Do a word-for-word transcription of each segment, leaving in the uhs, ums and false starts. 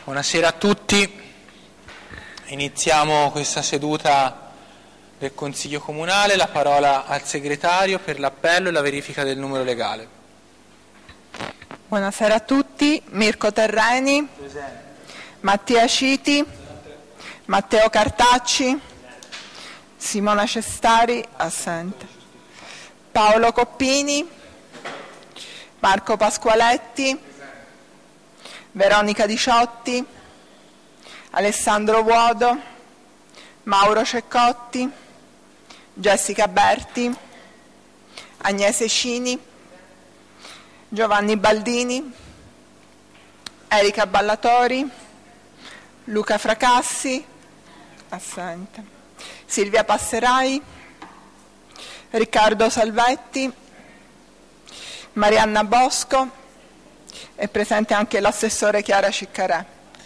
Buonasera a tutti. Iniziamo questa seduta del Consiglio Comunale. La parola al segretario per l'appello e la verifica del numero legale. Buonasera a tutti. Mirko Terreni. Presente. Mattia Citi. Matteo Cartacci. Simona Cestari. Assente. Paolo Coppini. Marco Pasqualetti. Veronica Diciotti, Alessandro Vuodo, Mauro Ceccotti, Jessica Berti, Agnese Cini, Giovanni Baldini, Erika Ballatori, Luca Fracassi, assente, Silvia Passerai, Riccardo Salvetti, Marianna Bosco. È presente anche l'assessore Chiara Ciccarè.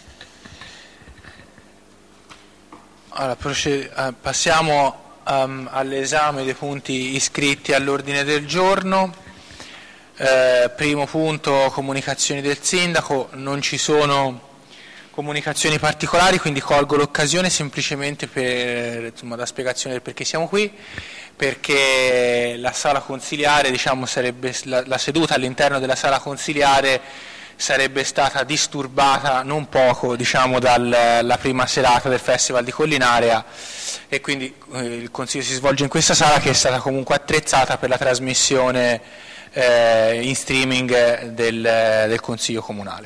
Allora, passiamo um, all'esame dei punti iscritti all'ordine del giorno. Eh, primo punto, comunicazioni del sindaco. Non ci sono comunicazioni particolari, quindi colgo l'occasione semplicemente per insomma, la spiegazione del perché siamo qui, perché la sala consiliare, diciamo, sarebbe la, la seduta all'interno della sala consiliare sarebbe stata disturbata non poco, diciamo, dalla prima serata del Festival di Collinarea, e quindi eh, il Consiglio si svolge in questa sala, che è stata comunque attrezzata per la trasmissione eh, in streaming del, del Consiglio Comunale.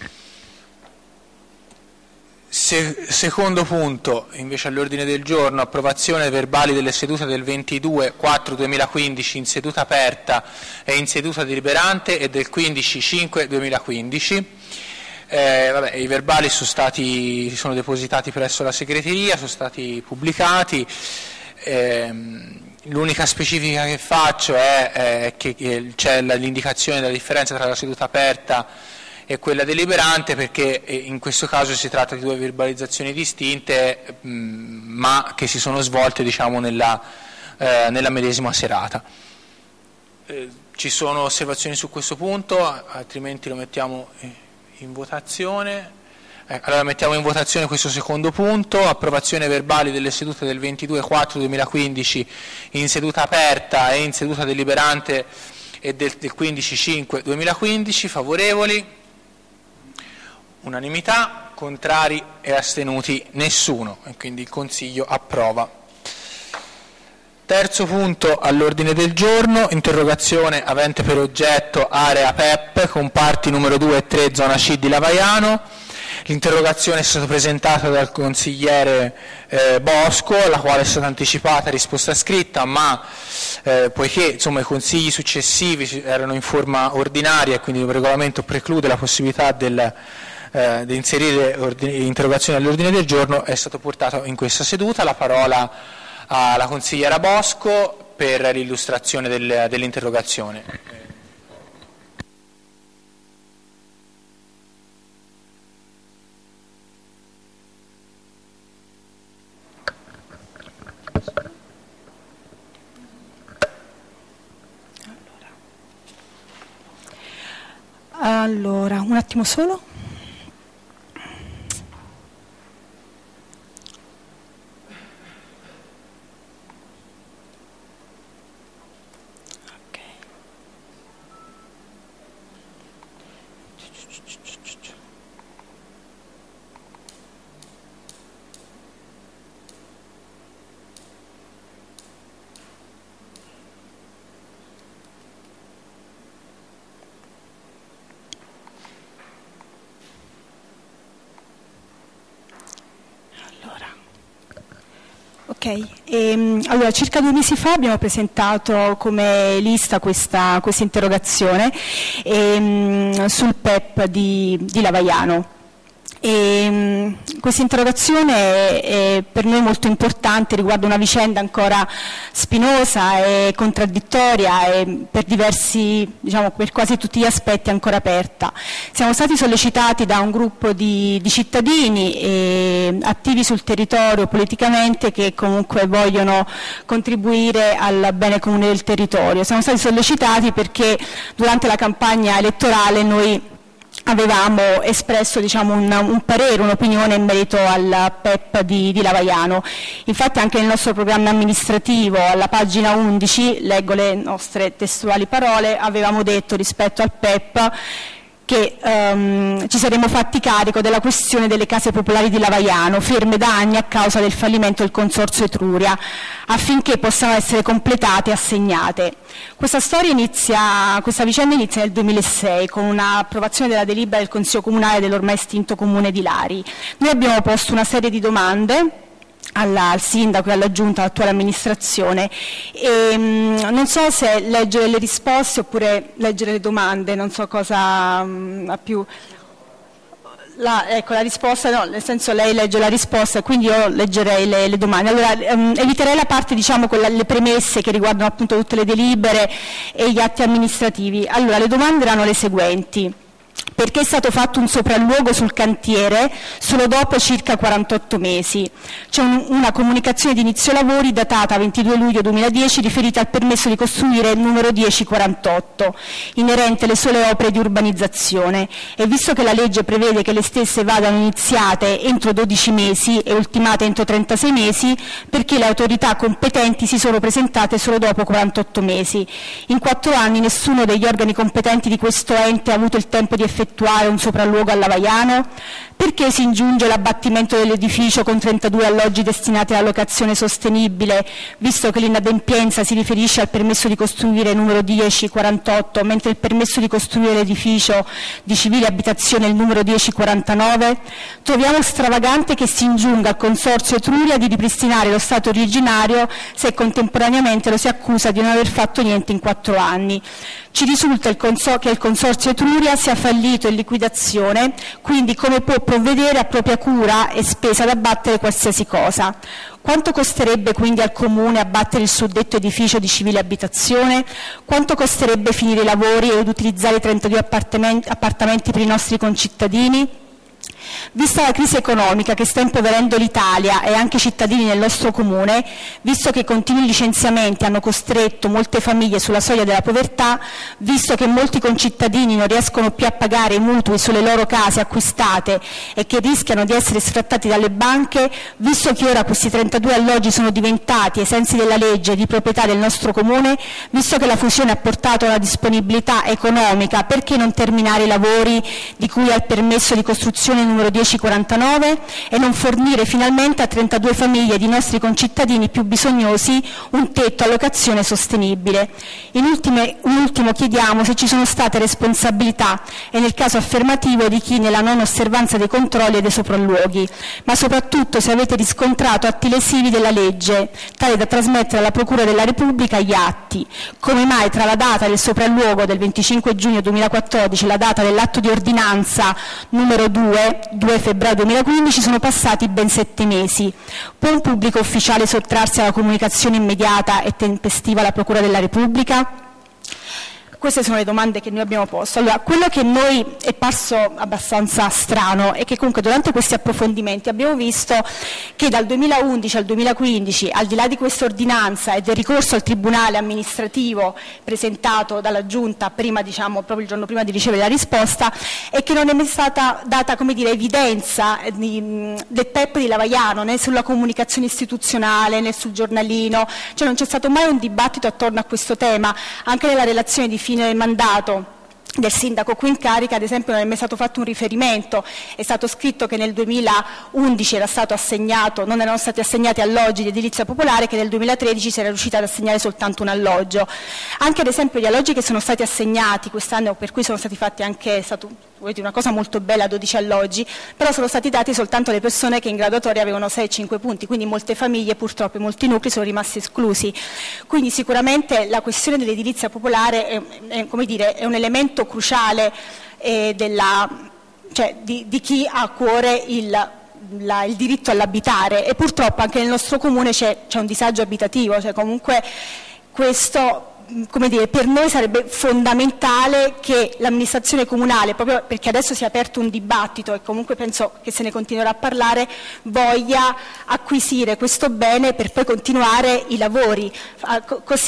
Se, secondo punto, invece, all'ordine del giorno, approvazione verbali delle sedute del ventidue quattro duemilaquindici in seduta aperta e in seduta deliberante e del quindici cinque duemilaquindici. Eh, vabbè, i verbali sono stati sono depositati presso la segreteria, sono stati pubblicati. Eh, l'unica specifica che faccio è, è che c'è l'indicazione della differenza tra la seduta aperta e quella deliberante, perché in questo caso si tratta di due verbalizzazioni distinte, mh, ma che si sono svolte, diciamo, nella, eh, nella medesima serata. Eh, ci sono osservazioni su questo punto, altrimenti lo mettiamo in votazione. Eh, allora mettiamo in votazione questo secondo punto: approvazione verbali delle sedute del ventidue quattro duemilaquindici in seduta aperta e in seduta deliberante e del, del quindici cinque duemilaquindici. Favorevoli? Unanimità. Contrari e astenuti nessuno, e quindi il Consiglio approva. Terzo punto all'ordine del giorno: interrogazione avente per oggetto area P E P, comparti numero due e tre, zona C di Lavaiano. L'interrogazione è stata presentata dal consigliere eh, Bosco, alla quale è stata anticipata risposta scritta, ma eh, poiché insomma, i consigli successivi erano in forma ordinaria e quindi il regolamento preclude la possibilità del Eh, di inserire interrogazioni all'ordine del giorno, è stato portato in questa seduta. La parola alla consigliera Bosco per l'illustrazione del, dell'interrogazione. Allora, un attimo solo. Ok, ehm, allora circa due mesi fa abbiamo presentato come lista questa, questa interrogazione ehm, sul P E P di, di Lavaiano. E, questa interrogazione è, è per noi molto importante, riguarda una vicenda ancora spinosa e contraddittoria e per diversi, diciamo per quasi tutti gli aspetti ancora aperta. Siamo stati sollecitati da un gruppo di, di cittadini eh, attivi sul territorio politicamente, che comunque vogliono contribuire al bene comune del territorio. Siamo stati sollecitati perché durante la campagna elettorale noi avevamo espresso diciamo, un, un parere, un'opinione in merito al P E P di, di Lavaiano. Infatti anche nel nostro programma amministrativo, alla pagina undici, leggo le nostre testuali parole, avevamo detto rispetto al P E P che um, ci saremmo fatti carico della questione delle case popolari di Lavaiano, ferme da anni a causa del fallimento del Consorzio Etruria, affinché possano essere completate e assegnate. Questa storia inizia, questa vicenda inizia nel duemilasei con un'approvazione della delibera del Consiglio Comunale dell'ormai estinto Comune di Lari. Noi abbiamo posto una serie di domande Alla, al sindaco e alla giunta, all'attuale amministrazione, e, mh, non so se leggere le risposte oppure leggere le domande, non so cosa mh, ha più. La, ecco, la risposta, no, nel senso lei legge la risposta, quindi io leggerei le, le domande. Allora, ehm, eviterei la parte, diciamo, quella, le premesse che riguardano appunto tutte le delibere e gli atti amministrativi. Allora, le domande erano le seguenti. Perché è stato fatto un sopralluogo sul cantiere solo dopo circa quarantotto mesi? C'è un, una comunicazione di inizio lavori datata ventidue luglio duemiladieci riferita al permesso di costruire il numero dieci quarantotto, inerente alle sole opere di urbanizzazione, e visto che la legge prevede che le stesse vadano iniziate entro dodici mesi e ultimate entro trentasei mesi, perché le autorità competenti si sono presentate solo dopo quarantotto mesi? In quattro anni nessuno degli organi competenti di questo ente ha avuto il tempo di effettuare un sopralluogo a Lavaiano? Perché si ingiunge l'abbattimento dell'edificio con trentadue alloggi destinati alla locazione sostenibile, visto che l'inadempienza si riferisce al permesso di costruire numero dieci quarantotto, mentre il permesso di costruire l'edificio di civile abitazione è il numero dieci quarantanove? Troviamo stravagante che si ingiunga al Consorzio Etruria di ripristinare lo stato originario se contemporaneamente lo si accusa di non aver fatto niente in quattro anni. Ci risulta il che il Consorzio Etruria sia fallito in liquidazione, quindi come può provvedere a propria cura e spesa ad abbattere qualsiasi cosa? Quanto costerebbe quindi al Comune abbattere il suddetto edificio di civile abitazione? Quanto costerebbe finire i lavori ed utilizzare i trentadue appartamenti, appartamenti per i nostri concittadini? Vista la crisi economica che sta impoverendo l'Italia e anche i cittadini nel nostro Comune, visto che i continui licenziamenti hanno costretto molte famiglie sulla soglia della povertà, visto che molti concittadini non riescono più a pagare i mutui sulle loro case acquistate e che rischiano di essere sfrattati dalle banche, visto che ora questi trentadue alloggi sono diventati, ai sensi della legge, di proprietà del nostro Comune, visto che la fusione ha portato a una disponibilità economica, perché non terminare i lavori di cui al permesso di costruzione numero dieci quarantanove e non fornire finalmente a trentadue famiglie di nostri concittadini più bisognosi un tetto a locazione sostenibile? In, ultime, in ultimo chiediamo se ci sono state responsabilità e nel caso affermativo di chi nella non osservanza dei controlli e dei sopralluoghi, ma soprattutto se avete riscontrato atti lesivi della legge tale da trasmettere alla Procura della Repubblica gli atti. Come mai tra la data del sopralluogo del venticinque giugno duemilaquattordici e la data dell'atto di ordinanza numero due, due febbraio duemilaquindici, sono passati ben sette mesi? Può un pubblico ufficiale sottrarsi alla comunicazione immediata e tempestiva alla Procura della Repubblica? Queste sono le domande che noi abbiamo posto. Allora, quello che noi è parso abbastanza strano è che comunque durante questi approfondimenti abbiamo visto che dal duemilaundici al duemilaquindici, al di là di questa ordinanza e del ricorso al Tribunale amministrativo presentato dalla Giunta prima, diciamo, proprio il giorno prima di ricevere la risposta, è che non è mai stata data, come dire, evidenza di, del P E P di Lavaiano, né sulla comunicazione istituzionale né sul giornalino, cioè non c'è stato mai un dibattito attorno a questo tema. Anche nella relazione di fine del mandato del sindaco qui in carica, ad esempio, non è mai stato fatto un riferimento. È stato scritto che nel duemilaundici era stato assegnato, non erano stati assegnati alloggi di edilizia popolare, che nel duemilatredici si era riuscita ad assegnare soltanto un alloggio. Anche ad esempio gli alloggi che sono stati assegnati quest'anno, per cui sono stati fatti anche, è stato una cosa molto bella, dodici alloggi, però sono stati dati soltanto alle persone che in graduatoria avevano sei cinque punti, quindi molte famiglie, purtroppo molti nuclei sono rimasti esclusi. Quindi sicuramente la questione dell'edilizia popolare è, è, come dire, è un elemento cruciale eh, della, cioè, di, di chi ha a cuore il, la, il diritto all'abitare, e purtroppo anche nel nostro Comune c'è un disagio abitativo, cioè comunque questo, come dire, per noi sarebbe fondamentale che l'amministrazione comunale, proprio perché adesso si è aperto un dibattito e comunque penso che se ne continuerà a parlare, voglia acquisire questo bene per poi continuare i lavori, così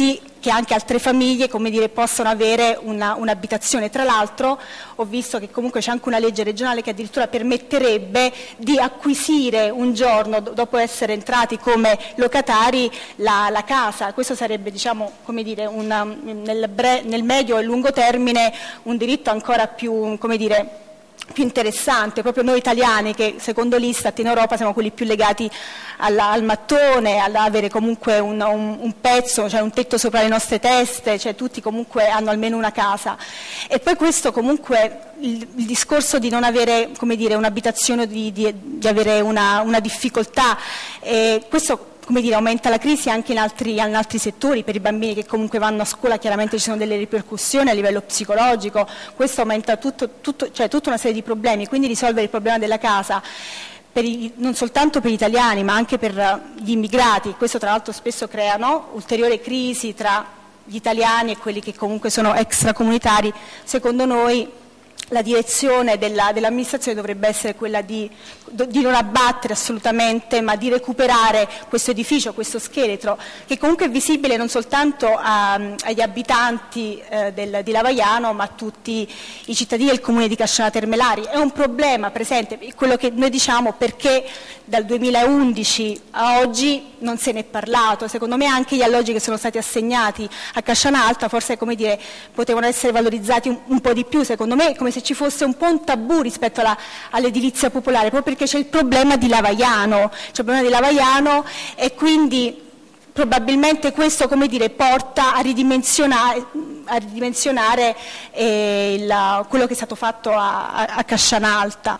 che anche altre famiglie, come dire, possano avere una, un'abitazione. Tra l'altro ho visto che comunque c'è anche una legge regionale che addirittura permetterebbe di acquisire un giorno, dopo essere entrati come locatari, la, la casa. Questo sarebbe, diciamo, come dire, una, nel, bre, nel medio e lungo termine un diritto ancora più, come dire, più interessante. Proprio noi italiani, che secondo l'Istat in Europa siamo quelli più legati alla, al mattone, all'avere comunque un, un, un pezzo, cioè un tetto sopra le nostre teste, cioè tutti comunque hanno almeno una casa. E poi questo comunque, il, il discorso di non avere, come dire, un'abitazione, di, di, di avere una, una difficoltà, eh, questo, come dire, aumenta la crisi anche in altri, in altri settori. Per i bambini che comunque vanno a scuola chiaramente ci sono delle ripercussioni a livello psicologico, questo aumenta tutto, tutto, cioè tutta una serie di problemi, quindi risolvere il problema della casa per i, non soltanto per gli italiani ma anche per gli immigrati. Questo tra l'altro spesso crea, no, ulteriore crisi tra gli italiani e quelli che comunque sono extracomunitari. Secondo noi la direzione della, dell'amministrazione dovrebbe essere quella di, di non abbattere assolutamente, ma di recuperare questo edificio, questo scheletro, che comunque è visibile non soltanto a, agli abitanti eh, del, di Lavaiano, ma a tutti i cittadini del comune di Casciana Termelari. È un problema presente, quello che noi diciamo, perché dal duemilaundici a oggi non se ne è parlato. Secondo me anche gli alloggi che sono stati assegnati a Casciana Alta forse, come dire, potevano essere valorizzati un, un po' di più. Secondo me è come se ci fosse un po' un tabù rispetto alla, all'edilizia popolare, proprio perché c'è il problema di Lavaiano, c'è il problema di Lavaiano, e quindi probabilmente questo, come dire, porta a ridimensionare, a ridimensionare eh, il, quello che è stato fatto a, a, a Casciana Alta.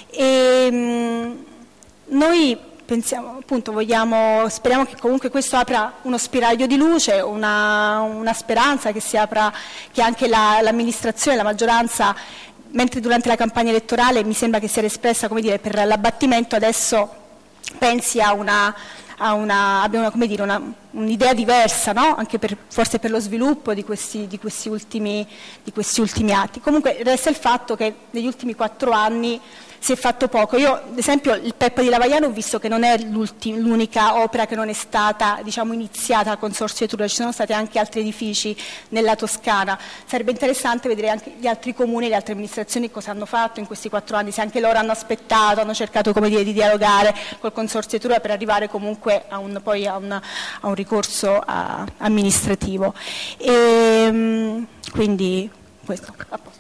E, mh, noi pensiamo, appunto, vogliamo, speriamo che comunque questo apra uno spiraglio di luce, una, una speranza che si apra, che anche la, l'amministrazione, la maggioranza, mentre durante la campagna elettorale mi sembra che si era espressa, come dire, per l'abbattimento, adesso pensi a una, a una, abbia una, come dire, una, un'idea diversa, no? Anche per, forse per lo sviluppo di questi, di, questi ultimi, di questi ultimi atti. Comunque resta il fatto che negli ultimi quattro anni si è fatto poco. Io, ad esempio, il P E P di Lavaiano ho visto che non è l'unica opera che non è stata, diciamo, iniziata al Consorzio Etruria, ci sono stati anche altri edifici nella Toscana. Sarebbe interessante vedere anche gli altri comuni, le altre amministrazioni cosa hanno fatto in questi quattro anni, se anche loro hanno aspettato, hanno cercato, come dire, di dialogare col Consorzio Etruria per arrivare comunque a un, poi a un, a un ricorso a, amministrativo. E, quindi questo, a posto.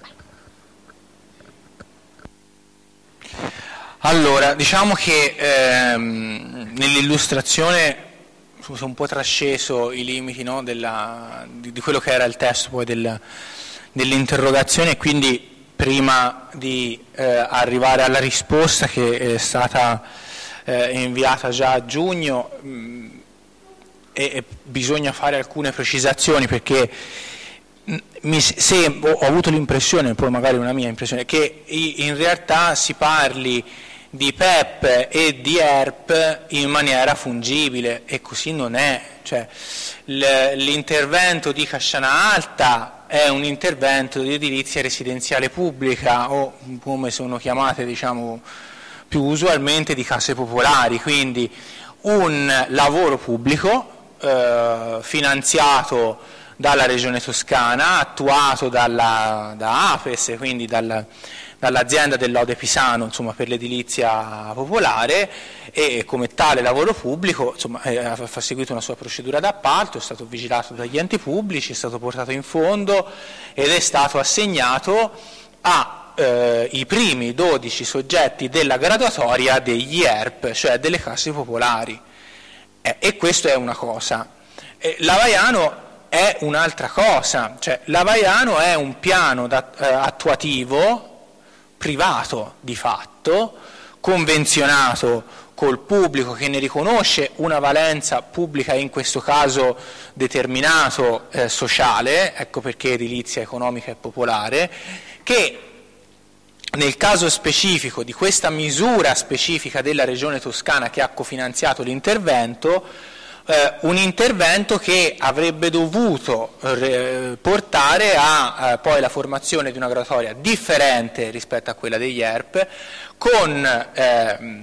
Allora, diciamo che ehm, nell'illustrazione sono un po' trasceso i limiti, no, della, di, di quello che era il testo poi del, dell'interrogazione, quindi prima di eh, arrivare alla risposta che è stata eh, inviata già a giugno, mh, e, e bisogna fare alcune precisazioni, perché mi sembra, ho avuto l'impressione, poi magari una mia impressione, che in realtà si parli di P E P e di E R P in maniera fungibile, e così non è. Cioè, l'intervento di Casciana Alta è un intervento di edilizia residenziale pubblica, o come sono chiamate, diciamo, più usualmente, di case popolari, quindi un lavoro pubblico eh, finanziato dalla Regione Toscana, attuato dalla, da APES, quindi dal, dall'azienda del Lode Pisano, insomma, per l'edilizia popolare, e come tale lavoro pubblico, insomma, eh, ha seguito una sua procedura d'appalto, è stato vigilato dagli enti pubblici, è stato portato in fondo ed è stato assegnato a eh, i primi dodici soggetti della graduatoria degli E R P, cioè delle case popolari. Eh, e questo è una cosa. Eh, Lavaiano è un'altra cosa, cioè Lavaiano è un piano da, eh, attuativo privato di fatto, convenzionato col pubblico, che ne riconosce una valenza pubblica, in questo caso determinato eh, sociale, ecco perché edilizia economica e popolare, che nel caso specifico di questa misura specifica della Regione Toscana che ha cofinanziato l'intervento, Eh, un intervento che avrebbe dovuto eh, portare a eh, poi la formazione di una graduatoria differente rispetto a quella degli E R P, con eh,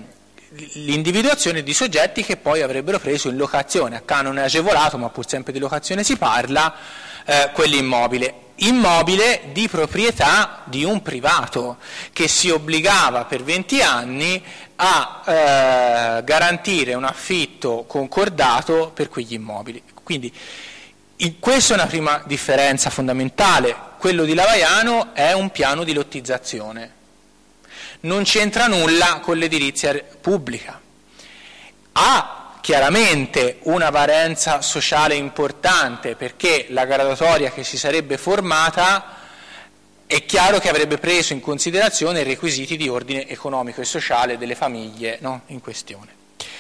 l'individuazione di soggetti che poi avrebbero preso in locazione, a canone agevolato, ma pur sempre di locazione si parla, eh, quell'immobile. Immobile di proprietà di un privato che si obbligava per venti anni a eh, garantire un affitto concordato per quegli immobili. Quindi in, questa è una prima differenza fondamentale. Quello di Lavaiano è un piano di lottizzazione, non c'entra nulla con l'edilizia pubblica. Ha chiaramente una valenza sociale importante, perché la graduatoria che si sarebbe formata è chiaro che avrebbe preso in considerazione i requisiti di ordine economico e sociale delle famiglie, no, in questione.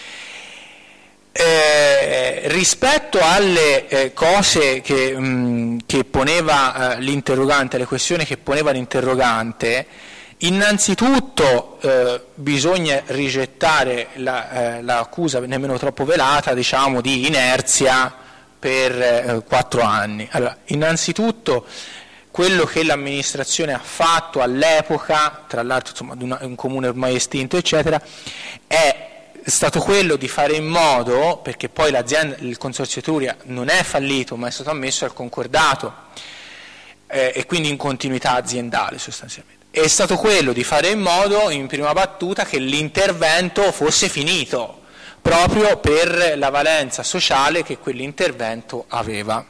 Eh, rispetto alle eh, cose che, mh, che poneva eh, l'interrogante, alle questioni che poneva l'interrogante, innanzitutto eh, bisogna rigettare la, eh, l'accusa nemmeno troppo velata, diciamo, di inerzia per eh, quattro anni. Allora, innanzitutto quello che l'amministrazione ha fatto all'epoca, tra l'altro insomma di una, un comune ormai estinto eccetera, è stato quello di fare in modo, perché poi l'azienda, il Consorzio Etruria non è fallito ma è stato ammesso al concordato eh, e quindi in continuità aziendale sostanzialmente. È stato quello di fare in modo, in prima battuta, che l'intervento fosse finito, proprio per la valenza sociale che quell'intervento aveva.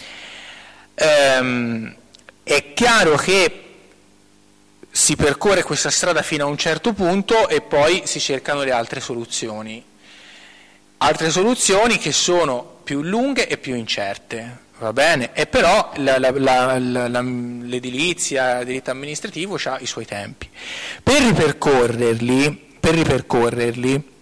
Ehm, è chiaro che si percorre questa strada fino a un certo punto e poi si cercano le altre soluzioni. Altre soluzioni che sono più lunghe e più incerte. Va bene, e però la, la, la, la, l'edilizia, il diritto amministrativo ha i suoi tempi. Per ripercorrerli, per ripercorrerli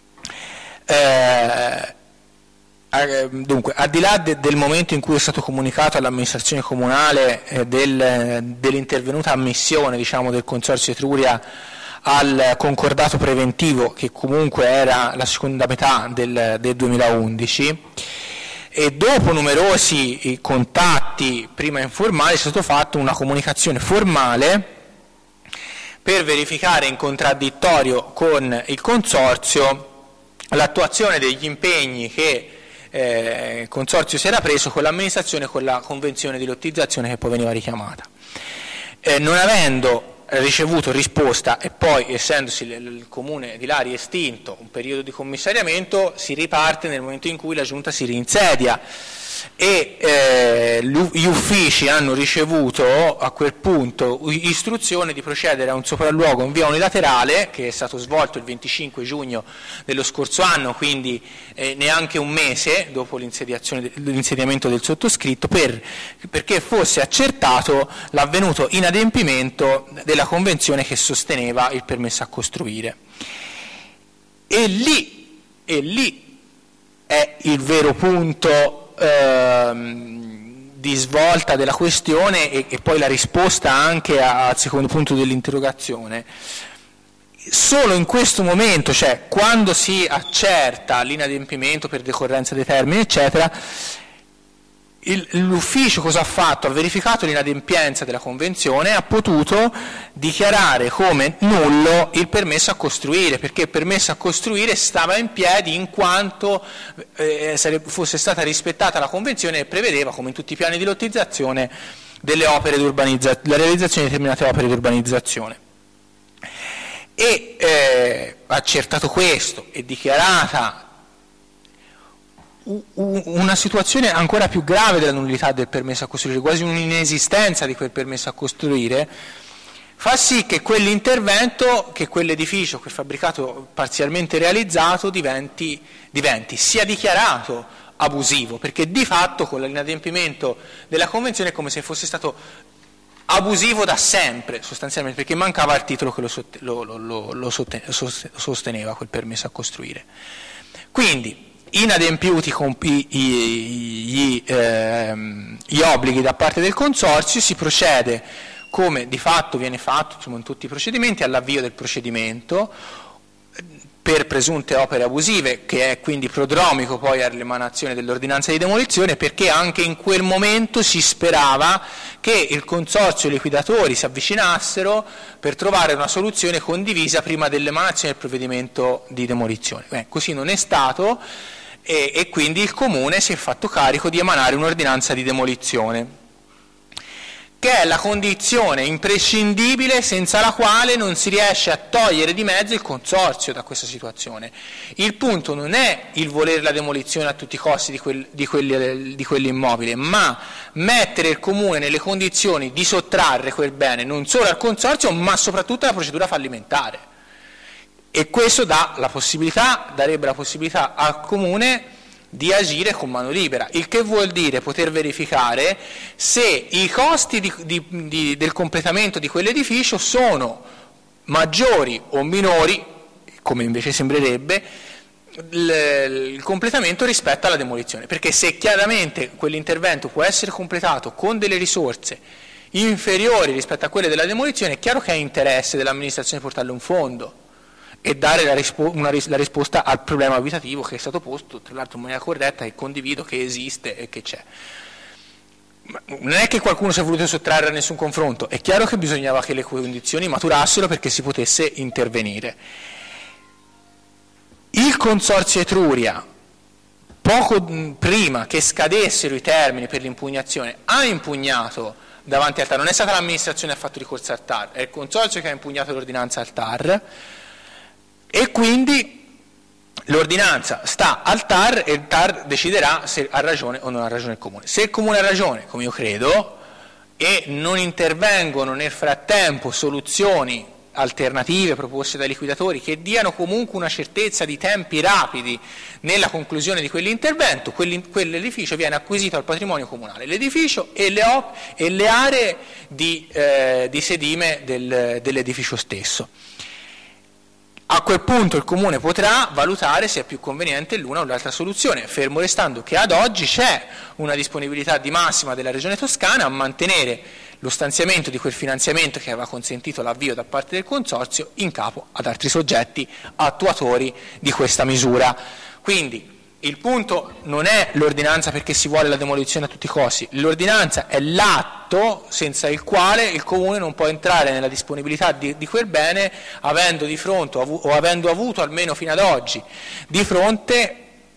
eh, dunque, al di là de, del momento in cui è stato comunicato all'amministrazione comunale eh, del, dell'intervenuta ammissione, diciamo, del Consorzio Etruria al concordato preventivo, che comunque era la seconda metà del, del duemilaundici, e dopo numerosi contatti prima informali è stato fatto una comunicazione formale per verificare in contraddittorio con il Consorzio l'attuazione degli impegni che eh, il Consorzio si era preso con l'amministrazione, con la convenzione di lottizzazione che poi veniva richiamata. Eh, non avendo ricevuto risposta e poi essendosi il comune di Lari estinto, un periodo di commissariamento, si riparte nel momento in cui la giunta si rinsedia e eh, gli uffici hanno ricevuto a quel punto istruzione di procedere a un sopralluogo in via unilaterale che è stato svolto il venticinque giugno dello scorso anno, quindi eh, neanche un mese dopo l'insediamento del sottoscritto, per, perché fosse accertato l'avvenuto inadempimento della convenzione che sosteneva il permesso a costruire. E lì, e lì è il vero punto di svolta della questione e, e poi la risposta anche a, al secondo punto dell'interrogazione. Solo in questo momento, cioè quando si accerta l'inadempimento per decorrenza dei termini eccetera, il, l'ufficio cosa ha fatto? Ha verificato l'inadempienza della convenzione e ha potuto dichiarare come nullo il permesso a costruire, perché il permesso a costruire stava in piedi in quanto eh, sarebbe, fosse stata rispettata la convenzione e prevedeva, come in tutti i piani di lottizzazione, delle opere di urbanizzazione, la realizzazione di determinate opere di urbanizzazione. E eh, accertato questo e dichiarata una situazione ancora più grave della nullità del permesso a costruire, quasi un'inesistenza di quel permesso a costruire, fa sì che quell'intervento, che quell'edificio, quel fabbricato parzialmente realizzato diventi, diventi sia dichiarato abusivo, perché di fatto con l'inadempimento della convenzione è come se fosse stato abusivo da sempre sostanzialmente, perché mancava il titolo che lo, lo, lo, lo sosteneva quel permesso a costruire. Quindi inadempiuti gli, gli, ehm, gli obblighi da parte del Consorzio, si procede, come di fatto viene fatto insomma, in tutti i procedimenti, all'avvio del procedimento, per presunte opere abusive, che è quindi prodromico poi all'emanazione dell'ordinanza di demolizione, perché anche in quel momento si sperava che il consorzio e i liquidatori si avvicinassero per trovare una soluzione condivisa prima dell'emanazione del provvedimento di demolizione. Beh, così non è stato e, e quindi il Comune si è fatto carico di emanare un'ordinanza di demolizione, che è la condizione imprescindibile senza la quale non si riesce a togliere di mezzo il consorzio da questa situazione. Il punto non è il volere la demolizione a tutti i costi di, quel, di, quelli, di quell'immobile, ma mettere il Comune nelle condizioni di sottrarre quel bene non solo al consorzio, ma soprattutto alla procedura fallimentare. E questo dà la possibilità, darebbe la possibilità al Comune di agire con mano libera, il che vuol dire poter verificare se i costi di, di, di, del completamento di quell'edificio sono maggiori o minori, come invece sembrerebbe, il, il completamento rispetto alla demolizione, perché se chiaramente quell'intervento può essere completato con delle risorse inferiori rispetto a quelle della demolizione, è chiaro che è interesse dell'amministrazione portarle un fondo e dare la, rispo- una ris- la risposta al problema abitativo che è stato posto, tra l'altro in maniera corretta, e condivido che esiste e che c'è. Ma non è che qualcuno si è voluto sottrarre a nessun confronto, è chiaro che bisognava che le condizioni maturassero perché si potesse intervenire. Il Consorzio Etruria, poco prima che scadessero i termini per l'impugnazione, ha impugnato davanti al T A R, non è stata l'amministrazione che ha fatto ricorso al T A R, è il Consorzio che ha impugnato l'ordinanza al T A R, e quindi l'ordinanza sta al T A R e il T A R deciderà se ha ragione o non ha ragione il Comune. Se il Comune ha ragione, come io credo, e non intervengono nel frattempo soluzioni alternative proposte dai liquidatori che diano comunque una certezza di tempi rapidi nella conclusione di quell'intervento, quell'edificio viene acquisito al patrimonio comunale, l'edificio e le, op- e le aree di, eh, di sedime del, dell'edificio stesso. A quel punto il Comune potrà valutare se è più conveniente l'una o l'altra soluzione, fermo restando che ad oggi c'è una disponibilità di massima della Regione Toscana a mantenere lo stanziamento di quel finanziamento che aveva consentito l'avvio da parte del Consorzio in capo ad altri soggetti attuatori di questa misura. Quindi il punto non è l'ordinanza perché si vuole la demolizione a tutti i costi, l'ordinanza è l'atto senza il quale il Comune non può entrare nella disponibilità di, di quel bene avendo di fronte o avendo avuto almeno fino ad oggi di fronte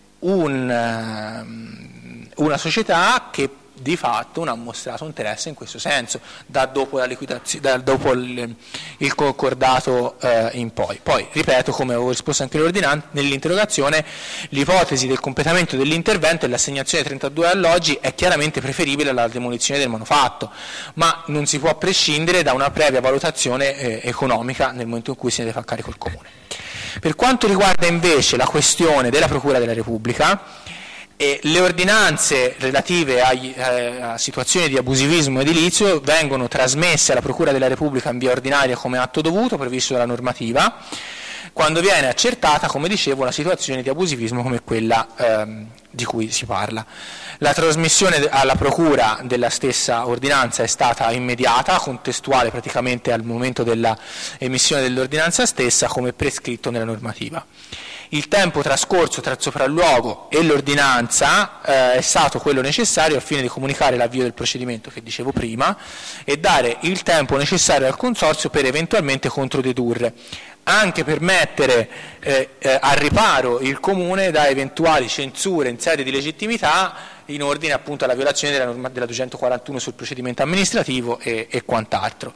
un, una società che di fatto non ha mostrato interesse in questo senso da dopo la liquidazione, da dopo il, il concordato eh, in poi. Poi, ripeto, come avevo risposto anche nell'interrogazione, l'ipotesi del completamento dell'intervento e l'assegnazione dei trentadue alloggi è chiaramente preferibile alla demolizione del manufatto, ma non si può prescindere da una previa valutazione eh, economica nel momento in cui si deve far carico il Comune. Per quanto riguarda invece la questione della Procura della Repubblica, E le ordinanze relative agli, eh, a situazioni di abusivismo edilizio vengono trasmesse alla Procura della Repubblica in via ordinaria come atto dovuto previsto dalla normativa, quando viene accertata, come dicevo, una situazione di abusivismo come quella ehm, di cui si parla. La trasmissione alla Procura della stessa ordinanza è stata immediata, contestuale praticamente al momento della emissione dell'ordinanza stessa, come prescritto nella normativa. Il tempo trascorso tra il sopralluogo e l'ordinanza eh, è stato quello necessario al fine di comunicare l'avvio del procedimento che dicevo prima e dare il tempo necessario al Consorzio per eventualmente controdedurre, anche per mettere eh, eh, a riparo il Comune da eventuali censure in sede di legittimità in ordine appunto alla violazione della norma della duecentoquarantuno sul procedimento amministrativo e, e quant'altro.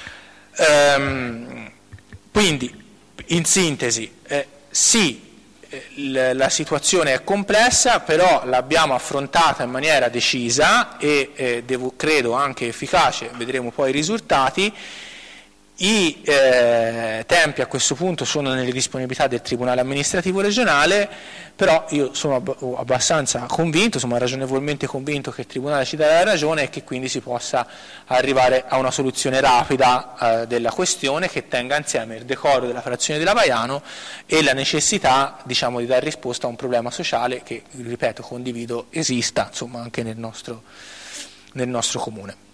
Ehm, quindi, in sintesi, eh, sì, la situazione è complessa, però l'abbiamo affrontata in maniera decisa e eh, devo, credo anche efficace, vedremo poi i risultati. I eh, tempi a questo punto sono nelle disponibilità del Tribunale amministrativo regionale, però io sono ab- abbastanza convinto, sono ragionevolmente convinto che il Tribunale ci darà ragione e che quindi si possa arrivare a una soluzione rapida eh, della questione che tenga insieme il decoro della frazione della Baiano e la necessità, diciamo, di dare risposta a un problema sociale che, ripeto, condivido esista, insomma, anche nel nostro, nel nostro comune.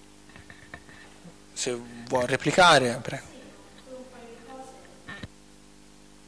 Se vuoi replicare, prego.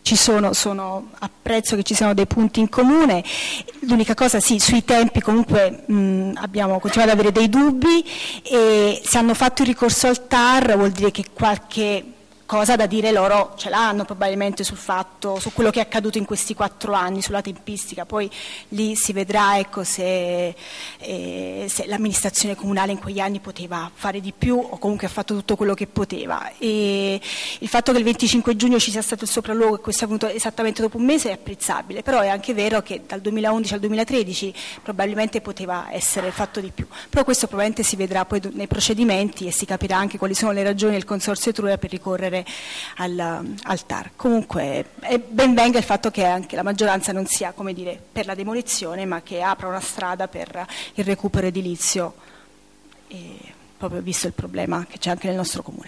ci sono, sono, apprezzo che ci siano dei punti in comune. L'unica cosa, sì, sui tempi comunque mh, abbiamo continuato ad avere dei dubbi, e se hanno fatto il ricorso al T A R vuol dire che qualche cosa da dire loro ce l'hanno probabilmente sul fatto, su quello che è accaduto in questi quattro anni, sulla tempistica. Poi lì si vedrà, ecco, se, eh, se l'amministrazione comunale in quegli anni poteva fare di più o comunque ha fatto tutto quello che poteva. E il fatto che il venticinque giugno ci sia stato il sopralluogo e questo è avvenuto esattamente dopo un mese è apprezzabile, però è anche vero che dal duemilaundici al duemilatredici probabilmente poteva essere fatto di più. Però questo probabilmente si vedrà poi nei procedimenti e si capirà anche quali sono le ragioni del Consorzio Etruria per ricorrere Al, al T A R. Comunque è ben venga il fatto che anche la maggioranza non sia, come dire, per la demolizione, ma che apra una strada per il recupero edilizio, e proprio visto il problema che c'è anche nel nostro comune.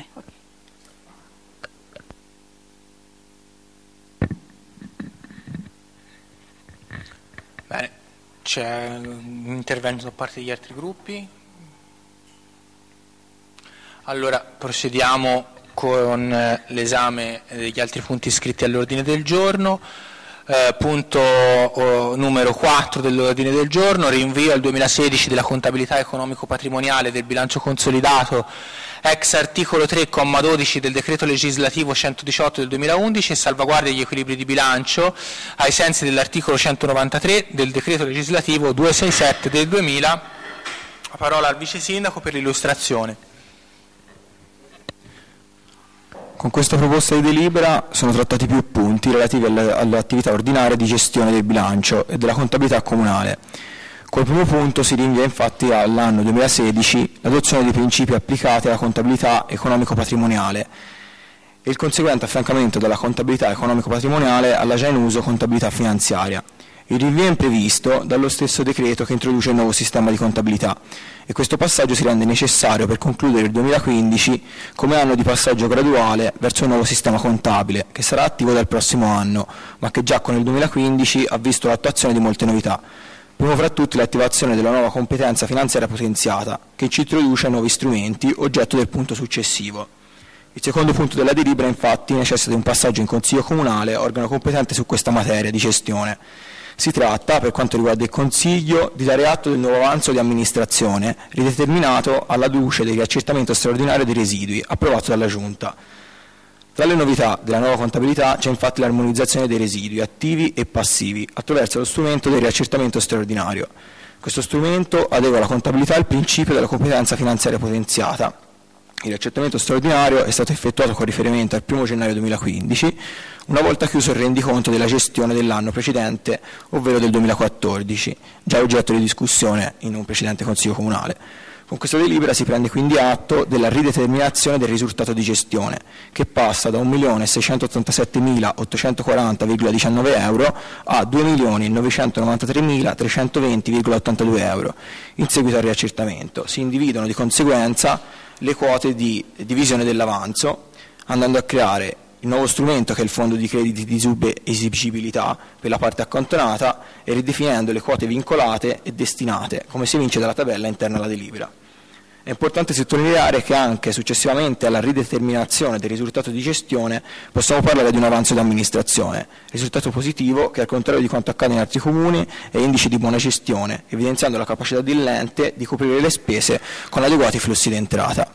Bene, c'è un intervento da parte degli altri gruppi? Allora procediamo con l'esame degli altri punti iscritti all'ordine del giorno. Eh, punto oh, numero quattro dell'ordine del giorno, rinvio al duemilasedici della contabilità economico-patrimoniale del bilancio consolidato ex articolo tre, comma dodici del decreto legislativo centodiciotto del duemilaundici e salvaguardia degli equilibri di bilancio ai sensi dell'articolo centonovantatré del decreto legislativo duecentosessantasette del duemila. La parola al vice sindaco per l'illustrazione. Con questa proposta di delibera sono trattati più punti relativi alle, alle attività ordinarie di gestione del bilancio e della contabilità comunale. Col primo punto si rinvia infatti all'anno duemilasedici l'adozione dei principi applicati alla contabilità economico-patrimoniale e il conseguente affiancamento della contabilità economico-patrimoniale alla già in uso contabilità finanziaria. Il rinvio è imprevisto dallo stesso decreto che introduce il nuovo sistema di contabilità e questo passaggio si rende necessario per concludere il duemilaquindici come anno di passaggio graduale verso il nuovo sistema contabile che sarà attivo dal prossimo anno, ma che già con il duemilaquindici ha visto l'attuazione di molte novità. Primo fra tutti l'attivazione della nuova competenza finanziaria potenziata, che ci introduce nuovi strumenti, oggetto del punto successivo. Il secondo punto della delibera infatti necessita di un passaggio in Consiglio Comunale, organo competente su questa materia di gestione. Si tratta, per quanto riguarda il Consiglio, di dare atto del nuovo avanzo di amministrazione, rideterminato alla luce del riaccertamento straordinario dei residui, approvato dalla Giunta. Tra le novità della nuova contabilità c'è infatti l'armonizzazione dei residui, attivi e passivi, attraverso lo strumento del riaccertamento straordinario. Questo strumento adegua la contabilità al principio della competenza finanziaria potenziata. Il riaccertamento straordinario è stato effettuato con riferimento al primo gennaio duemilaquindici, una volta chiuso il rendiconto della gestione dell'anno precedente, ovvero del duemilaquattordici, già oggetto di discussione in un precedente Consiglio Comunale. Con questa delibera si prende quindi atto della rideterminazione del risultato di gestione, che passa da un milione seicentottantasettemila ottocentoquaranta virgola diciannove euro a due milioni novecentonovantatremilatrecentoventi virgola ottantadue euro. In seguito al riaccertamento si individuano di conseguenza le quote di divisione dell'avanzo, andando a creare il nuovo strumento che è il fondo di crediti di subesigibilità per la parte accantonata e ridefinendo le quote vincolate e destinate, come si evince dalla tabella interna alla delibera. È importante sottolineare che anche successivamente alla rideterminazione del risultato di gestione possiamo parlare di un avanzo di amministrazione, risultato positivo che al contrario di quanto accade in altri comuni è indice di buona gestione, evidenziando la capacità dell'ente di coprire le spese con adeguati flussi di entrata.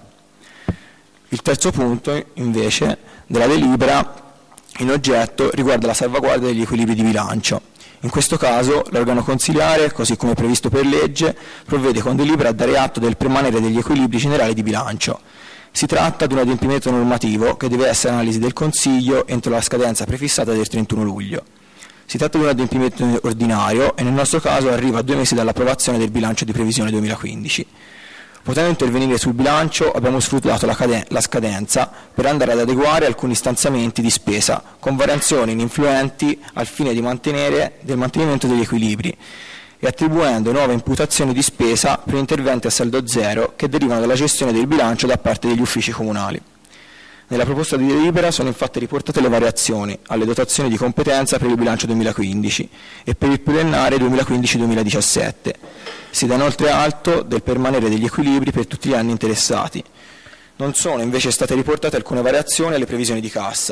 Il terzo punto, invece, della delibera in oggetto riguarda la salvaguardia degli equilibri di bilancio. In questo caso l'organo consiliare, così come previsto per legge, provvede con delibera a dare atto del permanere degli equilibri generali di bilancio. Si tratta di un adempimento normativo che deve essere analisi del Consiglio entro la scadenza prefissata del trentuno luglio. Si tratta di un adempimento ordinario e nel nostro caso arriva a due mesi dall'approvazione del bilancio di previsione duemilaquindici. Potendo intervenire sul bilancio abbiamo sfruttato la, la scadenza per andare ad adeguare alcuni stanziamenti di spesa con variazioni ininfluenti al fine di mantenere, del mantenimento degli equilibri e attribuendo nuove imputazioni di spesa per interventi a saldo zero che derivano dalla gestione del bilancio da parte degli uffici comunali. Nella proposta di delibera sono infatti riportate le variazioni alle dotazioni di competenza per il bilancio duemilaquindici e per il pluriennale duemilaquindici duemiladiciassette. Si dà inoltre atto del permanere degli equilibri per tutti gli anni interessati. Non sono invece state riportate alcune variazioni alle previsioni di cassa.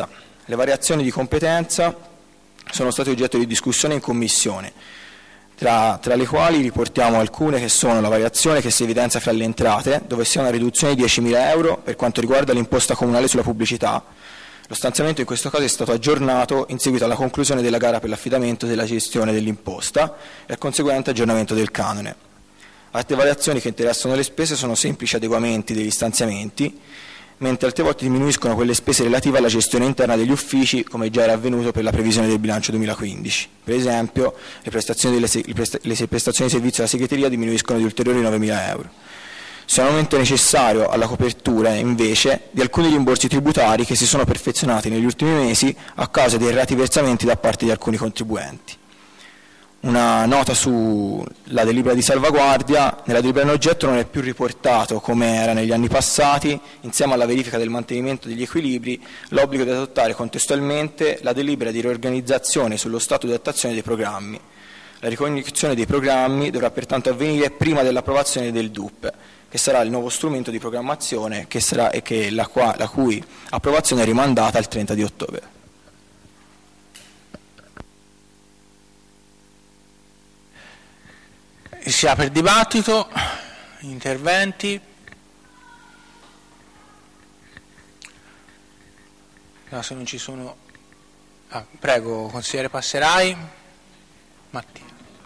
Le variazioni di competenza sono state oggetto di discussione in Commissione, tra, tra le quali riportiamo alcune che sono la variazione che si evidenzia fra le entrate, dove sia una riduzione di diecimila euro per quanto riguarda l'imposta comunale sulla pubblicità. Lo stanziamento in questo caso è stato aggiornato in seguito alla conclusione della gara per l'affidamento della gestione dell'imposta e al conseguente aggiornamento del canone. Altre variazioni che interessano le spese sono semplici adeguamenti degli stanziamenti, mentre altre volte diminuiscono quelle spese relative alla gestione interna degli uffici, come già era avvenuto per la previsione del bilancio duemilaquindici. Per esempio, le prestazioni, delle, le prestazioni di servizio alla segreteria diminuiscono di ulteriori novemila euro. C'è un aumento necessario alla copertura, invece, di alcuni rimborsi tributari che si sono perfezionati negli ultimi mesi a causa dei errati versamenti da parte di alcuni contribuenti. Una nota sulla delibera di salvaguardia: nella delibera in oggetto non è più riportato, come era negli anni passati, insieme alla verifica del mantenimento degli equilibri, l'obbligo di adottare contestualmente la delibera di riorganizzazione sullo stato di attuazione dei programmi. La ricognizione dei programmi dovrà pertanto avvenire prima dell'approvazione del D U P, che sarà il nuovo strumento di programmazione che sarà, e che la, qua, la cui approvazione è rimandata al trenta di ottobre. Si apre il dibattito, interventi. No, se non ci sono... Ah, prego, consigliere Passerai. Mattia.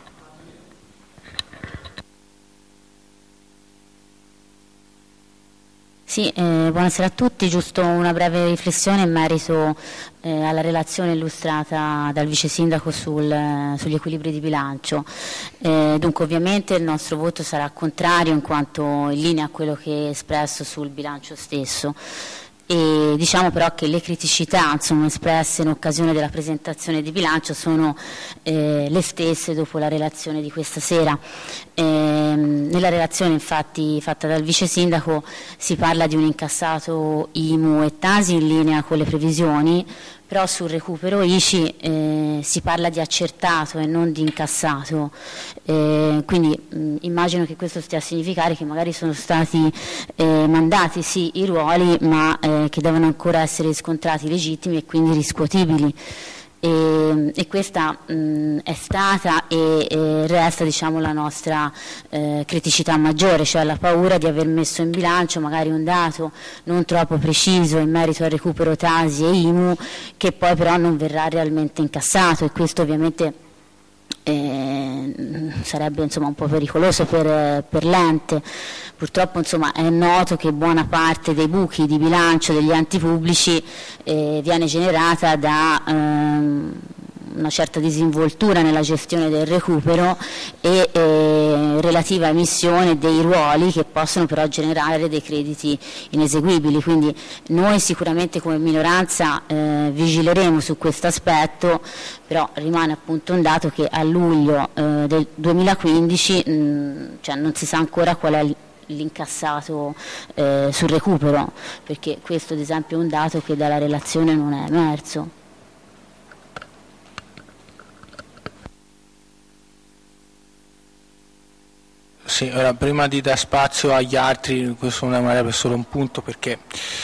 Sì, eh, buonasera a tutti, giusto una breve riflessione in merito eh, alla relazione illustrata dal Vice Sindaco sul, eh, sugli equilibri di bilancio. Eh, dunque ovviamente il nostro voto sarà contrario in quanto in linea a quello che è espresso sul bilancio stesso. E diciamo però che le criticità insomma, espresse in occasione della presentazione di bilancio sono eh, le stesse dopo la relazione di questa sera. Eh, nella relazione infatti fatta dal Vice Sindaco si parla di un incassato I M U e T A S I in linea con le previsioni, però sul recupero I C I eh, si parla di accertato e non di incassato, eh, quindi mh, immagino che questo stia a significare che magari sono stati eh, mandati sì i ruoli, ma eh, che devono ancora essere riscontrati legittimi e quindi riscuotibili. E, e questa mh, è stata e, e resta diciamo, la nostra eh, criticità maggiore, cioè la paura di aver messo in bilancio magari un dato non troppo preciso in merito al recupero T A S I e I M U che poi però non verrà realmente incassato, e questo ovviamente eh, sarebbe insomma, un po' pericoloso per, per l'ente. Purtroppo insomma, è noto che buona parte dei buchi di bilancio degli enti pubblici eh, viene generata da ehm, una certa disinvoltura nella gestione del recupero e eh, relativa emissione dei ruoli che possono però generare dei crediti ineseguibili. Quindi noi sicuramente come minoranza eh, vigileremo su questo aspetto, però rimane appunto un dato che a luglio eh, del duemilaquindici mh, cioè non si sa ancora qual è l'incassato eh, sul recupero, perché questo ad esempio è un dato che dalla relazione non è emerso. Sì, ora prima di dare spazio agli altri, questo non è solo un punto, perché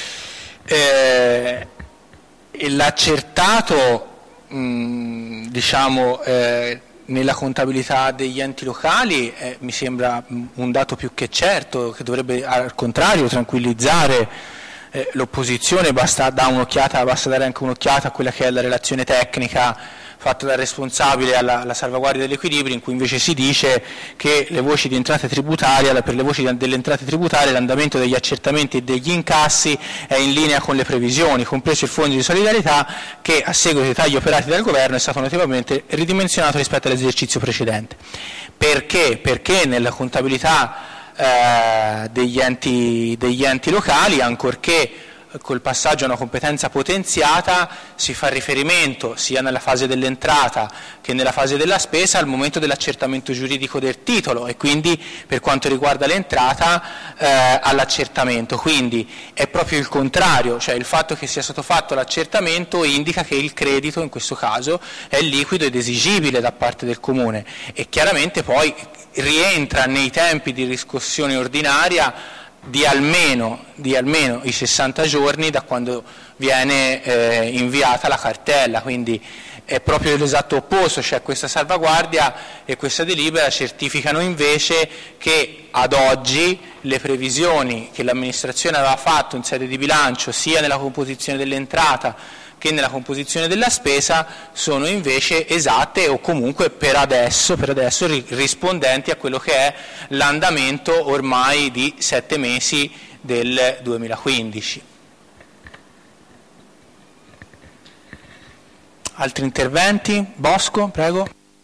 eh, l'accertato mh, diciamo eh, nella contabilità degli enti locali eh, mi sembra un dato più che certo, che dovrebbe al contrario tranquillizzare eh, l'opposizione. Basta dare un'occhiata, basta dare anche un'occhiata a quella che è la relazione tecnica fatta dal responsabile alla, alla salvaguardia dell'equilibrio, in cui invece si dice che le voci di entrate tributarie, per le voci delle entrate tributarie l'andamento degli accertamenti e degli incassi è in linea con le previsioni, compreso il fondo di solidarietà che a seguito dei tagli operati dal governo è stato notevolmente ridimensionato rispetto all'esercizio precedente. Perché? Perché nella contabilità eh, degli, enti, degli enti locali, ancorché col passaggio a una competenza potenziata, si fa riferimento sia nella fase dell'entrata che nella fase della spesa al momento dell'accertamento giuridico del titolo, e quindi per quanto riguarda l'entrata eh, all'accertamento. Quindi è proprio il contrario, cioè il fatto che sia stato fatto l'accertamento indica che il credito in questo caso è liquido ed esigibile da parte del Comune, e chiaramente poi rientra nei tempi di riscossione ordinaria di almeno, di almeno i sessanta giorni da quando viene eh, inviata la cartella, quindi è proprio l'esatto opposto, cioè questa salvaguardia e questa delibera certificano invece che ad oggi le previsioni che l'amministrazione aveva fatto in sede di bilancio sia nella composizione dell'entrata che nella composizione della spesa sono invece esatte o comunque per adesso, per adesso rispondenti a quello che è l'andamento ormai di sette mesi del duemilaquindici. Altri interventi? Bosco, prego.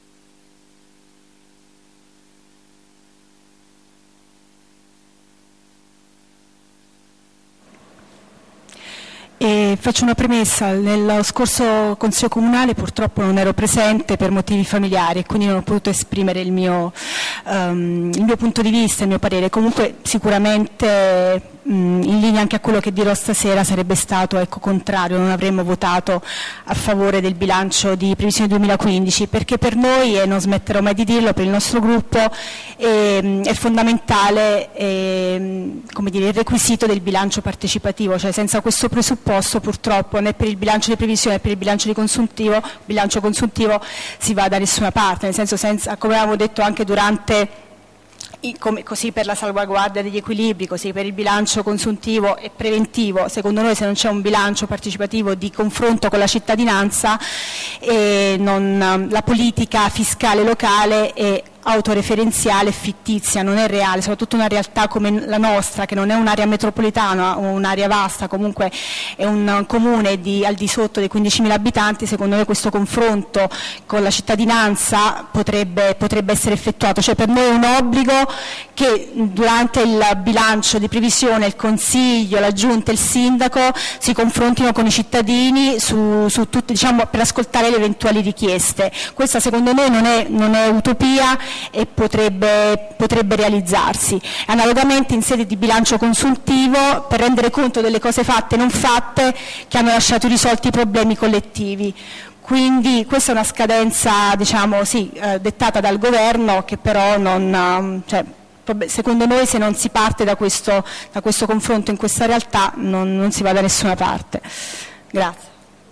E faccio una premessa: nello scorso Consiglio Comunale purtroppo non ero presente per motivi familiari e quindi non ho potuto esprimere il mio, um, il mio punto di vista, il mio parere. Comunque sicuramente mh, in linea anche a quello che dirò stasera sarebbe stato ecco, contrario, non avremmo votato a favore del bilancio di previsione duemilaquindici, perché per noi, e non smetterò mai di dirlo, per il nostro gruppo è, è fondamentale è, come dire, il requisito del bilancio partecipativo, cioè senza questo presupposto purtroppo né per il bilancio di previsione né per il bilancio di consuntivo, bilancio consuntivo si va da nessuna parte, nel senso, senza, come avevamo detto anche durante come, così per la salvaguardia degli equilibri, così per il bilancio consuntivo e preventivo, secondo noi se non c'è un bilancio partecipativo di confronto con la cittadinanza eh, non, la politica fiscale locale è autoreferenziale e fittizia, non è reale, soprattutto una realtà come la nostra, che non è un'area metropolitana o un'area vasta, comunque è un comune di, al di sotto dei quindicimila abitanti. Secondo noi questo confronto con la cittadinanza potrebbe, potrebbe essere effettuato, cioè per noi è un obbligo che durante il bilancio di previsione il Consiglio, la Giunta e il Sindaco si confrontino con i cittadini su, su tutti, diciamo, per ascoltare le eventuali richieste. Questa secondo noi non è, non è utopia e potrebbe, potrebbe realizzarsi. Analogamente in sede di bilancio consuntivo, per rendere conto delle cose fatte e non fatte che hanno lasciato irrisolti i problemi collettivi. Quindi questa è una scadenza, diciamo, sì, eh, dettata dal governo, che però non, cioè, secondo noi se non si parte da questo, da questo confronto in questa realtà non, non si va da nessuna parte. Grazie.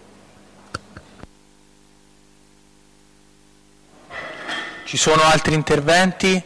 Ci sono altri interventi?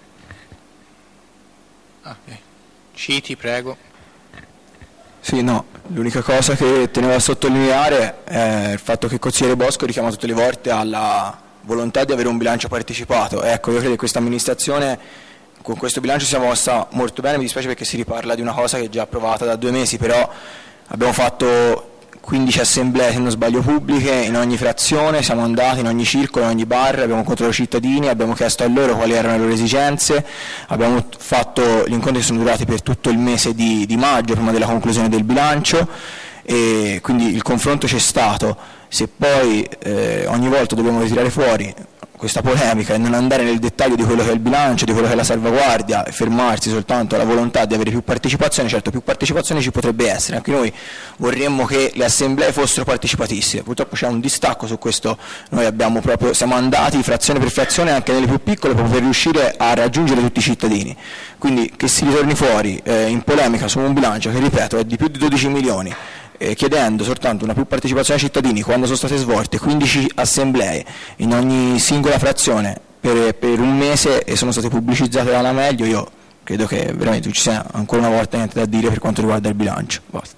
Ah, okay. Citi, prego. Sì, no, l'unica cosa che tenevo a sottolineare è il fatto che il consigliere Bosco richiama tutte le volte alla volontà di avere un bilancio partecipato. Ecco, io credo che questa amministrazione con questo bilancio sia mossa molto bene, mi dispiace perché si riparla di una cosa che è già approvata da due mesi, però abbiamo fatto quindici assemblee, se non sbaglio, pubbliche in ogni frazione, siamo andati in ogni circolo, in ogni bar, abbiamo incontrato i cittadini, abbiamo chiesto a loro quali erano le loro esigenze, abbiamo fatto gli incontri che sono durati per tutto il mese di, di maggio, prima della conclusione del bilancio, e quindi il confronto c'è stato. Se poi eh, ogni volta dobbiamo ritirare fuori questa polemica e non andare nel dettaglio di quello che è il bilancio, di quello che è la salvaguardia e fermarsi soltanto alla volontà di avere più partecipazione, certo più partecipazione ci potrebbe essere, anche noi vorremmo che le assemblee fossero partecipatissime, purtroppo c'è un distacco su questo, noi abbiamo proprio, siamo andati frazione per frazione anche nelle più piccole proprio per riuscire a raggiungere tutti i cittadini, quindi che si ritorni fuori eh, in polemica su un bilancio che ripeto è di più di dodici milioni, chiedendo soltanto una più partecipazione ai cittadini quando sono state svolte quindici assemblee in ogni singola frazione per, per un mese e sono state pubblicizzate dalla meglio, io credo che veramente ci sia ancora una volta niente da dire per quanto riguarda il bilancio. Basta.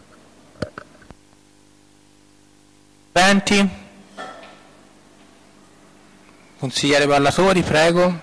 Venti. Consigliere Ballatori, prego.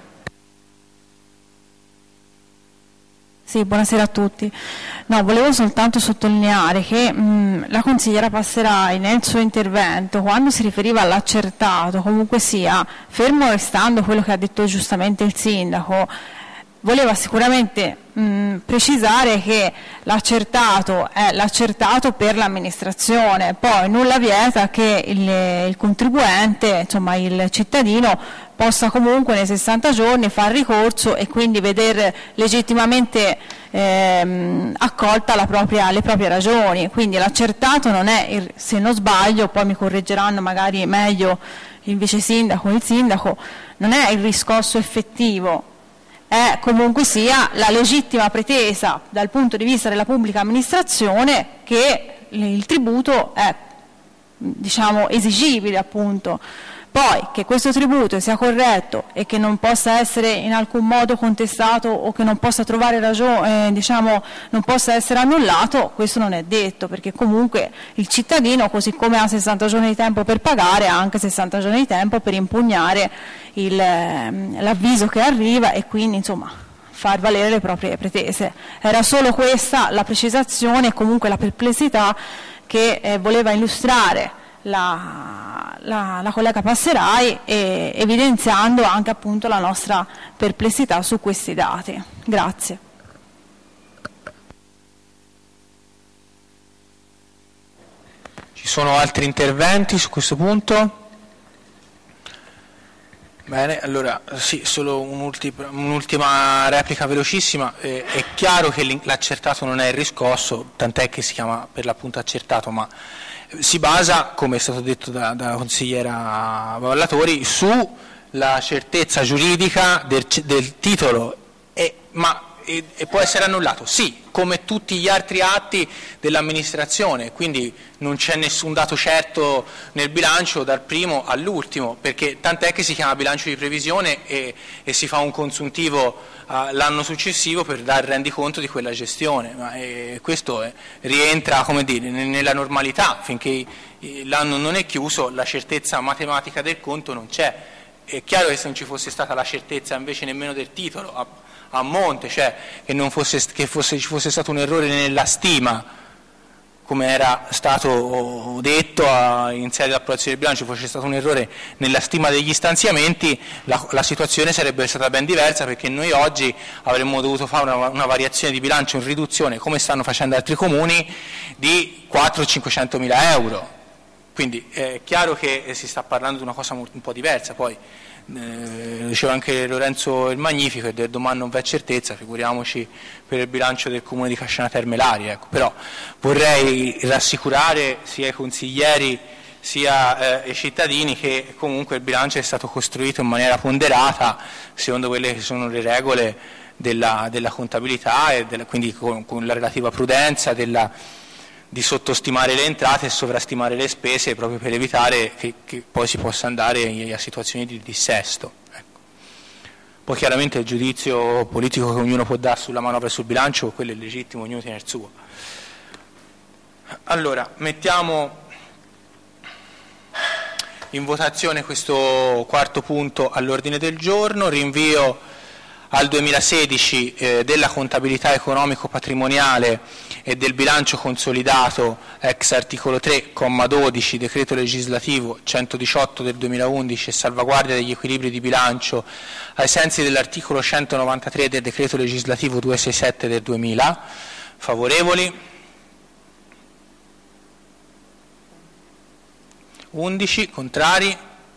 Sì, buonasera a tutti. No, volevo soltanto sottolineare che mh, la consigliera Passerai nel suo intervento, quando si riferiva all'accertato, comunque sia, fermo restando quello che ha detto giustamente il sindaco, voleva sicuramente mh, precisare che l'accertato è l'accertato per l'amministrazione, poi nulla vieta che il, il contribuente, insomma il cittadino, possa comunque nei sessanta giorni fare ricorso e quindi vedere legittimamente ehm, accolta la propria, le proprie ragioni. Quindi l'accertato non è, il, se non sbaglio, poi mi correggeranno magari meglio il vice sindaco o il sindaco, non è il riscosso effettivo, è comunque sia la legittima pretesa dal punto di vista della pubblica amministrazione che il tributo è, diciamo, esigibile, appunto. Poi che questo tributo sia corretto e che non possa essere in alcun modo contestato o che non possa trovare ragione, eh, diciamo, non possa essere annullato, questo non è detto, perché comunque il cittadino, così come ha sessanta giorni di tempo per pagare, ha anche sessanta giorni di tempo per impugnare il, eh, l'avviso che arriva e quindi, insomma, far valere le proprie pretese. Era solo questa la precisazione e comunque la perplessità che eh, voleva illustrare La, la, la collega Passerai, e evidenziando anche appunto la nostra perplessità su questi dati. Grazie. Ci sono altri interventi su questo punto? Bene, allora sì, solo un'ultima, un'ultima replica velocissima. Eh, è chiaro che l'accertato non è il riscosso, tant'è che si chiama per l'appunto accertato, ma si basa, come è stato detto da, da consigliera Vallatori, sulla certezza giuridica del, del titolo, e, ma e, e può essere annullato? Sì, come tutti gli altri atti dell'amministrazione, quindi non c'è nessun dato certo nel bilancio dal primo all'ultimo, perché tant'è che si chiama bilancio di previsione e, e si fa un consuntivo uh, l'anno successivo per dare rendiconto di quella gestione, ma eh, questo è, rientra, come dire, nella normalità. Finché l'anno non è chiuso, la certezza matematica del conto non c'è. È chiaro che se non ci fosse stata la certezza invece nemmeno del titolo a, a monte, cioè che, non fosse, che fosse, ci fosse stato un errore nella stima, come era stato detto a, in sede di approvazione del bilancio, fosse stato un errore nella stima degli stanziamenti, la, la situazione sarebbe stata ben diversa, perché noi oggi avremmo dovuto fare una, una variazione di bilancio in riduzione, come stanno facendo altri comuni, di quattrocento cinquecento mila euro. Quindi è chiaro che si sta parlando di una cosa un po' diversa. Poi eh, diceva anche Lorenzo il Magnifico che del domani non v'è certezza, figuriamoci per il bilancio del comune di Casciana Terme Ilaria, ecco. Però vorrei rassicurare sia i consiglieri sia eh, i cittadini che comunque il bilancio è stato costruito in maniera ponderata secondo quelle che sono le regole della, della contabilità e della, quindi con, con la relativa prudenza della di sottostimare le entrate e sovrastimare le spese, proprio per evitare che, che poi si possa andare a situazioni di dissesto. Ecco. Poi chiaramente il giudizio politico che ognuno può dare sulla manovra e sul bilancio, quello è legittimo, ognuno tiene il suo. Allora, mettiamo in votazione questo quarto punto all'ordine del giorno, rinvio al duemilasedici eh, della contabilità economico-patrimoniale e del bilancio consolidato ex articolo tre, comma dodici, decreto legislativo centodiciotto del duemilaundici e salvaguardia degli equilibri di bilancio ai sensi dell'articolo centonovantatré del decreto legislativo duecentosessantasette del duemila. Favorevoli? undici. Contrari?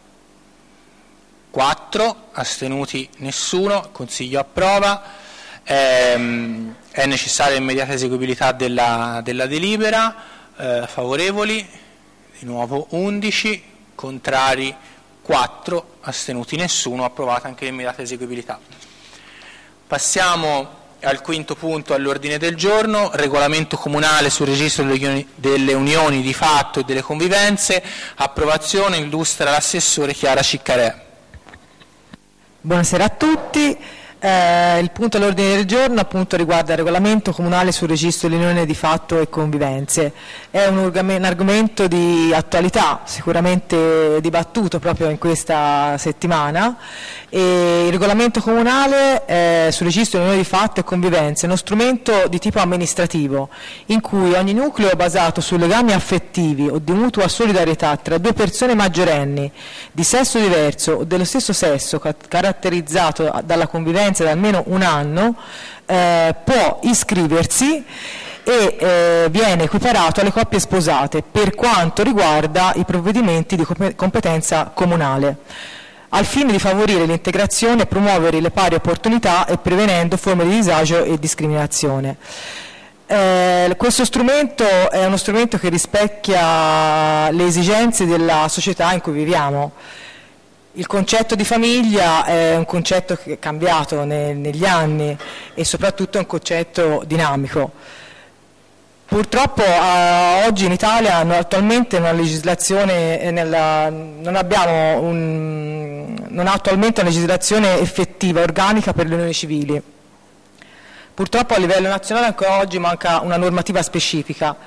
quattro, astenuti nessuno, Consiglio approva. Ehm, è necessaria immediata eseguibilità della, della delibera, eh, favorevoli, di nuovo undici, contrari quattro, astenuti nessuno, approvata anche l'immediata eseguibilità. Passiamo al quinto punto all'ordine del giorno, regolamento comunale sul registro delle unioni di fatto e delle convivenze, approvazione, illustra l'assessore Chiara Ciccarè. Buonasera a tutti. Eh, il punto all'ordine del giorno appunto riguarda il regolamento comunale sul registro dell'unione di fatto e convivenze. È un, un argomento di attualità, sicuramente dibattuto proprio in questa settimana. E il regolamento comunale eh, sul registro dell'unione di fatto e convivenze è uno strumento di tipo amministrativo in cui ogni nucleo basato su legami affettivi o di mutua solidarietà tra due persone maggiorenni di sesso diverso o dello stesso sesso caratterizzato dalla convivenza da almeno un anno eh, può iscriversi e eh, viene equiparato alle coppie sposate per quanto riguarda i provvedimenti di competenza comunale, al fine di favorire l'integrazione e promuovere le pari opportunità e prevenendo forme di disagio e discriminazione. Eh, questo strumento è uno strumento che rispecchia le esigenze della società in cui viviamo. Il concetto di famiglia è un concetto che è cambiato ne, negli anni e soprattutto è un concetto dinamico. Purtroppo eh, oggi in Italia no, attualmente una legislazione nella, non abbiamo un, non ha attualmente una legislazione effettiva, organica per le unioni civili. Purtroppo a livello nazionale ancora oggi manca una normativa specifica.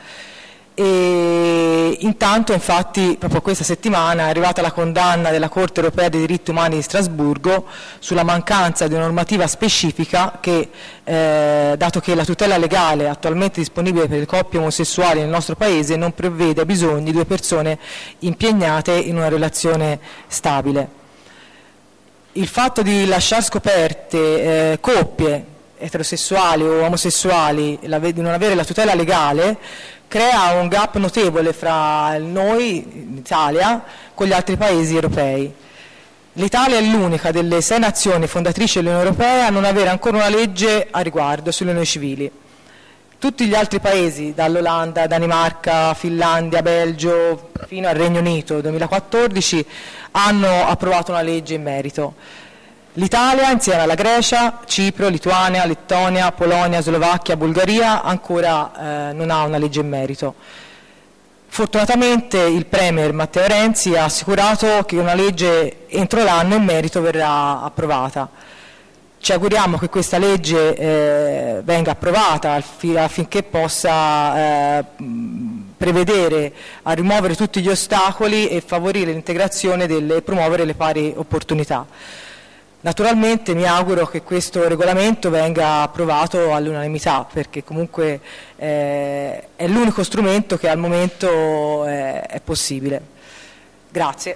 E intanto infatti proprio questa settimana è arrivata la condanna della Corte Europea dei Diritti Umani di Strasburgo sulla mancanza di una normativa specifica che, eh, dato che la tutela legale attualmente disponibile per le coppie omosessuali nel nostro Paese non prevede bisogni di due persone impegnate in una relazione stabile. Il fatto di lasciar scoperte eh, coppie eterosessuali o omosessuali, di non avere la tutela legale, crea un gap notevole fra noi, in Italia, con gli altri paesi europei. L'Italia è l'unica delle sei nazioni fondatrici dell'Unione Europea a non avere ancora una legge a riguardo sulle unioni civili. Tutti gli altri paesi, dall'Olanda, Danimarca, Finlandia, Belgio, fino al Regno Unito duemilaquattordici, hanno approvato una legge in merito. L'Italia, insieme alla Grecia, Cipro, Lituania, Lettonia, Polonia, Slovacchia, Bulgaria, ancora eh, non ha una legge in merito. Fortunatamente il Premier Matteo Renzi ha assicurato che una legge entro l'anno in merito verrà approvata. Ci auguriamo che questa legge eh, venga approvata affinché possa eh, prevedere a rimuovere tutti gli ostacoli e favorire l'integrazione e promuovere le pari opportunità. Naturalmente mi auguro che questo regolamento venga approvato all'unanimità, perché comunque eh, è l'unico strumento che al momento eh, è possibile. Grazie.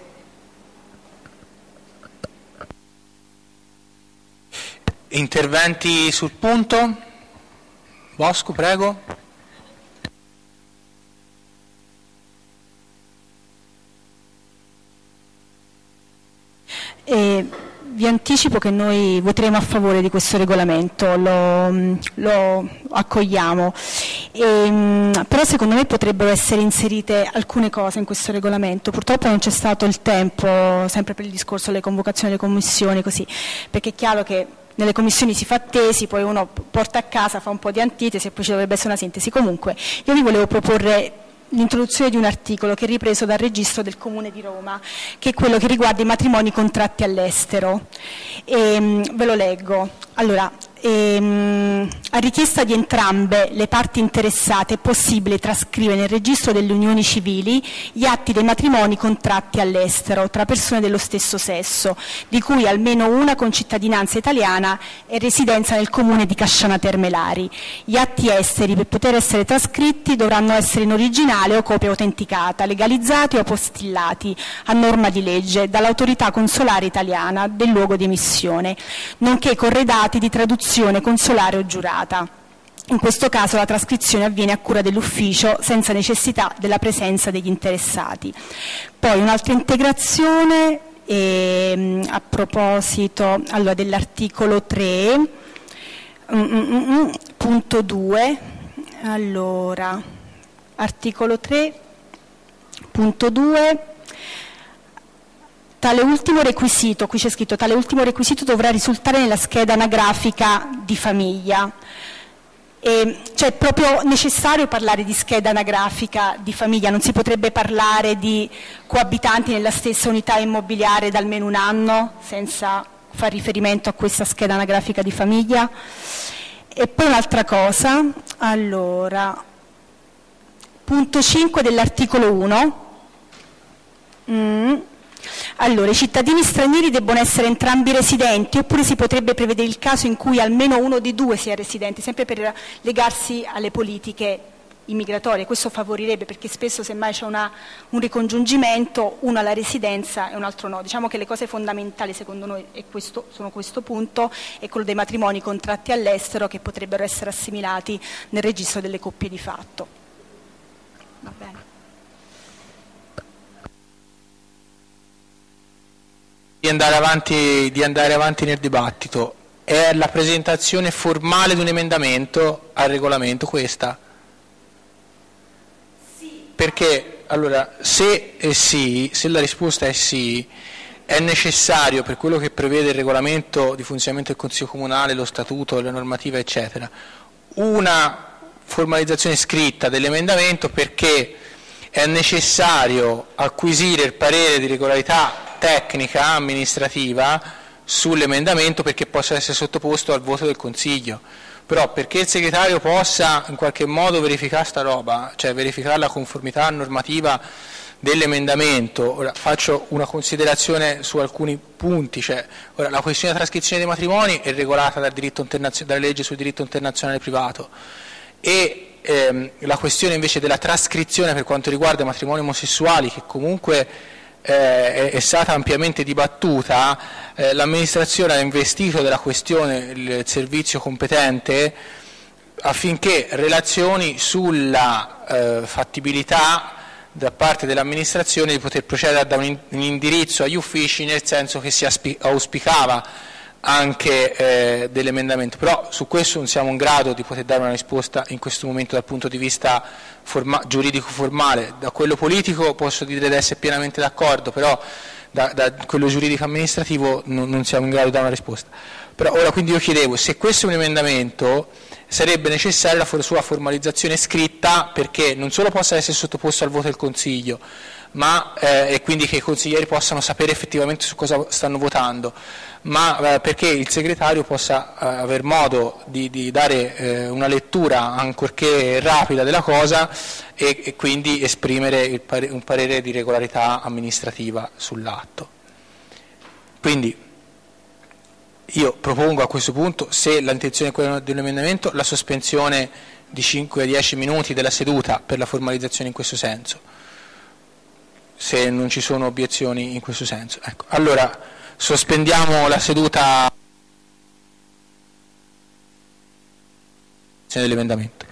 Interventi sul punto? Bosco, prego. E vi anticipo che noi voteremo a favore di questo regolamento, lo, lo accogliamo, e, però secondo me potrebbero essere inserite alcune cose in questo regolamento. Purtroppo non c'è stato il tempo, sempre per il discorso delle convocazioni delle commissioni, così, perché è chiaro che nelle commissioni si fa tesi, poi uno porta a casa, fa un po' di antitesi e poi ci dovrebbe essere una sintesi. Comunque io vi volevo proporre l'introduzione di un articolo che è ripreso dal registro del Comune di Roma, che è quello che riguarda i matrimoni contratti all'estero. E, ve lo leggo. Allora, ehm, a richiesta di entrambe le parti interessate è possibile trascrivere nel registro delle unioni civili gli atti dei matrimoni contratti all'estero tra persone dello stesso sesso, di cui almeno una con cittadinanza italiana e residenza nel comune di Casciana Termelari. Gli atti esteri, per poter essere trascritti, dovranno essere in originale o copia autenticata, legalizzati o apostillati a norma di legge dall'autorità consolare italiana del luogo di emissione, nonché corredati di traduzione consolare o giurata. In questo caso la trascrizione avviene a cura dell'ufficio senza necessità della presenza degli interessati. Poi un'altra integrazione eh, a proposito allora, dell'articolo tre, mm, mm, mm, punto due, allora, articolo tre, punto due. Tale ultimo requisito, qui c'è scritto, tale ultimo requisito dovrà risultare nella scheda anagrafica di famiglia. E, cioè è proprio necessario parlare di scheda anagrafica di famiglia, non si potrebbe parlare di coabitanti nella stessa unità immobiliare da almeno un anno senza far riferimento a questa scheda anagrafica di famiglia. E poi un'altra cosa, allora, punto cinque dell'articolo uno. Mm. Allora, i cittadini stranieri debbono essere entrambi residenti, oppure si potrebbe prevedere il caso in cui almeno uno dei due sia residente, sempre per legarsi alle politiche immigratorie. Questo favorirebbe, perché spesso semmai c'è una, un ricongiungimento, uno ha la residenza e un altro no. Diciamo che le cose fondamentali secondo noi è questo, sono questo punto e quello dei matrimoni contratti all'estero, che potrebbero essere assimilati nel registro delle coppie di fatto. Va bene. Di andare avanti, di andare avanti nel dibattito, è la presentazione formale di un emendamento al regolamento questa? Sì. Perché, allora, se è sì, se la risposta è sì, è necessario, per quello che prevede il regolamento di funzionamento del Consiglio Comunale, lo statuto, la normativa eccetera, una formalizzazione scritta dell'emendamento, perché è necessario acquisire il parere di regolarità tecnica amministrativa sull'emendamento perché possa essere sottoposto al voto del Consiglio. Però perché il segretario possa in qualche modo verificare sta roba, cioè verificare la conformità normativa dell'emendamento, ora faccio una considerazione su alcuni punti, cioè, ora, la questione della trascrizione dei matrimoni è regolata dal diritto dalla legge sul diritto internazionale privato e ehm, la questione invece della trascrizione per quanto riguarda i matrimoni omosessuali, che comunque eh, è, è stata ampiamente dibattuta, eh, l'amministrazione ha investito della questione il servizio competente affinché relazioni sulla eh, fattibilità da parte dell'amministrazione di poter procedere da un indirizzo agli uffici, nel senso che si auspicava anche eh, dell'emendamento, però su questo non siamo in grado di poter dare una risposta in questo momento dal punto di vista forma- giuridico formale. Da quello politico posso dire di essere pienamente d'accordo, però da, da quello giuridico amministrativo non, non siamo in grado di dare una risposta. Però ora quindi io chiedevo, se questo è un emendamento sarebbe necessaria la for- sua formalizzazione scritta perché non solo possa essere sottoposto al voto del Consiglio, ma eh, e quindi che i consiglieri possano sapere effettivamente su cosa stanno votando, ma eh, perché il segretario possa eh, aver modo di, di dare eh, una lettura ancorché rapida della cosa e, e quindi esprimere il pare- un parere di regolarità amministrativa sull'atto. Quindi io propongo a questo punto, se l'intenzione è quella dell'emendamento, la sospensione di cinque a dieci minuti della seduta per la formalizzazione in questo senso, se non ci sono obiezioni in questo senso. Ecco. Allora sospendiamo la seduta dell'emendamento.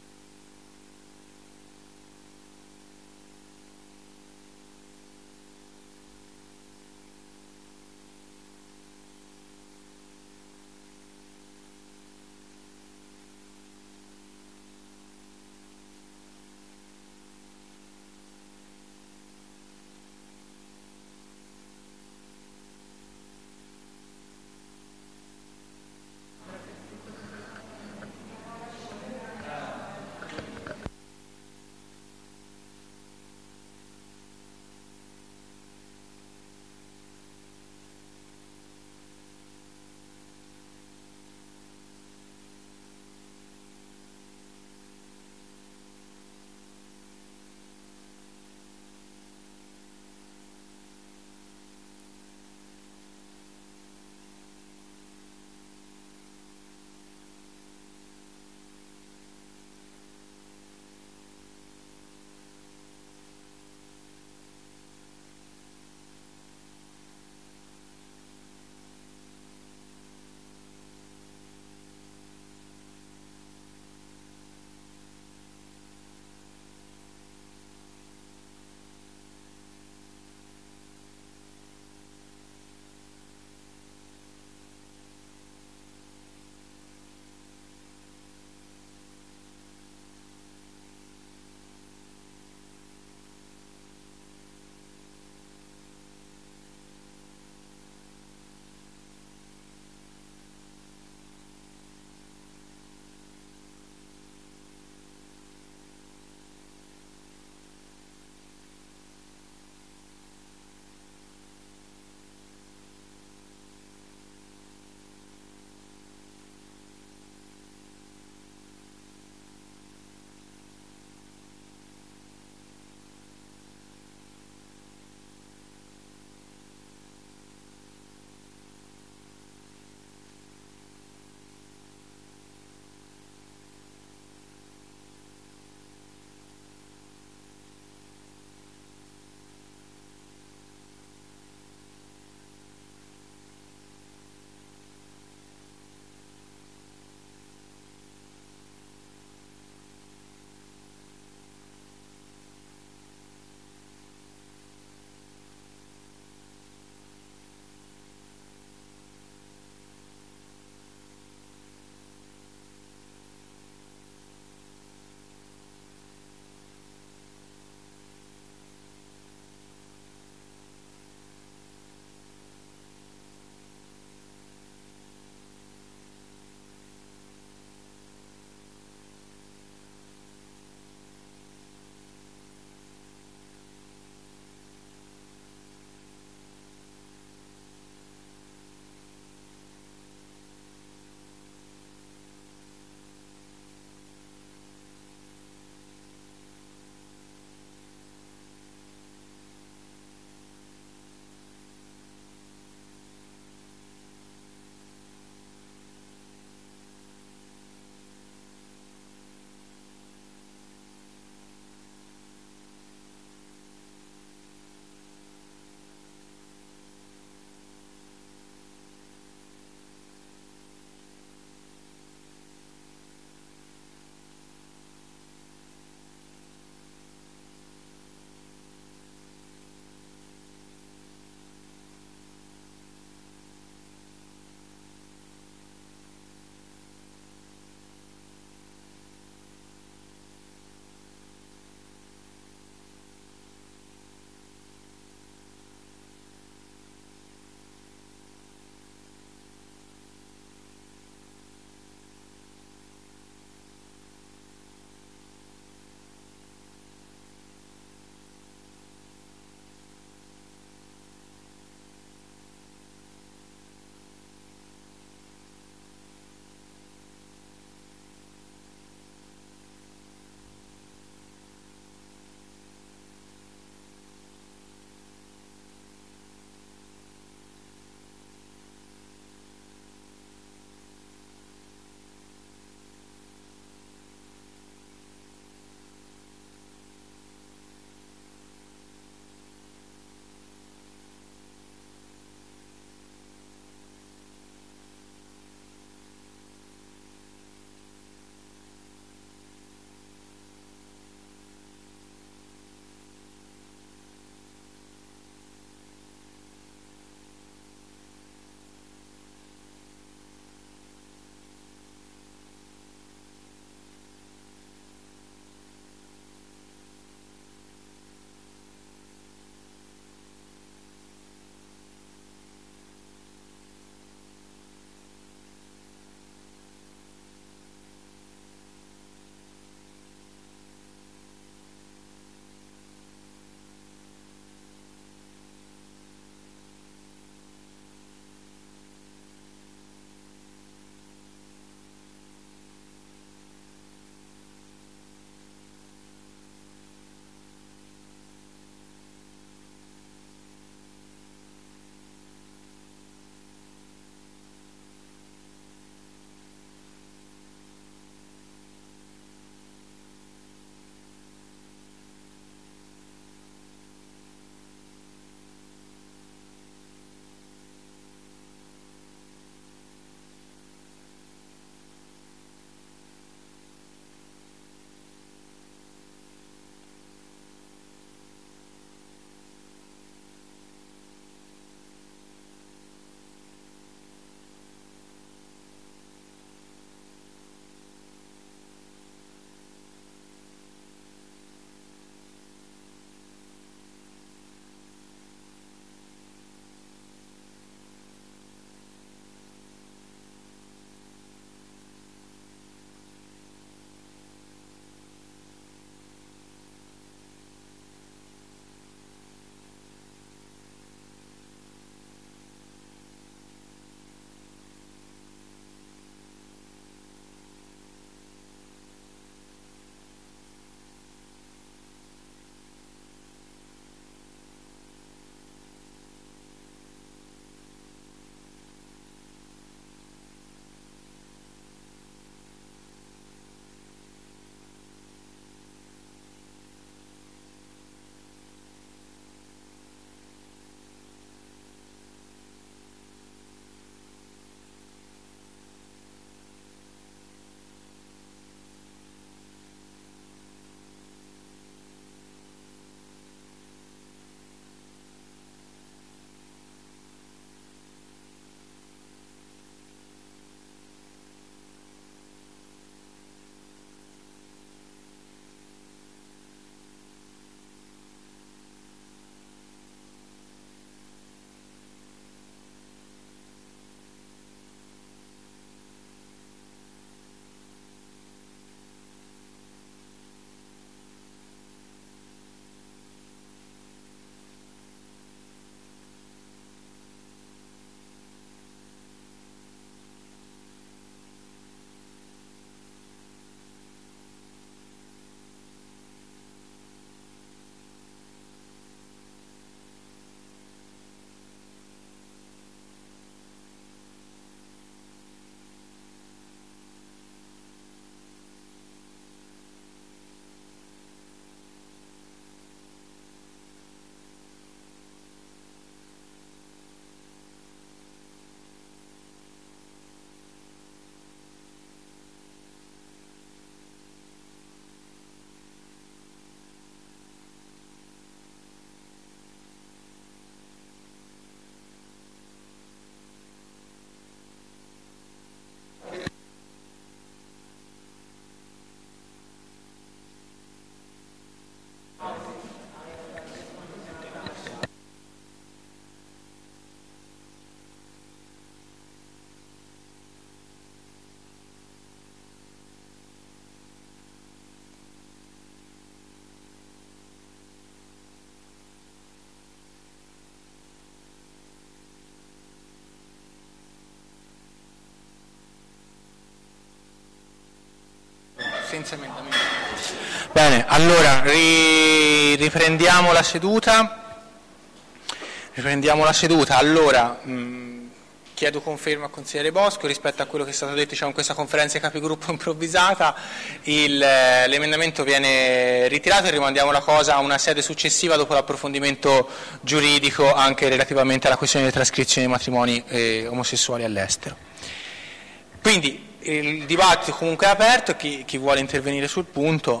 senza emendamenti. Bene, allora ri- riprendiamo la seduta. Riprendiamo la seduta. Allora, mh, chiedo conferma al consigliere Bosco rispetto a quello che è stato detto, diciamo, in questa conferenza di capigruppo improvvisata. Il, eh, l'emendamento viene ritirato e rimandiamo la cosa a una sede successiva dopo l'approfondimento giuridico anche relativamente alla questione delle trascrizioni dei matrimoni eh, omosessuali all'estero. Quindi il dibattito comunque è aperto, chi, chi vuole intervenire sul punto.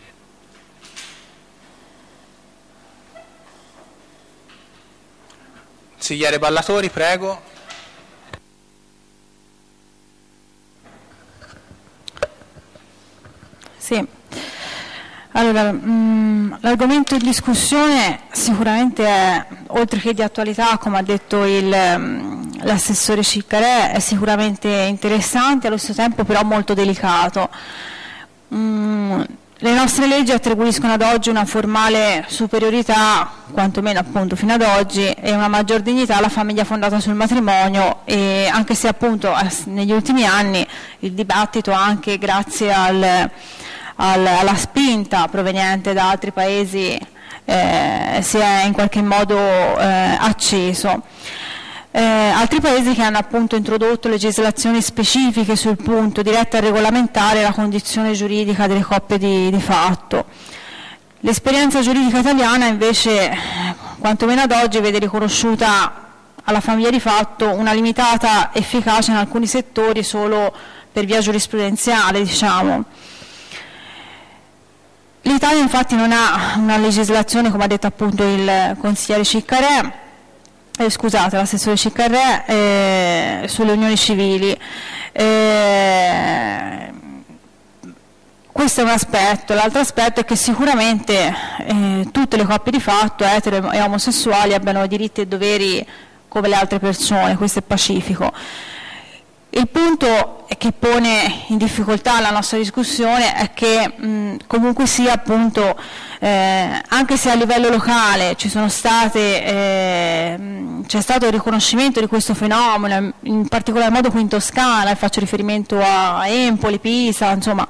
Consigliere Ballatori, prego. Sì, allora mh, l'argomento in discussione sicuramente è, oltre che di attualità, come ha detto il, mh, l'assessore Ciccarè, è sicuramente interessante, allo stesso tempo però molto delicato. Mh, le nostre leggi attribuiscono ad oggi una formale superiorità, quantomeno appunto fino ad oggi, e una maggior dignità alla famiglia fondata sul matrimonio, e anche se appunto negli ultimi anni il dibattito, anche grazie al alla spinta proveniente da altri paesi, eh, si è in qualche modo eh, acceso. Eh, altri paesi che hanno appunto introdotto legislazioni specifiche sul punto, dirette a regolamentare la condizione giuridica delle coppie di, di fatto. L'esperienza giuridica italiana invece, quantomeno ad oggi, vede riconosciuta alla famiglia di fatto una limitata efficacia in alcuni settori solo per via giurisprudenziale, diciamo. L'Italia infatti non ha una legislazione, come ha detto appunto il consigliere Ciccarè, eh, scusate, l'assessore Ciccarè, eh, sulle unioni civili. Eh, questo è un aspetto. L'altro aspetto è che sicuramente eh, tutte le coppie di fatto, etero e omosessuali, abbiano diritti e doveri come le altre persone, questo è pacifico. Il punto che pone in difficoltà la nostra discussione è che mh, comunque sia appunto, eh, anche se a livello locale ci sono state, eh, c'è stato il riconoscimento di questo fenomeno, in particolar modo qui in Toscana, faccio riferimento a Empoli, Pisa, insomma,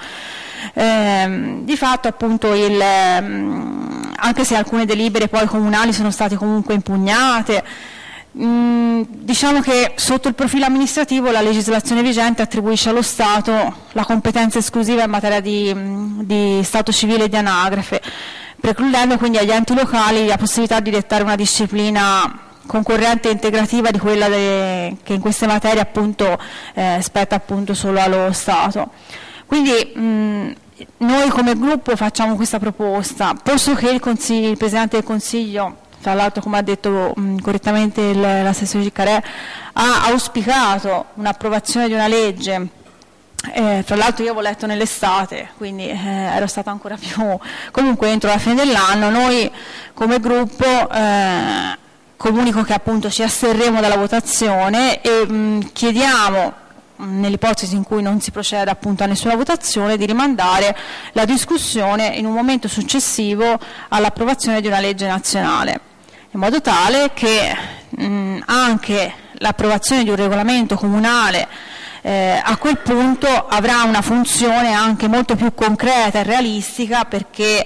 eh, di fatto appunto il, mh, anche se alcune delibere poi comunali sono state comunque impugnate, Mm, diciamo che sotto il profilo amministrativo la legislazione vigente attribuisce allo Stato la competenza esclusiva in materia di, di stato civile e di anagrafe, precludendo quindi agli enti locali la possibilità di dettare una disciplina concorrente e integrativa di quella de, che in queste materie appunto eh, spetta appunto solo allo Stato. Quindi mh, noi come gruppo facciamo questa proposta, posto che il, il Presidente del Consiglio, tra l'altro come ha detto mh, correttamente il, l'assessore Ciccarè, ha auspicato un'approvazione di una legge, eh, tra l'altro io avevo letto nell'estate, quindi eh, ero stata ancora più, comunque entro la fine dell'anno. Noi come gruppo eh, comunico che appunto ci asterremo dalla votazione e mh, chiediamo, nell'ipotesi in cui non si proceda appunto a nessuna votazione, di rimandare la discussione in un momento successivo all'approvazione di una legge nazionale, in modo tale che mh, anche l'approvazione di un regolamento comunale eh, a quel punto avrà una funzione anche molto più concreta e realistica, perché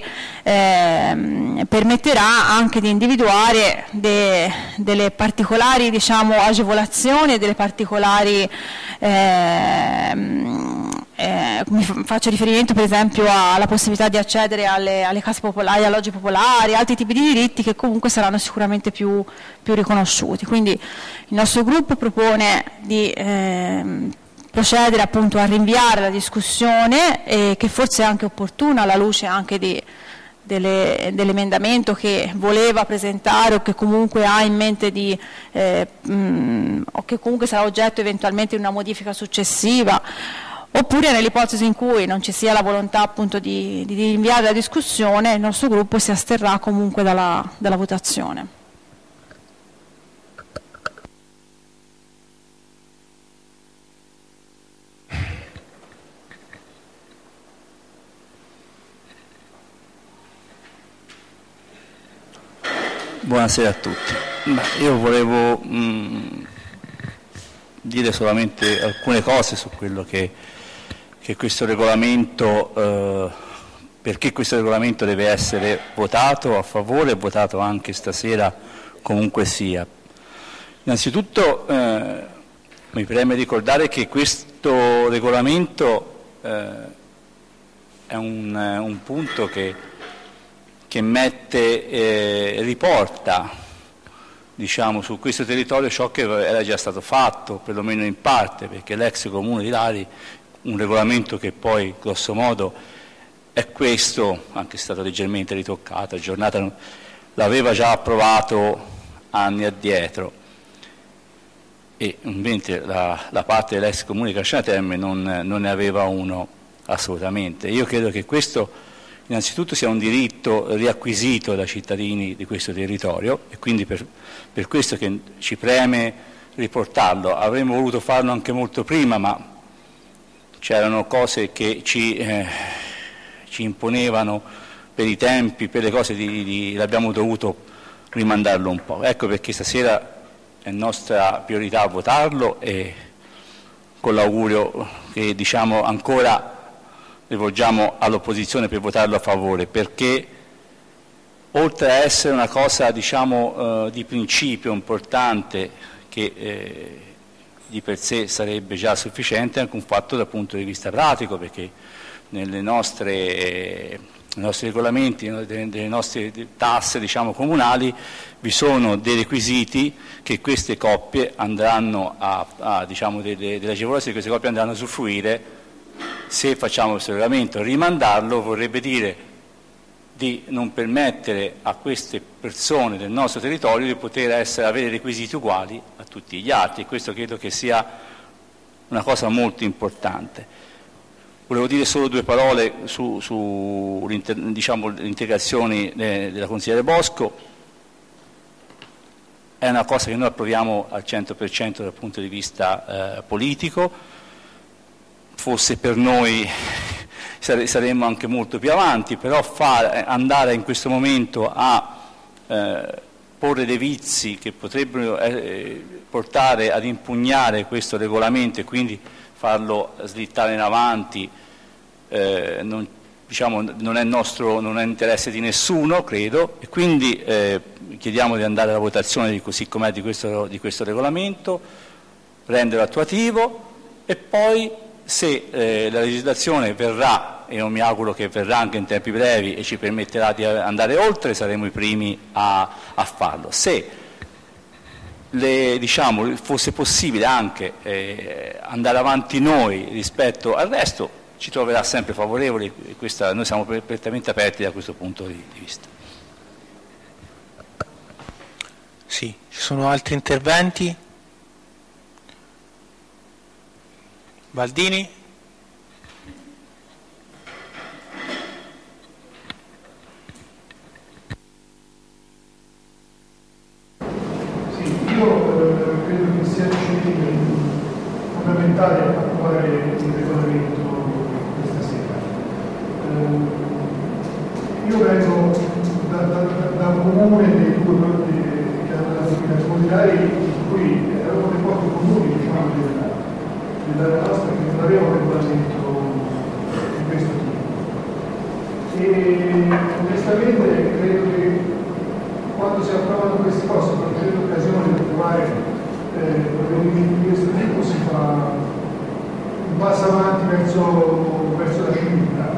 eh, permetterà anche di individuare de, delle particolari, diciamo, agevolazioni e delle particolari eh, eh, mi faccio riferimento per esempio alla possibilità di accedere alle, alle case popolari, alloggi popolari, altri tipi di diritti che comunque saranno sicuramente più, più riconosciuti. Quindi il nostro gruppo propone di eh, procedere appunto a rinviare la discussione, e che forse è anche opportuna alla luce anche di, delle, dell'emendamento che voleva presentare o che comunque ha in mente di eh, mh, o che comunque sarà oggetto eventualmente di una modifica successiva, oppure nell'ipotesi in cui non ci sia la volontà appunto di, di rinviare la discussione, il nostro gruppo si asterrà comunque dalla, dalla votazione. Buonasera a tutti. Beh, io volevo mh, dire solamente alcune cose su quello che, che questo regolamento, eh, perché questo regolamento deve essere votato a favore e votato anche stasera comunque sia. Innanzitutto eh, mi preme ricordare che questo regolamento eh, è un, un punto che, che mette, eh, riporta diciamo, su questo territorio ciò che era già stato fatto, perlomeno in parte, perché l'ex comune di Lari, un regolamento che poi grosso modo è questo, anche se è stato leggermente ritoccato, aggiornato, l'aveva già approvato anni addietro, e mentre la, la parte dell'ex comune di Cascina Terme non, non ne aveva uno assolutamente. Io credo che questo innanzitutto sia un diritto riacquisito dai cittadini di questo territorio, e quindi per, per questo che ci preme riportarlo. Avremmo voluto farlo anche molto prima, ma c'erano cose che ci, eh, ci imponevano per i tempi, per le cose, di, di, l'abbiamo dovuto rimandarlo un po'. Ecco perché stasera è nostra priorità votarlo, e con l'augurio che diciamo ancora rivolgiamo all'opposizione per votarlo a favore, perché oltre a essere una cosa diciamo eh, di principio importante, che eh, di per sé sarebbe già sufficiente, è anche un fatto dal punto di vista pratico, perché nelle nostre, eh, nei nostri regolamenti, nelle nostre tasse diciamo, comunali, vi sono dei requisiti che queste coppie andranno a, a diciamo, delle, delle agevolazioni, queste coppie andranno a usufruire. Se facciamo questo regolamento, rimandarlo vorrebbe dire di non permettere a queste persone del nostro territorio di poter essere, avere requisiti uguali a tutti gli altri, e questo credo che sia una cosa molto importante. Volevo dire solo due parole su, su diciamo, le integrazioni della consigliere Bosco. È una cosa che noi approviamo al cento per cento dal punto di vista eh, politico. Fosse per noi saremmo anche molto più avanti, però far, andare in questo momento a eh, porre dei vizi che potrebbero eh, portare ad impugnare questo regolamento e quindi farlo slittare in avanti, eh, non, diciamo, non è nostro, non è interesse di nessuno, credo, e quindi eh, chiediamo di andare alla votazione di così com'è di questo, di questo regolamento, renderlo attuativo, e poi se eh, la legislazione verrà, e io mi auguro che verrà anche in tempi brevi e ci permetterà di andare oltre, saremo i primi a, a farlo. Se le, diciamo, fosse possibile anche eh, andare avanti noi rispetto al resto, ci troverà sempre favorevoli, e questa, noi siamo perfettamente aperti da questo punto di, di vista. Sì, ci sono altri interventi? Baldini? Sì, io eh, credo che sia fondamentale approvare il regolamento questa sera. Eh, io vengo da, da, da un comune dei due che hanno la comunità comunitaria, in cui erano dei pochi comuni, diciamo, della della nostra, che non aveva un regolamento di questo tipo. E onestamente credo che quando si approvano queste cose, quando c'è l'occasione di approvare eh, provvedimenti di questo tipo, si fa un passo avanti verso, verso la civiltà.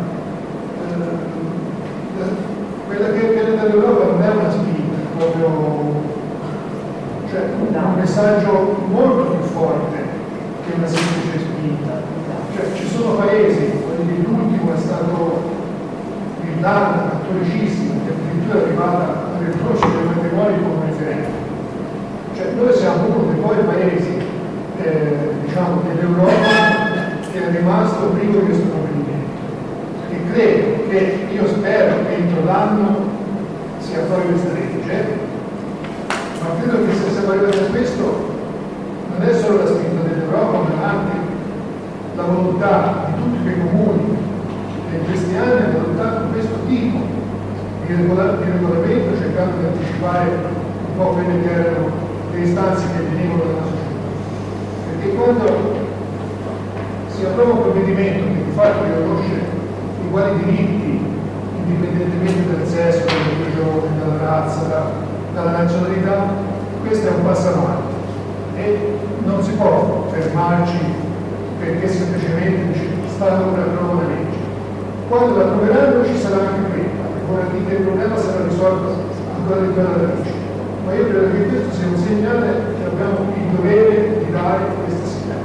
Eh, quella che viene dall'Europa non è una spinta, proprio, cioè un messaggio molto più forte che una semplice spinta. Cioè, ci sono paesi, l'ultimo è stato l'Irlanda, cattolicissima, che addirittura è arrivata a riconoscere il matrimonio come referendum. Cioè, noi siamo uno dei pochi paesi eh, diciamo, dell'Europa che è rimasto privo di questo provvedimento. E credo che, io spero che entro l'anno si approvi questa legge, ma credo che se siamo arrivati a questo non è solo la spinta dell'Europa, ma anche la volontà di tutti quei comuni che in questi anni hanno adottato questo tipo di, regola di regolamento, cercando di anticipare un po' quelle che erano le istanze che venivano dalla società. Perché quando si approva un provvedimento che fatto riconosce uguali diritti indipendentemente dal sesso, dalla religione, dalla razza, da, dalla nazionalità, questo è un passo avanti e non si può fermarci perché semplicemente dice Stato ora approva una legge. Quando la approveranno ci sarà anche quella, e ora dite il problema sarà risolto ancora di più alla radice. Ma io credo che questo sia un segnale che abbiamo il dovere di dare questa segnale.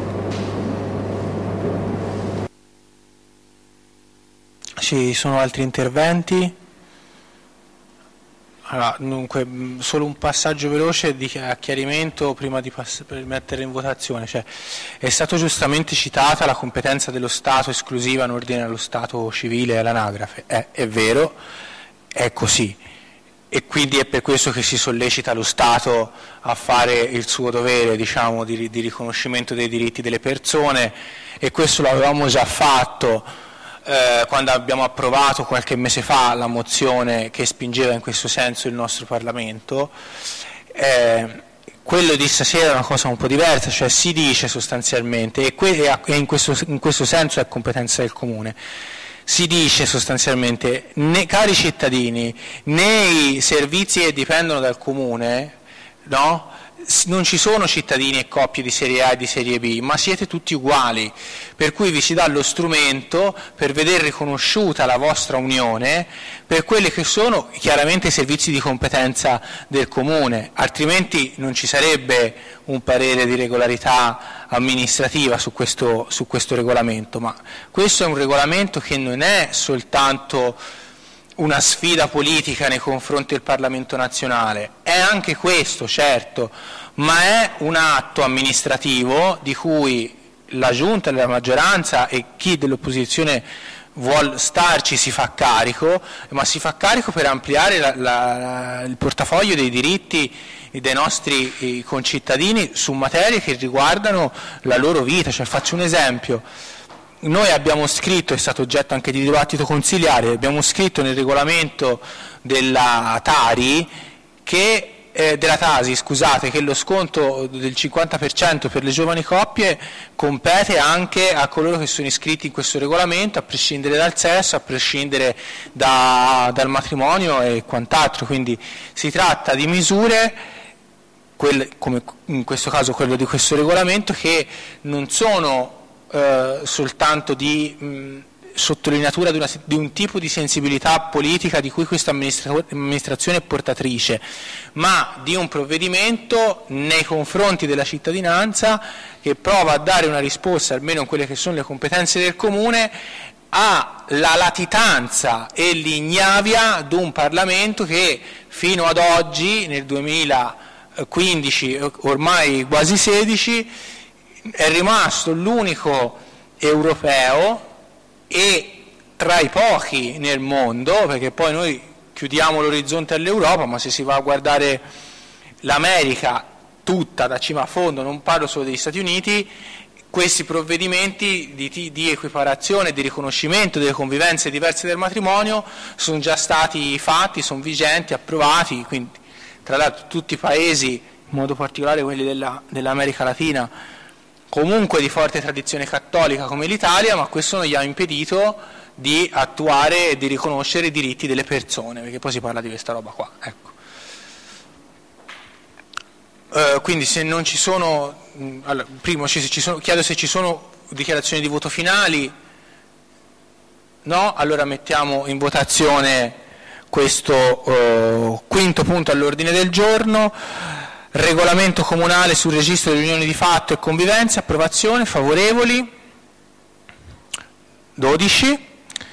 Ci sono altri interventi? Allora, dunque, solo un passaggio veloce di chiarimento prima di pass- per mettere in votazione. Cioè, è stato giustamente citata la competenza dello Stato esclusiva in ordine allo Stato civile e all'anagrafe. Eh, è vero, è così. E quindi è per questo che si sollecita lo Stato a fare il suo dovere, diciamo, di, di riconoscimento dei diritti delle persone, e questo l'avevamo già fatto Eh, quando abbiamo approvato qualche mese fa la mozione che spingeva in questo senso il nostro Parlamento. Eh, quello di stasera è una cosa un po' diversa, cioè si dice sostanzialmente, e, que- e in, questo, in questo senso è competenza del Comune, si dice sostanzialmente, né, cari cittadini, nei servizi che dipendono dal Comune, no? Non ci sono cittadini e coppie di serie A e di serie B, ma siete tutti uguali, per cui vi si dà lo strumento per vedere riconosciuta la vostra unione per quelli che sono chiaramente i servizi di competenza del Comune, altrimenti non ci sarebbe un parere di regolarità amministrativa su questo, su questo regolamento. Ma questo è un regolamento che non è soltanto una sfida politica nei confronti del Parlamento nazionale, è anche questo, certo, ma è un atto amministrativo di cui la Giunta, la maggioranza e chi dell'opposizione vuol starci si fa carico, ma si fa carico per ampliare la, la, il portafoglio dei diritti dei nostri concittadini su materie che riguardano la loro vita. Cioè, faccio un esempio. Noi abbiamo scritto, è stato oggetto anche di dibattito consiliare, abbiamo scritto nel regolamento della Tari che eh, della Tasi, scusate, che lo sconto del cinquanta per cento per le giovani coppie compete anche a coloro che sono iscritti in questo regolamento, a prescindere dal sesso, a prescindere da, dal matrimonio e quant'altro. Quindi si tratta di misure, quelle, come in questo caso quello di questo regolamento, che non sono Eh, soltanto di mh, sottolineatura di, una, di un tipo di sensibilità politica di cui questa amministra- amministrazione è portatrice, ma di un provvedimento nei confronti della cittadinanza che prova a dare una risposta, almeno in quelle che sono le competenze del Comune, alla latitanza e l'ignavia di un Parlamento che fino ad oggi, nel duemilaquindici, ormai quasi sedici, è rimasto l'unico europeo e tra i pochi nel mondo, perché poi noi chiudiamo l'orizzonte all'Europa, ma se si va a guardare l'America tutta da cima a fondo, non parlo solo degli Stati Uniti, questi provvedimenti di, di equiparazione, di riconoscimento delle convivenze diverse del matrimonio sono già stati fatti, sono vigenti, approvati, quindi tra l'altro tutti i paesi, in modo particolare quelli della, dell'America Latina, comunque di forte tradizione cattolica come l'Italia, ma questo non gli ha impedito di attuare e di riconoscere i diritti delle persone, perché poi si parla di questa roba qua. Ecco. Uh, quindi se non ci sono, mh, allora, primo ci, ci sono, chiedo se ci sono dichiarazioni di voto finali. No? Allora mettiamo in votazione questo uh, quinto punto all'ordine del giorno. Regolamento comunale sul registro delle unioni di fatto e convivenze, approvazione, favorevoli dodici,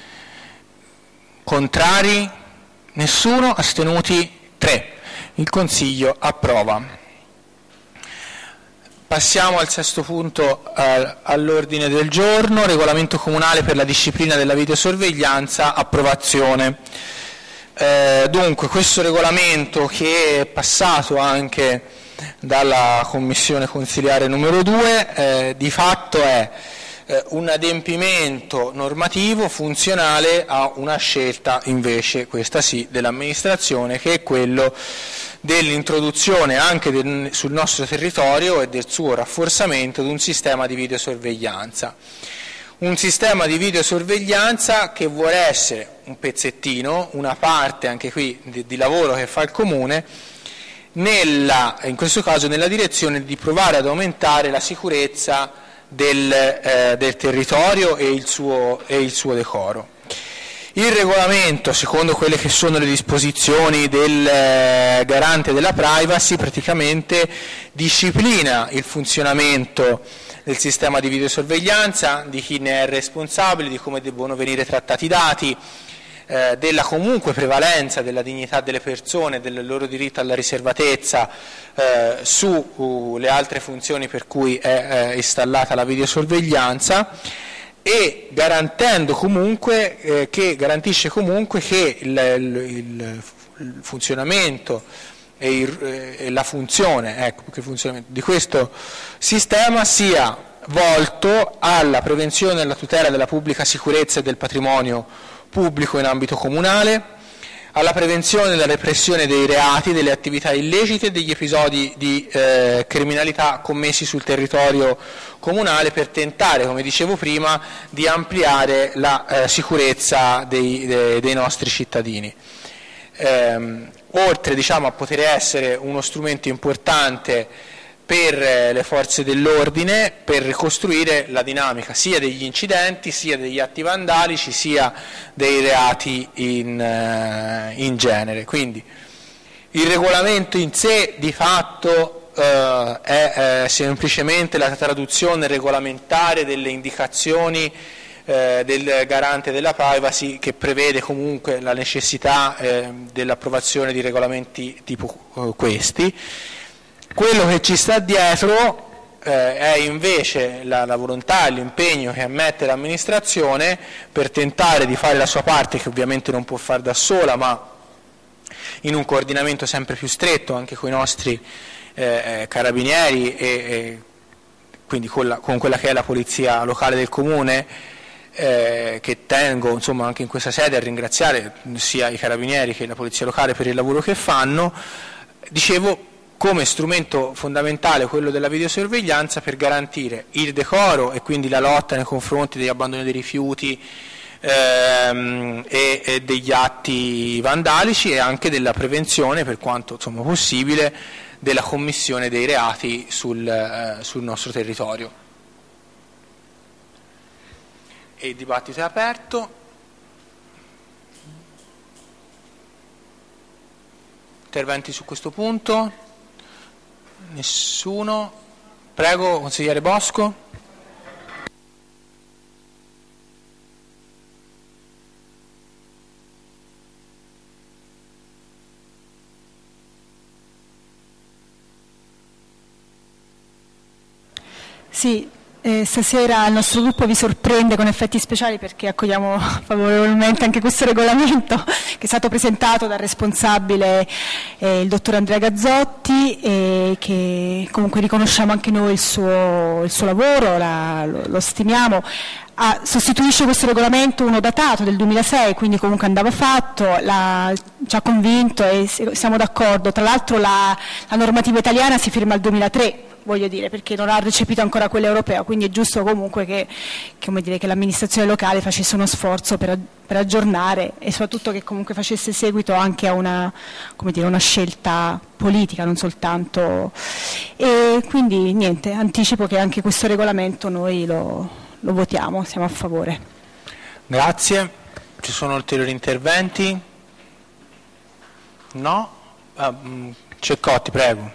contrari nessuno, astenuti tre. Il Consiglio approva. Passiamo al sesto punto eh, all'ordine del giorno, regolamento comunale per la disciplina della videosorveglianza, approvazione. Eh, dunque, questo regolamento, che è passato anche dalla commissione consiliare numero due, eh, di fatto è eh, un adempimento normativo funzionale a una scelta invece, questa sì, dell'amministrazione, che è quello dell'introduzione anche del, sul nostro territorio e del suo rafforzamento di un sistema di videosorveglianza. un sistema di videosorveglianza che vuole essere un pezzettino, una parte anche qui di, di lavoro che fa il Comune, nella, in questo caso nella direzione di provare ad aumentare la sicurezza del, eh, del territorio e il suo, e il suo decoro. Il regolamento, secondo quelle che sono le disposizioni del eh, garante della privacy, praticamente disciplina il funzionamento del sistema di videosorveglianza, di chi ne è responsabile, di come debbono venire trattati i dati, eh, della comunque prevalenza della dignità delle persone, del loro diritto alla riservatezza eh, sulle uh, altre funzioni per cui è eh, installata la videosorveglianza, e garantendo comunque eh, che garantisce comunque che il, il, il funzionamento e, il, e la funzione, ecco, che funzionamento di questo sistema sia volto alla prevenzione e alla tutela della pubblica sicurezza e del patrimonio pubblico in ambito comunale, alla prevenzione e alla repressione dei reati, delle attività illecite e degli episodi di eh, criminalità commessi sul territorio comunale, per tentare, come dicevo prima, di ampliare la eh, sicurezza dei, dei, dei nostri cittadini. Ehm, oltre, diciamo, a poter essere uno strumento importante per le forze dell'ordine, per ricostruire la dinamica sia degli incidenti, sia degli atti vandalici, sia dei reati in, in genere. Quindi il regolamento in sé di fatto eh, è eh, semplicemente la traduzione regolamentare delle indicazioni eh, del garante della privacy, che prevede comunque la necessità eh, dell'approvazione di regolamenti tipo eh, questi. Quello che ci sta dietro eh, è invece la, la volontà e l'impegno che ammette l'amministrazione per tentare di fare la sua parte, che ovviamente non può fare da sola, ma in un coordinamento sempre più stretto anche con i nostri eh, carabinieri e, e quindi con, la, con quella che è la polizia locale del Comune, eh, che tengo, insomma, anche in questa sede a ringraziare sia i carabinieri che la polizia locale per il lavoro che fanno. Dicevo, come strumento fondamentale quello della videosorveglianza per garantire il decoro e quindi la lotta nei confronti degli abbandoni dei rifiuti ehm, e, e degli atti vandalici, e anche della prevenzione, per quanto insomma possibile, della commissione dei reati sul, eh, sul nostro territorio. E il dibattito è aperto. Interventi su questo punto? Nessuno? Prego, consigliere Bosco. Sì, eh, stasera il nostro gruppo vi sorprende con effetti speciali, perché accogliamo favorevolmente anche questo regolamento che è stato presentato dal responsabile, eh, il dottor Andrea Gazzotti, e che comunque riconosciamo anche noi il suo, il suo lavoro, la, lo, lo stimiamo. Ah, sostituisce questo regolamento uno datato del duemilasei, quindi comunque andava fatto, la, ci ha convinto e siamo d'accordo. Tra l'altro la, la normativa italiana si firma al duemilatré, voglio dire, perché non ha recepito ancora quella europea, quindi è giusto comunque che, che, come dire, che l'amministrazione locale facesse uno sforzo per, per aggiornare, e soprattutto che comunque facesse seguito anche a una, come dire, una scelta politica, non soltanto. E quindi niente, anticipo che anche questo regolamento noi lo, lo votiamo, siamo a favore. Grazie. Ci sono ulteriori interventi? No? Ah, Ceccotti, prego.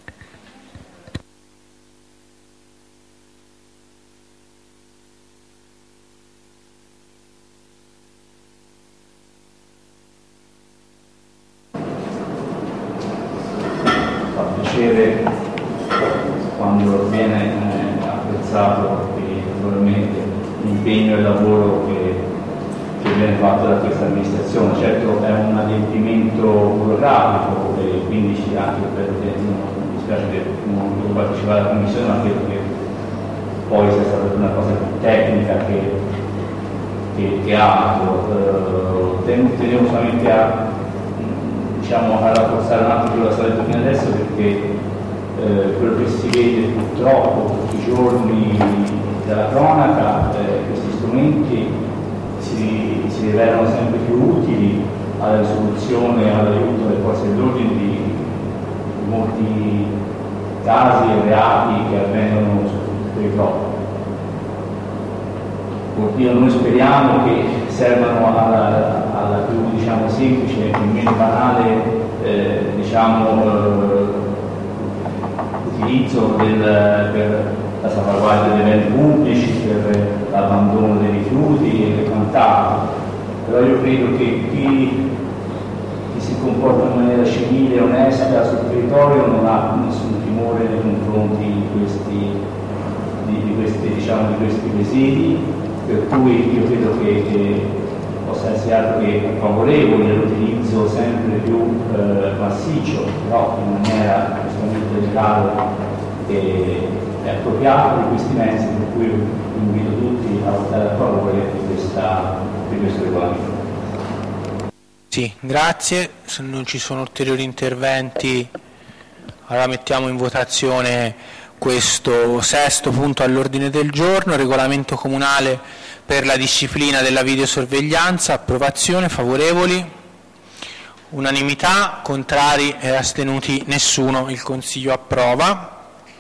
Quando viene eh, apprezzato naturalmente l'impegno e il lavoro che, che viene fatto da questa amministrazione. Certo è un adempimento burocratico e quindi anche per mi dispiace che non ho partecipato alla commissione, ma credo che poi sia stata una cosa più tecnica che, che, che altro. Eh, tenevo solamente a, diciamo, a rafforzare un attimo quello che stavo detto fino adesso, perché eh, quello che si vede purtroppo tutti i giorni della cronaca, eh, questi strumenti si, si rivelano sempre più utili alla risoluzione e all'aiuto delle forze dell'ordine di molti casi e reati che avvengono sul territorio. Noi speriamo che servano alla, alla più diciamo, semplice e meno banale eh, diciamo, eh, utilizzo del, per la salvaguardia dei beni pubblici, per l'abbandono dei rifiuti e quant'altro. Però io credo che chi, chi si comporta in maniera civile e onesta sul territorio non ha nessun timore nei confronti di questi, di, di questi, diciamo, di questi presidi. Per cui io credo che, che possa essere altro che favorevole all'utilizzo sempre più eh, massiccio, però in maniera giustamente legale e, e appropriata di questi mezzi, per cui invito tutti a votare a favore di, questa, di questo regolamento. Sì, grazie. Se non ci sono ulteriori interventi, allora mettiamo in votazione questo sesto punto all'ordine del giorno, regolamento comunale per la disciplina della videosorveglianza. Approvazione, favorevoli, unanimità, contrari e astenuti nessuno. Il Consiglio approva.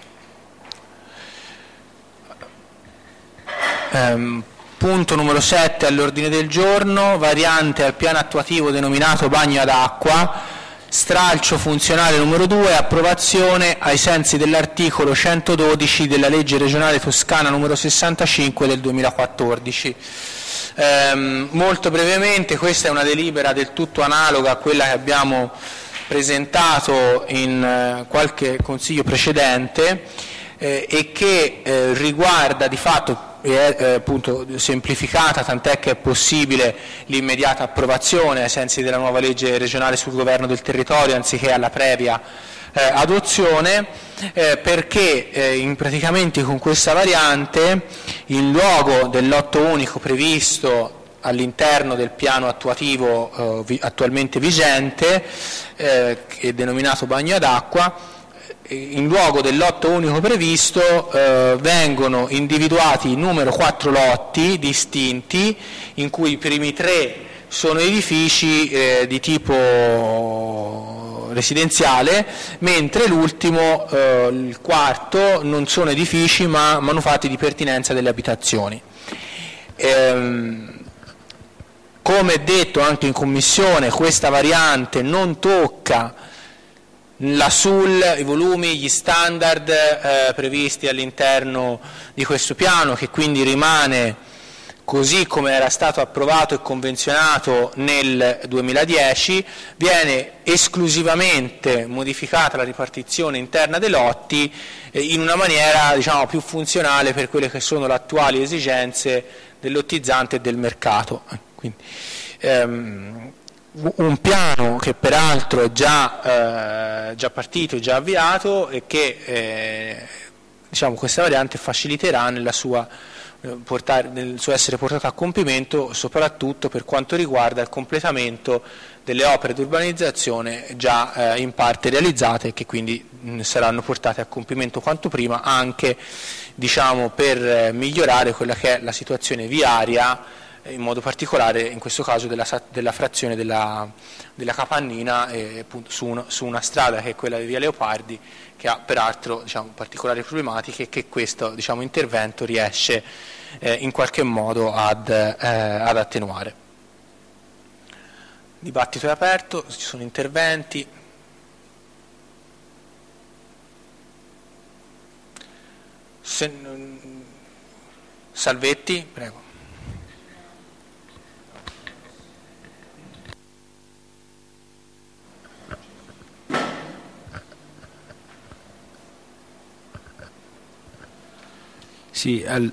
Ehm, punto numero sette all'ordine del giorno, variante al piano attuativo denominato Bagno ad Acqua, stralcio funzionale numero due, approvazione ai sensi dell'articolo centododici della legge regionale toscana numero sessantacinque del duemilaquattordici. Ehm, molto brevemente, questa è una delibera del tutto analoga a quella che abbiamo presentato in eh, qualche consiglio precedente eh, e che eh, riguarda di fatto è eh, appunto semplificata, tant'è che è possibile l'immediata approvazione ai sensi della nuova legge regionale sul governo del territorio anziché alla previa eh, adozione, eh, perché eh, in, praticamente con questa variante in luogo del lotto unico previsto all'interno del piano attuativo eh, vi, attualmente vigente, eh, che è denominato Bagno ad Acqua, in luogo del lotto unico previsto eh, vengono individuati in numero quattro lotti distinti, in cui i primi tre sono edifici eh, di tipo residenziale, mentre l'ultimo, eh, il quarto, non sono edifici ma manufatti di pertinenza delle abitazioni. Ehm, come detto anche in Commissione, questa variante non tocca la S U L, i volumi, gli standard eh, previsti all'interno di questo piano, che quindi rimane così come era stato approvato e convenzionato nel duemiladieci. Viene esclusivamente modificata la ripartizione interna dei lotti eh, in una maniera, diciamo, più funzionale per quelle che sono le attuali esigenze del lottizzante e del mercato. Quindi, ehm, un piano che peraltro è già, eh, già partito, già avviato e che eh, diciamo, questa variante faciliterà nella sua, eh, portare, nel suo essere portato a compimento, soprattutto per quanto riguarda il completamento delle opere di urbanizzazione già eh, in parte realizzate e che quindi mh, saranno portate a compimento quanto prima, anche diciamo, per eh, migliorare quella che è la situazione viaria, in modo particolare in questo caso della, della frazione della, della Capannina eh, appunto, su, una, su una strada che è quella di Via Leopardi, che ha peraltro diciamo, particolari problematiche e che questo diciamo, intervento riesce eh, in qualche modo ad, eh, ad attenuare. Il dibattito è aperto, ci sono interventi. Se, Salvetti, prego. Sì, al...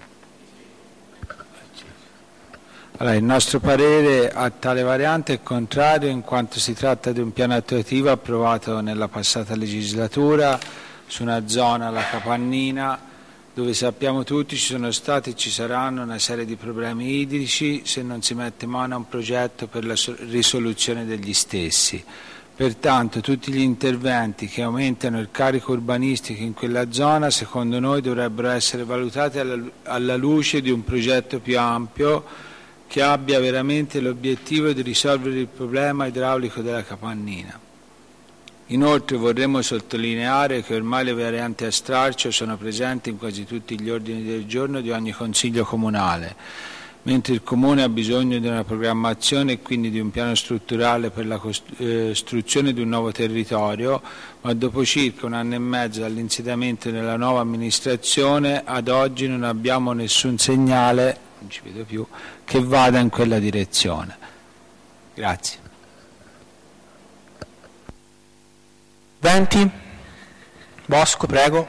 allora, il nostro parere a tale variante è contrario, in quanto si tratta di un piano attuativo approvato nella passata legislatura su una zona, la Capannina, dove sappiamo tutti ci sono stati e ci saranno una serie di problemi idrici se non si mette mano a un progetto per la risoluzione degli stessi. Pertanto tutti gli interventi che aumentano il carico urbanistico in quella zona, secondo noi, dovrebbero essere valutati alla, alla luce di un progetto più ampio che abbia veramente l'obiettivo di risolvere il problema idraulico della Capannina. Inoltre vorremmo sottolineare che ormai le varianti a stralcio sono presenti in quasi tutti gli ordini del giorno di ogni Consiglio comunale, mentre il Comune ha bisogno di una programmazione e quindi di un piano strutturale per la costruzione di un nuovo territorio, ma dopo circa un anno e mezzo dall'insediamento nella nuova amministrazione ad oggi non abbiamo nessun segnale, non ci vedo più, che vada in quella direzione. Grazie. Venti. Bosco, prego.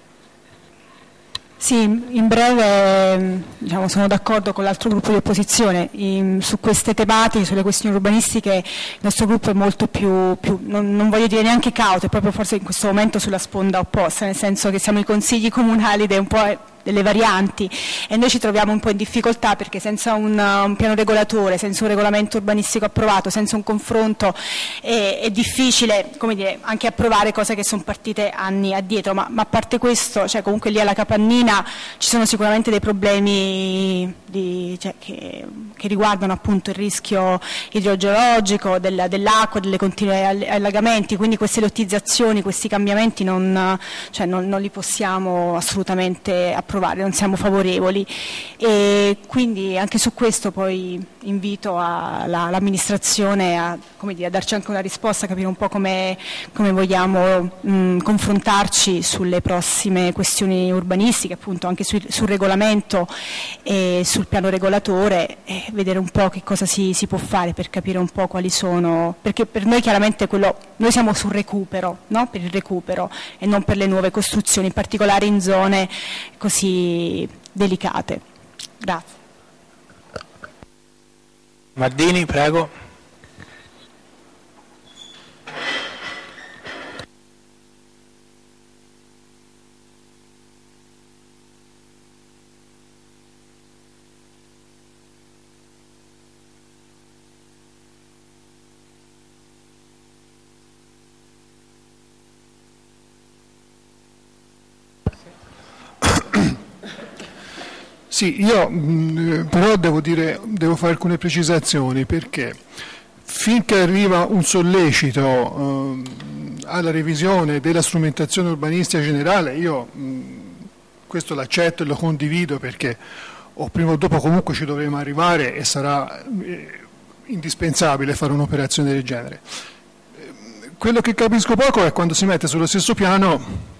Sì, in breve, diciamo, sono d'accordo con l'altro gruppo di opposizione. In, su queste tematiche, sulle questioni urbanistiche, il nostro gruppo è molto più, più non, non voglio dire neanche cauto, è proprio forse in questo momento sulla sponda opposta, nel senso che siamo i consigli comunali ed è un po' delle varianti e noi ci troviamo un po' in difficoltà perché senza un, un piano regolatore, senza un regolamento urbanistico approvato, senza un confronto è, è difficile, come dire, anche approvare cose che sono partite anni addietro, ma, ma a parte questo, cioè comunque lì alla Capannina ci sono sicuramente dei problemi di, cioè, che, che riguardano appunto il rischio idrogeologico del, dell'acqua, delle continue allagamenti, quindi queste lottizzazioni, questi cambiamenti non, cioè non, non li possiamo assolutamente approvare, non siamo favorevoli e quindi anche su questo poi invito a, la, l'amministrazione a, come dire, a darci anche una risposta, a capire un po' come, come vogliamo mh, confrontarci sulle prossime questioni urbanistiche, appunto anche sul, sul regolamento e sul piano regolatore e vedere un po' che cosa si, si può fare per capire un po' quali sono, perché per noi chiaramente quello, noi siamo sul recupero, no? Per il recupero e non per le nuove costruzioni, in particolare in zone così delicate. Grazie. Mardini, prego. Sì, io mh, però devo dire, devo fare alcune precisazioni perché finché arriva un sollecito eh, alla revisione della strumentazione urbanistica generale, io mh, questo l'accetto e lo condivido perché o prima o dopo comunque ci dovremo arrivare e sarà eh, indispensabile fare un'operazione del genere. Quello che capisco poco è quando si mette sullo stesso piano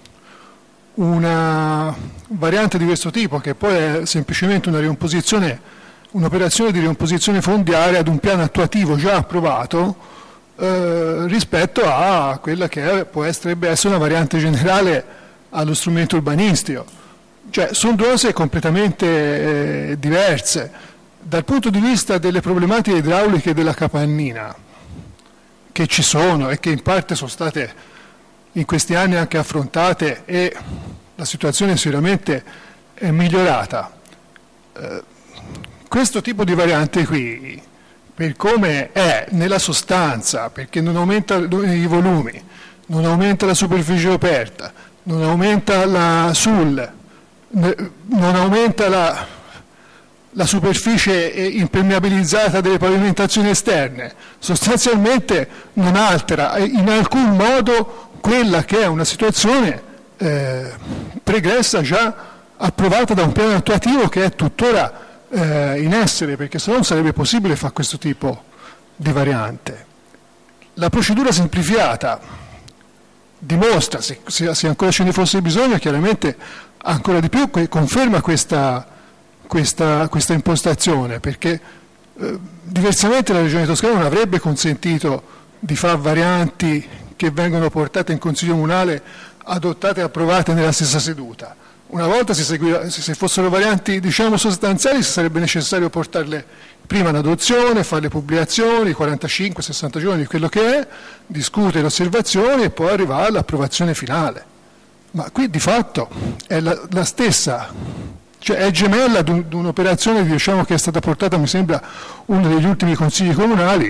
una variante di questo tipo, che poi è semplicemente una riomposizione, un'operazione di riomposizione fondiaria ad un piano attuativo già approvato eh, rispetto a quella che è, può essere, essere una variante generale allo strumento urbanistico. Cioè, sono due cose completamente eh, diverse. Dal punto di vista delle problematiche idrauliche della Capannina, che ci sono e che in parte sono state in questi anni anche affrontate e la situazione sicuramente è migliorata. Eh, questo tipo di variante qui, per come è nella sostanza, perché non aumenta i volumi, non aumenta la superficie aperta, non aumenta la S U L, non aumenta la, la superficie impermeabilizzata delle pavimentazioni esterne, sostanzialmente non altera in alcun modo quella che è una situazione eh, pregressa già approvata da un piano attuativo che è tuttora eh, in essere, perché se no non sarebbe possibile fare questo tipo di variante. La procedura semplificata dimostra, se, se ancora ce ne fosse bisogno, chiaramente ancora di più conferma questa, questa, questa impostazione, perché eh, diversamente la Regione Toscana non avrebbe consentito di fare varianti che vengono portate in Consiglio Comunale, adottate e approvate nella stessa seduta. Una volta si seguiva, se fossero varianti diciamo sostanziali sarebbe necessario portarle prima in adozione, fare le pubblicazioni, quarantacinque sessanta giorni di quello che è, discutere le osservazioni e poi arrivare all'approvazione finale. Ma qui di fatto è la, la stessa, cioè è gemella di un'operazione diciamo, che è stata portata, mi sembra, uno degli ultimi consigli comunali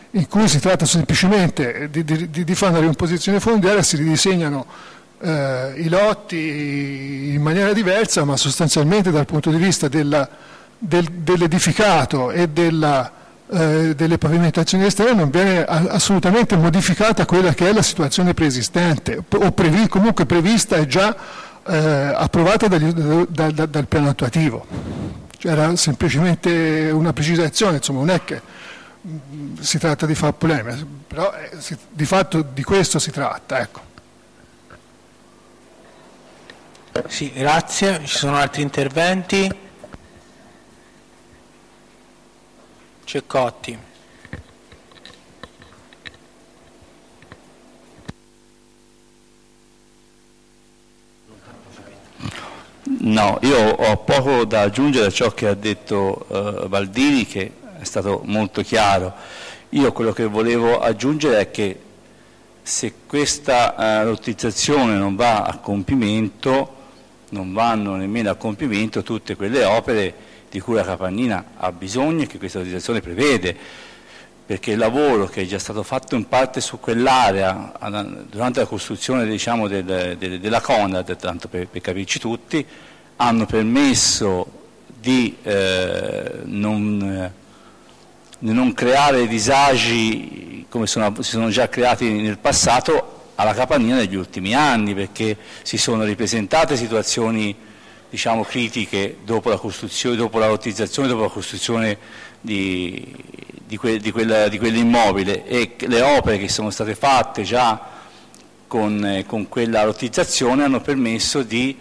in cui si tratta semplicemente di, di, di fare una riomposizione fondiaria, si ridisegnano eh, i lotti in maniera diversa, ma sostanzialmente dal punto di vista della, del, dell'edificato e della, eh, delle pavimentazioni esterne non viene a, assolutamente modificata quella che è la situazione preesistente, o previ, comunque prevista e già eh, approvata dagli, da, da, dal piano attuativo. Era semplicemente una precisazione, insomma, non è che mh, si tratta di fare polemica, però eh, si, di fatto di questo si tratta, ecco. Sì, grazie. Ci sono altri interventi? Ceccotti. No, io ho poco da aggiungere a ciò che ha detto eh, Baldini, che è stato molto chiaro. Io quello che volevo aggiungere è che se questa eh, lottizzazione non va a compimento, non vanno nemmeno a compimento tutte quelle opere di cui la Capannina ha bisogno e che questa lottizzazione prevede, perché il lavoro che è già stato fatto in parte su quell'area durante la costruzione, diciamo, del, del, della Conad, tanto per, per capirci tutti, hanno permesso di eh, non, di non creare disagi come sono, si sono già creati nel passato alla Capannina negli ultimi anni, perché si sono ripresentate situazioni, diciamo, critiche dopo la costruzione, dopo la lottizzazione, dopo la costruzione di, di, que, di, quella, di quell'immobile, e le opere che sono state fatte già con, eh, con quella lottizzazione hanno permesso di,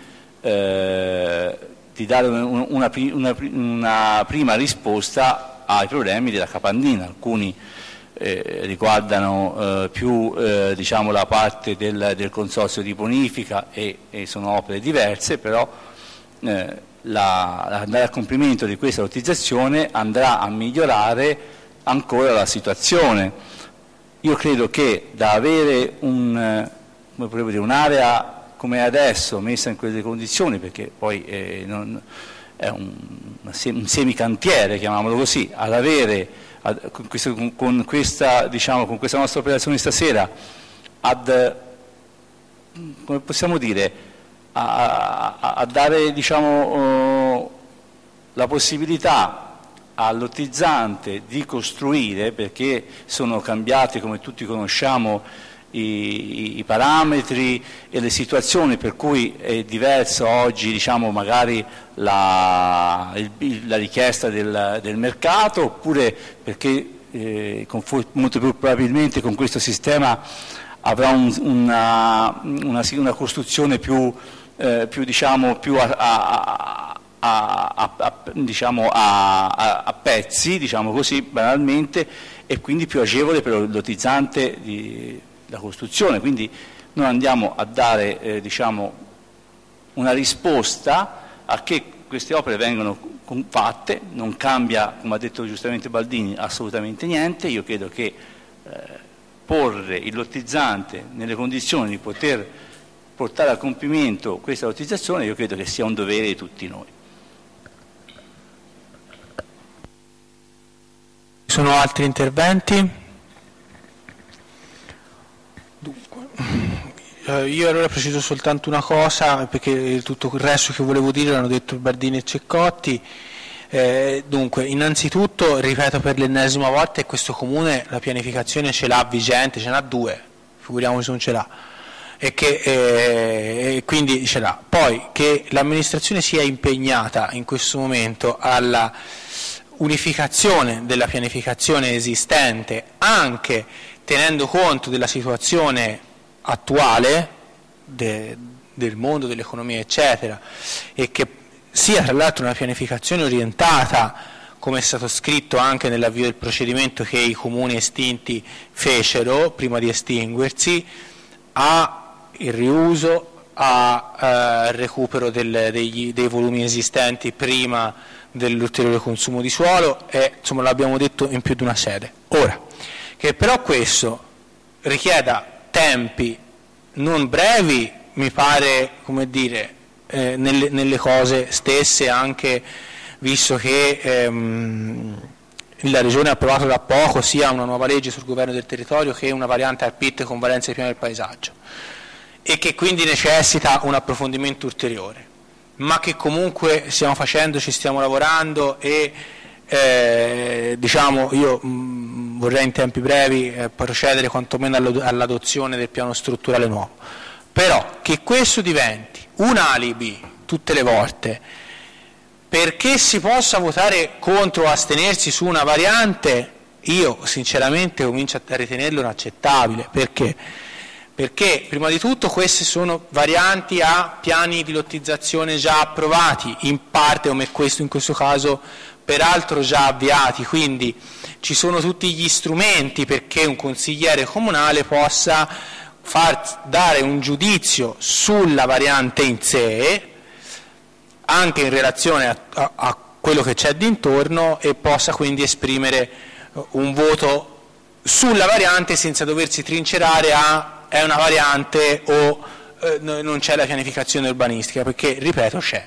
eh, di dare una, una, una, una prima risposta ai problemi della Capannina. Alcuni eh, riguardano eh, più eh, diciamo, la parte del, del consorzio di bonifica e, e sono opere diverse, però eh, la, andare a compimento di questa lottizzazione andrà a migliorare ancora la situazione. Io credo che da avere un, come potevo dire, un'area come adesso messa in quelle condizioni, perché poi eh, non, è un, un semicantiere, chiamiamolo così, ad avere ad, con, questo, con, con, questa, diciamo, con questa nostra operazione stasera, ad, come possiamo dire, a, a, a dare, diciamo, uh, la possibilità al lottizzante di costruire, perché sono cambiati, come tutti conosciamo, i, i parametri e le situazioni, per cui è diverso oggi, diciamo, magari la, il, la richiesta del, del mercato, oppure perché eh, con, molto più probabilmente con questo sistema avrà un, una, una, una costruzione più, eh, più, diciamo, più a, a, a, a, a, diciamo a, a, a pezzi, diciamo così, banalmente, e quindi più agevole per il lotizzante di la costruzione. Quindi noi andiamo a dare eh, diciamo, una risposta a che queste opere vengano fatte. Non cambia, come ha detto giustamente Baldini, assolutamente niente. Io credo che eh, porre il lottizzante nelle condizioni di poter portare a compimento questa lottizzazione, io credo che sia un dovere di tutti noi. Ci sono altri interventi? Io allora preciso soltanto una cosa, perché tutto il resto che volevo dire l'hanno detto Bardini e Ceccotti. Eh, dunque, innanzitutto, ripeto per l'ennesima volta, che questo Comune la pianificazione ce l'ha vigente, ce n'ha due, figuriamoci se non ce l'ha, e che eh, quindi ce l'ha. Poi che l'amministrazione sia impegnata in questo momento alla unificazione della pianificazione esistente, anche tenendo conto della situazione attuale de, del mondo, dell'economia eccetera, e che sia tra l'altro una pianificazione orientata, come è stato scritto anche nell'avvio del procedimento che i comuni estinti fecero prima di estinguersi, a il riuso, a eh, recupero del, degli, dei volumi esistenti prima dell'ulteriore consumo di suolo, e insomma l'abbiamo detto in più di una sede. Ora, che però questo richieda tempi non brevi, mi pare, come dire, eh, nelle, nelle cose stesse, anche visto che ehm, la Regione ha approvato da poco sia una nuova legge sul governo del territorio che una variante al P I T con valenza di piano del paesaggio, e che quindi necessita un approfondimento ulteriore, ma che comunque stiamo facendo, ci stiamo lavorando e eh, diciamo io mh, vorrei in tempi brevi eh, procedere quantomeno all'adozione del piano strutturale nuovo. Però che questo diventi un alibi tutte le volte perché si possa votare contro o astenersi su una variante, io sinceramente comincio a ritenerlo inaccettabile. Perché? Perché prima di tutto queste sono varianti a piani di lottizzazione già approvati, in parte come questo in questo caso peraltro già avviati, quindi ci sono tutti gli strumenti perché un consigliere comunale possa far dare un giudizio sulla variante in sé, anche in relazione a, a, a quello che c'è d'intorno, e possa quindi esprimere un voto sulla variante senza doversi trincerare a è una variante o eh, non c'è la pianificazione urbanistica, perché, ripeto, c'è.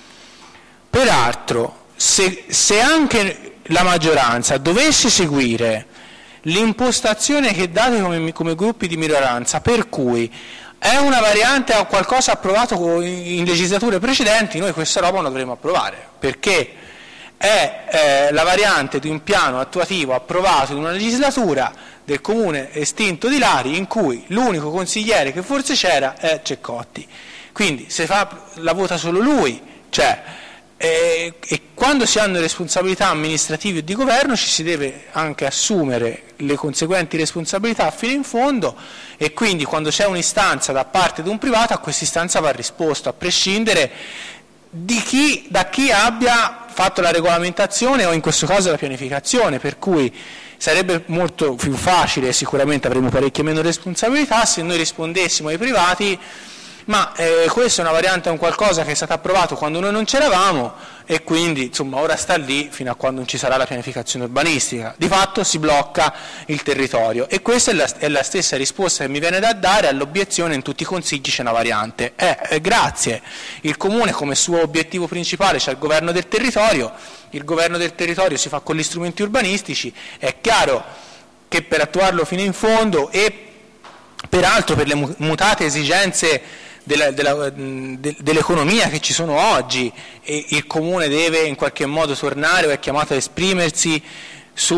Peraltro, se, se anche la maggioranza dovesse seguire l'impostazione che date come, come gruppi di minoranza, per cui è una variante o qualcosa approvato in legislature precedenti, noi questa roba non dovremo approvare, perché è eh, la variante di un piano attuativo approvato in una legislatura del comune estinto di Lari, in cui l'unico consigliere che forse c'era è Ceccotti. Quindi se fa, la vota solo lui, cioè, e, e quando si hanno responsabilità amministrative e di governo ci si deve anche assumere le conseguenti responsabilità fino in fondo, e quindi quando c'è un'istanza da parte di un privato, a questa istanza va risposto, a prescindere di chi, da chi abbia fatto la regolamentazione o in questo caso la pianificazione, per cui sarebbe molto più facile, sicuramente avremo parecchie meno responsabilità se noi rispondessimo ai privati ma eh, questa è una variante, è un qualcosa che è stato approvato quando noi non c'eravamo e quindi insomma ora sta lì fino a quando non ci sarà la pianificazione urbanistica. Di fatto si blocca il territorio e questa è la, è la stessa risposta che mi viene da dare all'obiezione: in tutti i consigli c'è una variante. Eh, eh, grazie, il comune come suo obiettivo principale c'è il governo del territorio, il governo del territorio si fa con gli strumenti urbanistici, è chiaro che per attuarlo fino in fondo e peraltro per le mutate esigenze Della, della, de, dell'economia che ci sono oggi, e il comune deve in qualche modo tornare o è chiamato a esprimersi su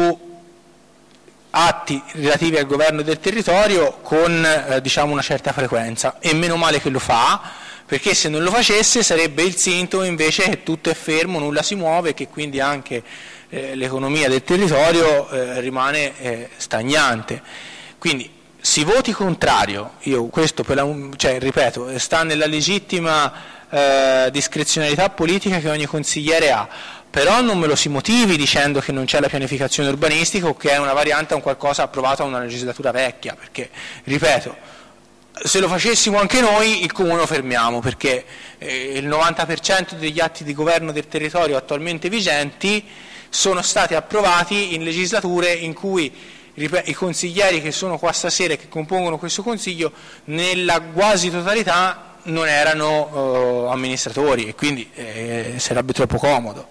atti relativi al governo del territorio con eh, diciamo una certa frequenza, e meno male che lo fa, perché se non lo facesse sarebbe il sintomo invece che tutto è fermo, nulla si muove e che quindi anche eh, l'economia del territorio eh, rimane eh, stagnante. Quindi si voti contrario, io questo per la, cioè, ripeto, sta nella legittima eh, discrezionalità politica che ogni consigliere ha, però non me lo si motivi dicendo che non c'è la pianificazione urbanistica o che è una variante a un qualcosa approvato a una legislatura vecchia, perché, ripeto, se lo facessimo anche noi il comune lo fermiamo, perché eh, il novanta per cento degli atti di governo del territorio attualmente vigenti sono stati approvati in legislature in cui i consiglieri che sono qua stasera e che compongono questo consiglio nella quasi totalità non erano uh, amministratori, e quindi eh, sarebbe troppo comodo.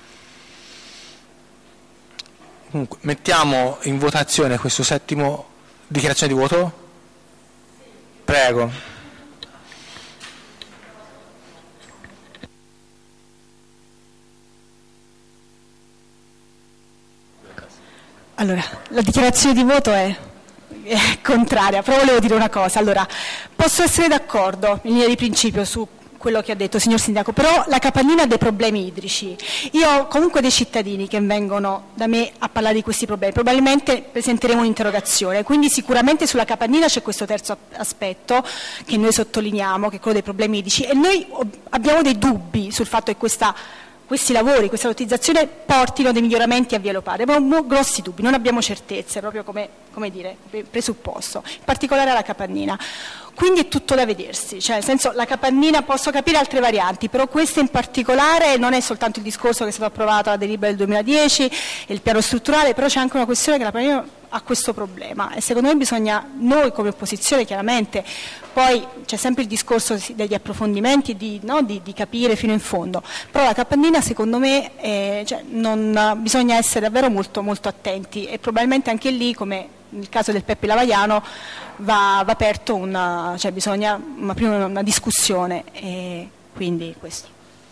Comunque, mettiamo in votazione questo settimo. Dichiarazione di voto? Prego. Allora, la dichiarazione di voto è, è contraria, però volevo dire una cosa. Allora, posso essere d'accordo in linea di principio su quello che ha detto il signor Sindaco, però la Capannina ha dei problemi idrici. Io ho comunque dei cittadini che vengono da me a parlare di questi problemi, probabilmente presenteremo un'interrogazione, quindi sicuramente sulla Capannina c'è questo terzo aspetto che noi sottolineiamo, che è quello dei problemi idrici, e noi abbiamo dei dubbi sul fatto che questa questi lavori, questa lottizzazione portino dei miglioramenti a Via Leopardi. Abbiamo grossi dubbi, non abbiamo certezze, proprio come, come dire, presupposto, in particolare alla Capannina. Quindi è tutto da vedersi, cioè nel senso la Capannina posso capire altre varianti, però questa in particolare non è soltanto il discorso che è stato approvato alla delibera del duemiladieci e il piano strutturale, però c'è anche una questione che la Capannina a questo problema, e secondo me bisogna, noi come opposizione chiaramente, poi c'è sempre il discorso degli approfondimenti, di, no, di, di capire fino in fondo, però la capannina secondo me eh, cioè, non, bisogna essere davvero molto, molto attenti, e probabilmente anche lì, come nel caso del P E P Lavaiano, va, va aperto una, cioè bisogna una, prima una discussione, e quindi questo.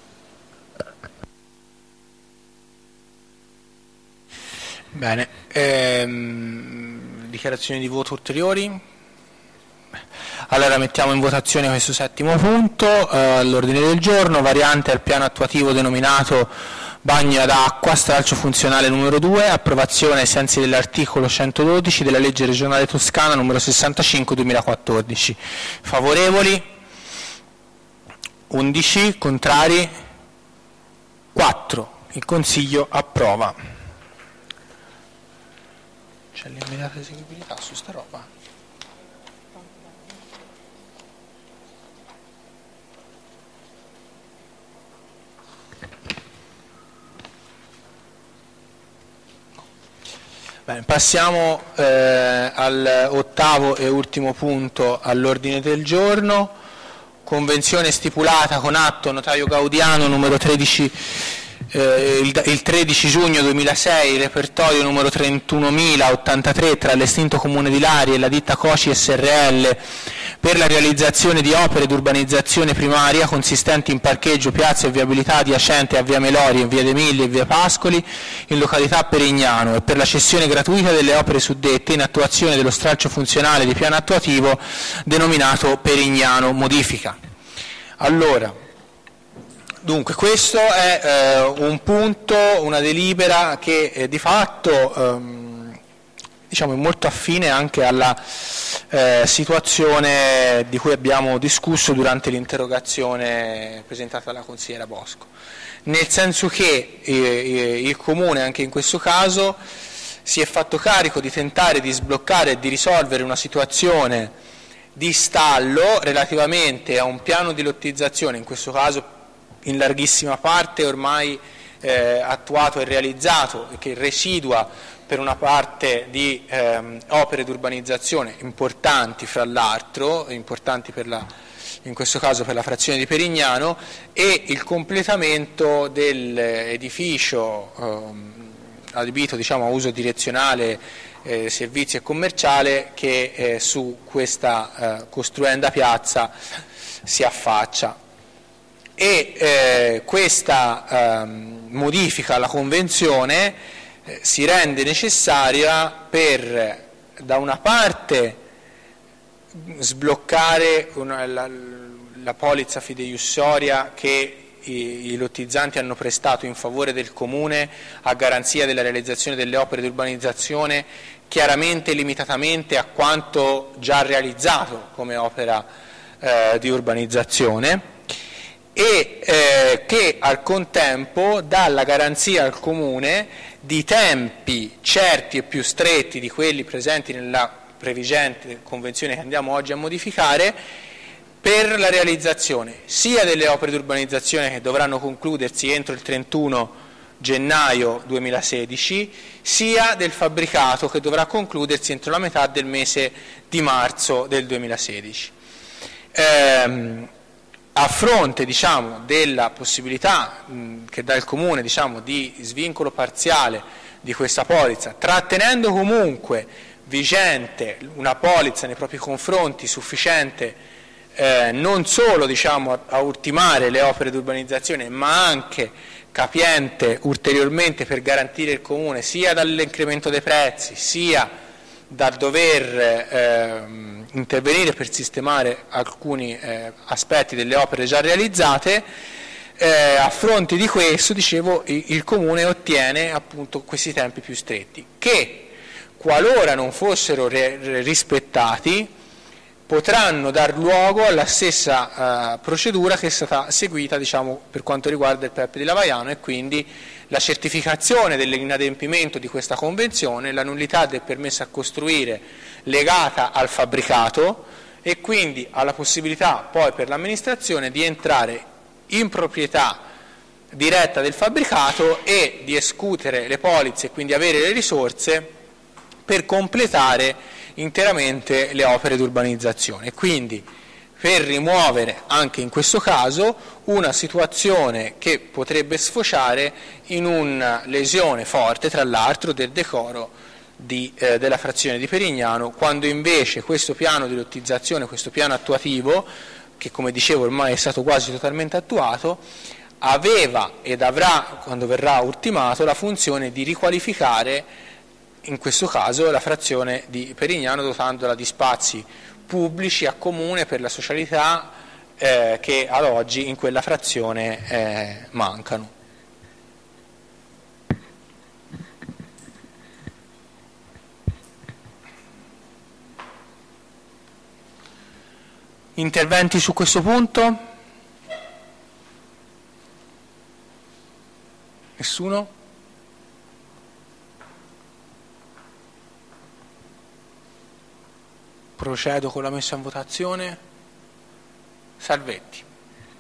Bene, ehm, dichiarazioni di voto ulteriori? Allora mettiamo in votazione questo settimo punto eh, all'ordine del giorno, variante al piano attuativo denominato bagno ad acqua, stralcio funzionale numero due, approvazione ai sensi dell'articolo centododici della legge regionale toscana numero sessantacinque duemilaquattordici. Favorevoli? undici, contrari? quattro. Il Consiglio approva. C'è l'immediata eseguibilità su sta roba? Bene, passiamo eh, all'ottavo e ultimo punto all'ordine del giorno. Convenzione stipulata con atto notaio Gaudiano numero tredici Eh, il, il tredici giugno duemilasei, repertorio numero trentunomila ottantatré tra l'estinto Comune di Lari e la ditta Coci S R L per la realizzazione di opere di urbanizzazione primaria consistenti in parcheggio, piazza e viabilità adiacente a via Melori, in via De Migli e via Pascoli in località Perignano, e per la cessione gratuita delle opere suddette in attuazione dello stralcio funzionale di piano attuativo denominato Perignano Modifica. Allora, dunque, questo è eh, un punto, una delibera che eh, di fatto ehm, diciamo, è molto affine anche alla eh, situazione di cui abbiamo discusso durante l'interrogazione presentata dalla consigliera Bosco, nel senso che eh, il Comune anche in questo caso si è fatto carico di tentare di sbloccare e di risolvere una situazione di stallo relativamente a un piano di lottizzazione, in questo caso in larghissima parte ormai eh, attuato e realizzato, e che residua per una parte di ehm, opere di urbanizzazione importanti, fra l'altro, importanti per la, in questo caso per la frazione di Perignano, e il completamento dell'edificio ehm, adibito, diciamo, a uso direzionale, eh, servizi e commerciale, che eh, su questa eh, costruenda piazza si affaccia. E eh, questa eh, modifica alla Convenzione eh, si rende necessaria per, da una parte, sbloccare una, la, la polizza fideiussoria che i, i lottizzanti hanno prestato in favore del Comune a garanzia della realizzazione delle opere di urbanizzazione, chiaramente limitatamente a quanto già realizzato come opera eh, di urbanizzazione, e eh, che al contempo dà la garanzia al Comune di tempi certi e più stretti di quelli presenti nella previgente convenzione che andiamo oggi a modificare per la realizzazione sia delle opere di urbanizzazione che dovranno concludersi entro il trentuno gennaio duemilasedici, sia del fabbricato che dovrà concludersi entro la metà del mese di marzo del duemilasedici. Ehm, a fronte, diciamo, della possibilità mh, che dà il Comune, diciamo, di svincolo parziale di questa polizza, trattenendo comunque vigente una polizza nei propri confronti sufficiente eh, non solo, diciamo, a, a ultimare le opere di urbanizzazione, ma anche capiente ulteriormente per garantire il Comune sia dall'incremento dei prezzi, sia dal dover eh, intervenire per sistemare alcuni eh, aspetti delle opere già realizzate. Eh, a fronte di questo, dicevo, il, il Comune ottiene appunto questi tempi più stretti, che qualora non fossero re, re, rispettati potranno dar luogo alla stessa eh, procedura che è stata seguita, diciamo, per quanto riguarda il P E P di Lavaiano, e quindi la certificazione dell'inadempimento di questa convenzione, la nullità del permesso a costruire legata al fabbricato, e quindi alla possibilità poi per l'amministrazione di entrare in proprietà diretta del fabbricato e di escutere le polizze e quindi avere le risorse per completare interamente le opere di urbanizzazione, e quindi per rimuovere anche in questo caso una situazione che potrebbe sfociare in una lesione forte, tra l'altro, del decoro di, eh, della frazione di Perignano, quando invece questo piano di lottizzazione, questo piano attuativo, che come dicevo ormai è stato quasi totalmente attuato, aveva ed avrà, quando verrà ultimato, la funzione di riqualificare in questo caso la frazione di Perignano, dotandola di spazi pubblici a comune per la socialità eh, che ad oggi in quella frazione eh, mancano. Interventi su questo punto? Nessuno? Procedo con la messa in votazione. Salvetti.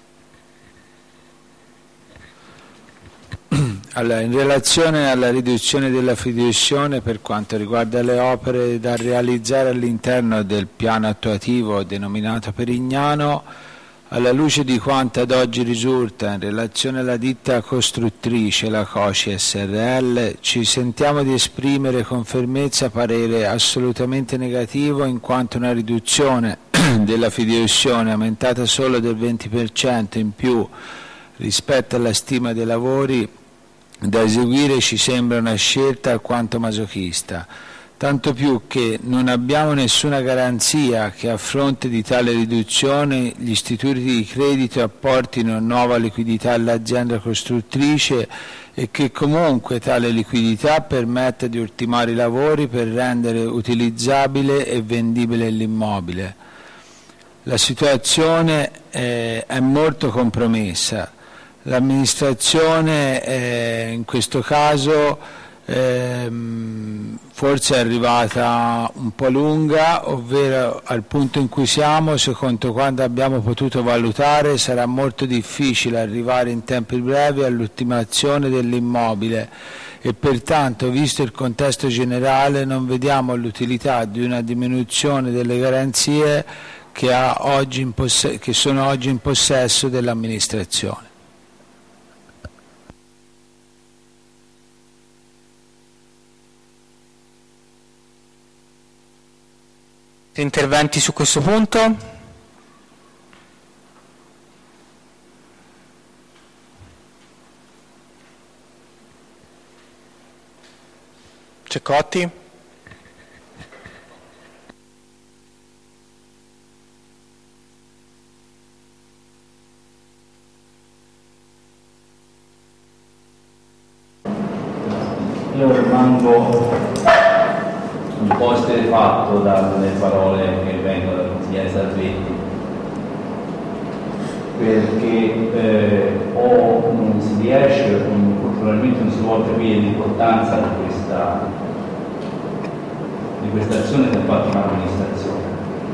Allora, in relazione alla riduzione della fideiussione per quanto riguarda le opere da realizzare all'interno del piano attuativo denominato Perignano, alla luce di quanto ad oggi risulta in relazione alla ditta costruttrice, la COCI S R L, ci sentiamo di esprimere con fermezza parere assolutamente negativo, in quanto una riduzione della fideiussione aumentata solo del venti per cento in più rispetto alla stima dei lavori da eseguire ci sembra una scelta alquanto masochista, tanto più che non abbiamo nessuna garanzia che a fronte di tale riduzione gli istituti di credito apportino nuova liquidità all'azienda costruttrice e che comunque tale liquidità permetta di ultimare i lavori per rendere utilizzabile e vendibile l'immobile. La situazione eh, è molto compromessa. L'amministrazione eh, in questo caso ehm, forse è arrivata un po' lunga, ovvero al punto in cui siamo, secondo quanto abbiamo potuto valutare, sarà molto difficile arrivare in tempi brevi all'ultimazione dell'immobile e pertanto, visto il contesto generale, non vediamo l'utilità di una diminuzione delle garanzie che, ha oggi in poss- che sono oggi in possesso dell'amministrazione. Interventi su questo punto? Ceccotti? Io rimango un po' esterrefatto dalle parole che vengono dal consigliere Salvetti, perché eh, o non si riesce, o probabilmente non si vuole capire l'importanza di questa, di questa azione che ha fatto un'amministrazione.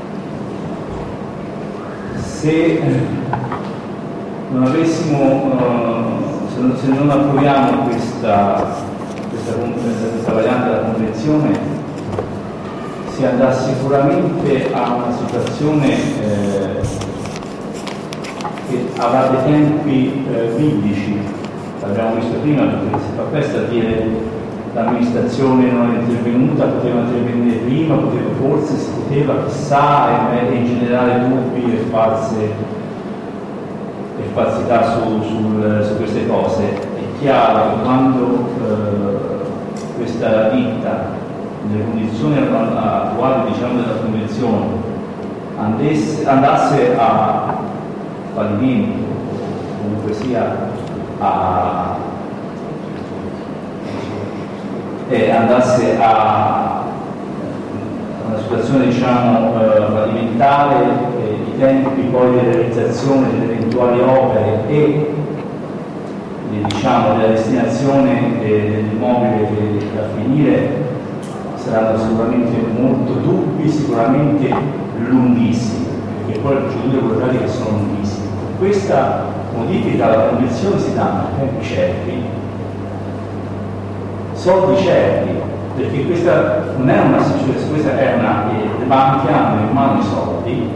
Se non avessimo, uh, se, non, se non approviamo questa, questa, questa variante della convenzione, si andrà sicuramente a una situazione eh, che avrà dei tempi eh, biblici, l'abbiamo visto prima, perché si fa presto a dire l'amministrazione non è intervenuta, poteva intervenire prima, poteva, forse si poteva, chissà, e, e in generale dubbi e false e falsità su, sul, su queste cose. È chiaro che quando eh, questa ditta, nelle condizioni attuali, diciamo, della convenzione, andasse, andasse a fallimento, o comunque sia a eh, andasse a una situazione, diciamo, eh, fallimentare, eh, i tempi poi di realizzazione delle eventuali opere e eh, diciamo, della destinazione eh, dell'immobile da finire saranno sicuramente molto dubbi, sicuramente lunghissimi, perché poi le procedure burocratiche sono lunghissime. Questa modifica alla convenzione si danno tempi certi, soldi certi, perché questa non è una situazione, questa è una, le banche hanno in mano i soldi,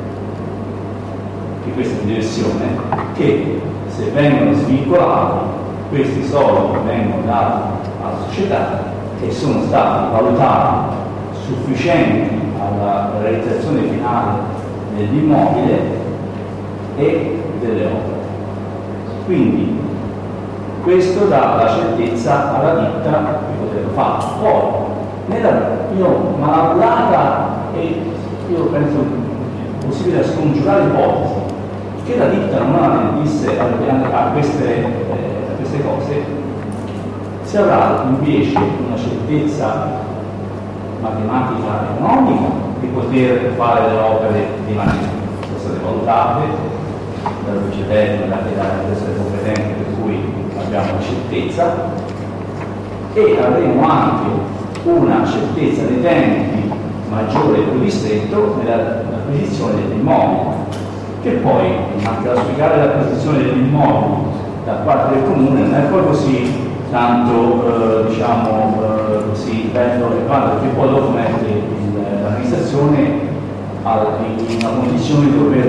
che questa è la direzione, che se vengono svincolati, questi soldi vengono dati alla società e sono stati valutati sufficienti alla realizzazione finale dell'immobile e delle opere. Quindi questo dà la certezza alla ditta di poterlo fare. Poi, nella, io malaugurata e io penso possibile scongiurare l'ipotesi che la ditta non adempisse a queste, eh, a queste cose, si avrà invece una certezza matematica e economica di poter fare le opere di maniera sono state valutate dal vice tecnico e dalle persone competenti, per cui abbiamo certezza, e avremo anche una certezza dei tempi maggiore e più ristretto nell'acquisizione dell'immobile, che poi, anche da spiegare l'acquisizione dell'immobile da parte del comune non è poi così tanto eh, diciamo eh, così bello e quando, perché poi dopo mette l'amministrazione in una condizione di dover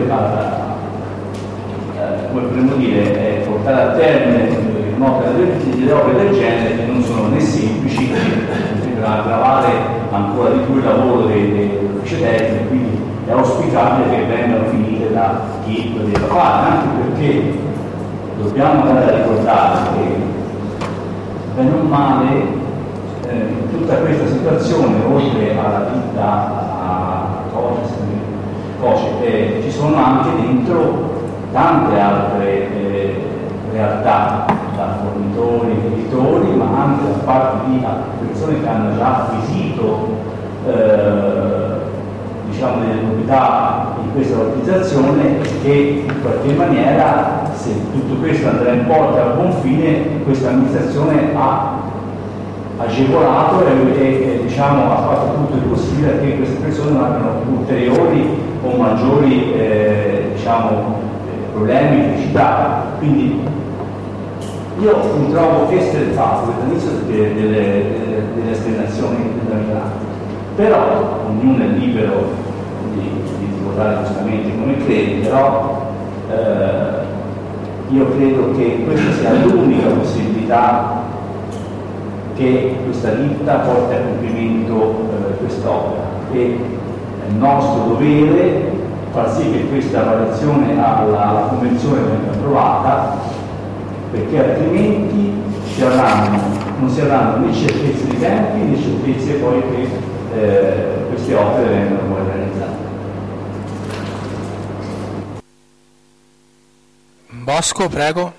eh, come potremmo dire eh, portare a termine un'opera delle opere del genere, che non sono né semplici per aggravare ancora di più il lavoro dell'ufficio tecnico, quindi è auspicabile che vengano finite da chi lo deve fare, anche perché dobbiamo andare a ricordare che bene o male eh, in tutta questa situazione, oltre alla ditta a Coce, eh, ci sono anche dentro tante altre eh, realtà, da fornitori, editori, ma anche da parte di persone che hanno già acquisito eh, diciamo delle proprietà in questa valorizzazione, che in qualche maniera, se tutto questo andrà in porto a buon fine, questa amministrazione ha agevolato e, e diciamo, ha fatto tutto il possibile perché queste persone non abbiano ulteriori o maggiori eh, diciamo, problemi di criticità. Quindi io mi trovo esterfato dall'inizio delle, delle, delle, delle esternazioni della minoranza, però ognuno è libero di, di votare giustamente come crede, però eh, io credo che questa sia l'unica possibilità che questa ditta porti a compimento eh, quest'opera, e è il nostro dovere far sì che questa variazione alla, alla convenzione venga approvata, perché altrimenti si avranno, non si avranno né certezze di tempi né certezze poi che eh, queste opere vengano poi realizzate. Bosco, prego.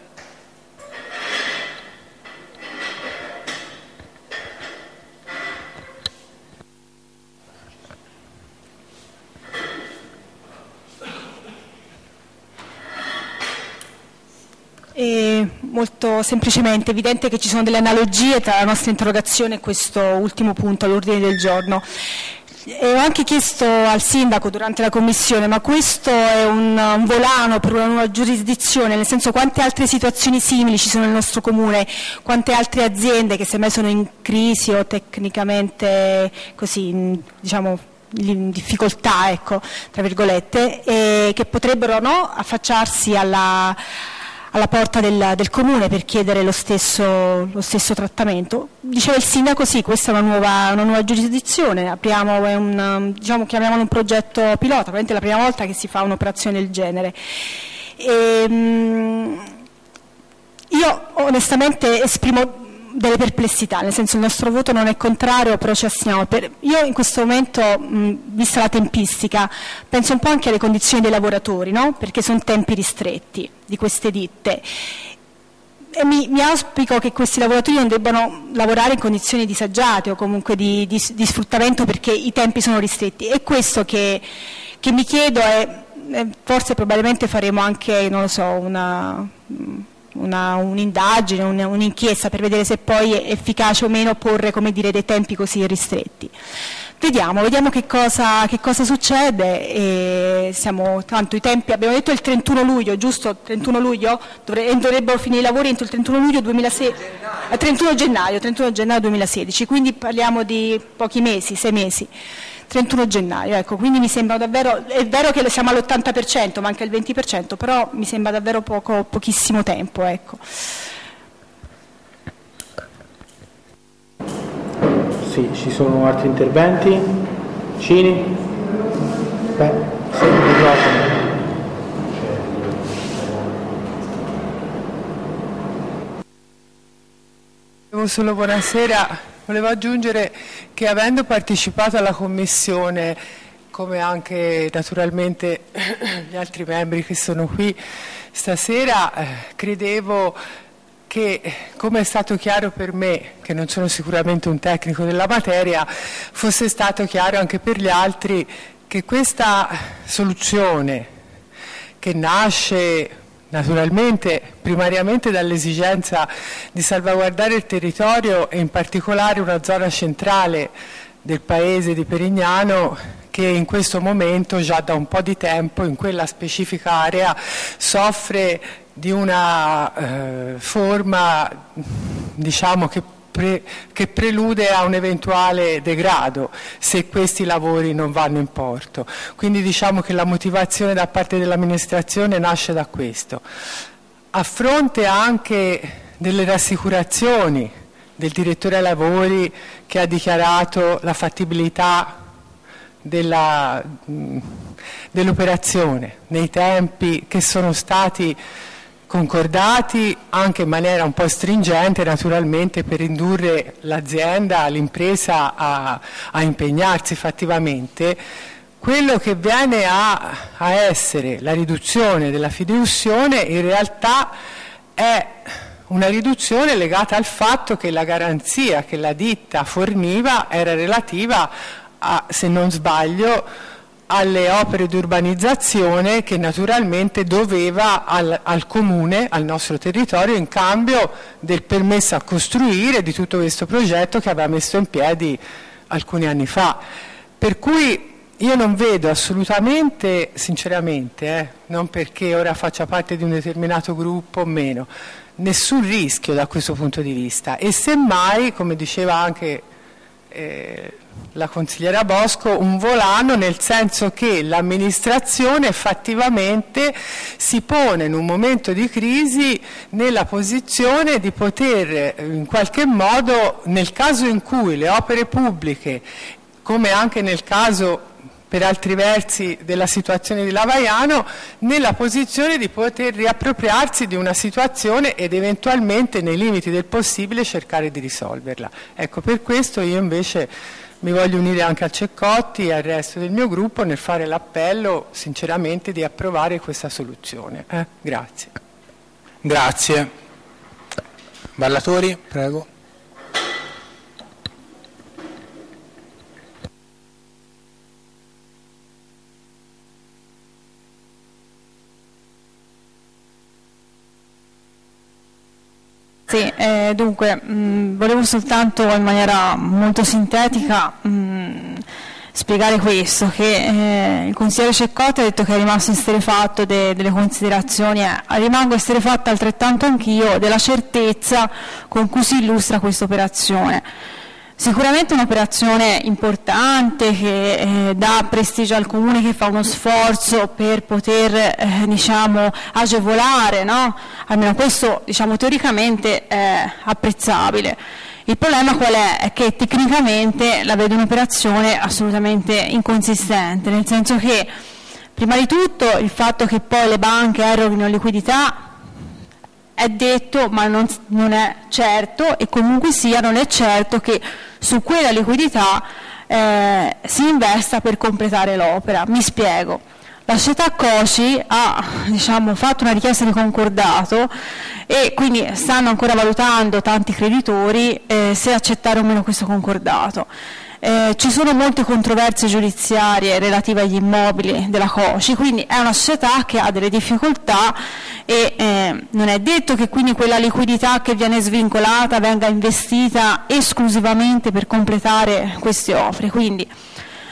E molto semplicemente, è evidente che ci sono delle analogie tra la nostra interrogazione e questo ultimo punto all'ordine del giorno. E ho anche chiesto al sindaco durante la commissione, ma questo è un, un volano per una nuova giurisdizione, nel senso, quante altre situazioni simili ci sono nel nostro comune, quante altre aziende che semmai sono in crisi o tecnicamente così, diciamo, in difficoltà, ecco, tra virgolette, e che potrebbero no, affacciarsi alla alla porta del, del comune per chiedere lo stesso, lo stesso trattamento. Diceva il sindaco, sì, questa è una nuova, una nuova giurisdizione, apriamo, è un, diciamo, chiamiamolo un progetto pilota, probabilmente è la prima volta che si fa un'operazione del genere. E, mh, io onestamente esprimo delle perplessità, nel senso, il nostro voto non è contrario, però ci asteniamo. Per, io in questo momento, mh, vista la tempistica, penso un po' anche alle condizioni dei lavoratori, no? Perché sono tempi ristretti di queste ditte. E mi, mi auspico che questi lavoratori non debbano lavorare in condizioni disagiate o comunque di, di, di sfruttamento, perché i tempi sono ristretti. E questo che, che mi chiedo è, forse probabilmente faremo anche, non lo so, una... un'indagine, un un'inchiesta per vedere se poi è efficace o meno porre, come dire, dei tempi così ristretti. Vediamo, vediamo che cosa, che cosa succede. E siamo, tanto i tempi, abbiamo detto il trentuno luglio, giusto? trentuno luglio? Dovre, dovrebbero finire i lavori entro il trentuno luglio duemilasedici. trentuno gennaio, trentuno gennaio duemilasedici, quindi parliamo di pochi mesi, sei mesi. trentuno gennaio, ecco, quindi mi sembra davvero, è vero che siamo all'ottanta per cento, manca il venti per cento, però mi sembra davvero poco, pochissimo tempo, ecco. Sì, ci sono altri interventi? Cini? Beh, sì, il microfono. Solo buonasera, volevo aggiungere che avendo partecipato alla commissione, come anche naturalmente gli altri membri che sono qui stasera, eh, credevo che, come è stato chiaro per me, che non sono sicuramente un tecnico della materia, fosse stato chiaro anche per gli altri che questa soluzione, che nasce naturalmente primariamente dall'esigenza di salvaguardare il territorio e in particolare una zona centrale del paese di Perignano che in questo momento, già da un po' di tempo, in quella specifica area soffre di una eh, forma, diciamo, che Pre, che prelude a un eventuale degrado se questi lavori non vanno in porto. Quindi diciamo che la motivazione da parte dell'amministrazione nasce da questo. A fronte anche delle rassicurazioni del direttore ai lavori che ha dichiarato la fattibilità della, dell'operazione nei tempi che sono stati concordati anche in maniera un po' stringente naturalmente per indurre l'azienda, l'impresa a, a impegnarsi fattivamente, quello che viene a, a essere la riduzione della fideiussione in realtà è una riduzione legata al fatto che la garanzia che la ditta forniva era relativa a, se non sbaglio, alle opere di urbanizzazione che naturalmente doveva al, al comune, al nostro territorio, in cambio del permesso a costruire di tutto questo progetto che aveva messo in piedi alcuni anni fa. Per cui io non vedo assolutamente, sinceramente, eh, non perché ora faccia parte di un determinato gruppo o meno, nessun rischio da questo punto di vista e semmai, come diceva anche eh, la consigliera Bosco, un volano, nel senso che l'amministrazione effettivamente si pone in un momento di crisi nella posizione di poter in qualche modo, nel caso in cui le opere pubbliche, come anche nel caso per altri versi della situazione di Lavaiano, nella posizione di poter riappropriarsi di una situazione ed eventualmente nei limiti del possibile cercare di risolverla. Ecco, per questo io invece mi voglio unire anche a Ceccotti e al resto del mio gruppo nel fare l'appello sinceramente di approvare questa soluzione. Eh? Grazie. Grazie. Ballatori, prego. Sì, eh, dunque, mh, volevo soltanto in maniera molto sintetica mh, spiegare questo, che eh, il consigliere Ceccotti ha detto che è rimasto esterrefatto de, delle considerazioni, eh, rimango esterrefatta altrettanto anch'io della certezza con cui si illustra questa operazione. Sicuramente un'operazione importante che eh, dà prestigio al Comune, che fa uno sforzo per poter eh, diciamo, agevolare, no? Almeno questo diciamo, teoricamente è apprezzabile. Il problema qual è? È che tecnicamente la vedo un'operazione assolutamente inconsistente, nel senso che prima di tutto il fatto che poi le banche eroghino liquidità è detto, ma non, non è certo, e comunque sia non è certo che su quella liquidità eh, si investa per completare l'opera. Mi spiego. La società Coci ha diciamo, fatto una richiesta di concordato e quindi stanno ancora valutando tanti creditori eh, se accettare o meno questo concordato. Eh, ci sono molte controversie giudiziarie relative agli immobili della Coci, quindi è una società che ha delle difficoltà e eh, non è detto che quindi quella liquidità che viene svincolata venga investita esclusivamente per completare queste opere. Quindi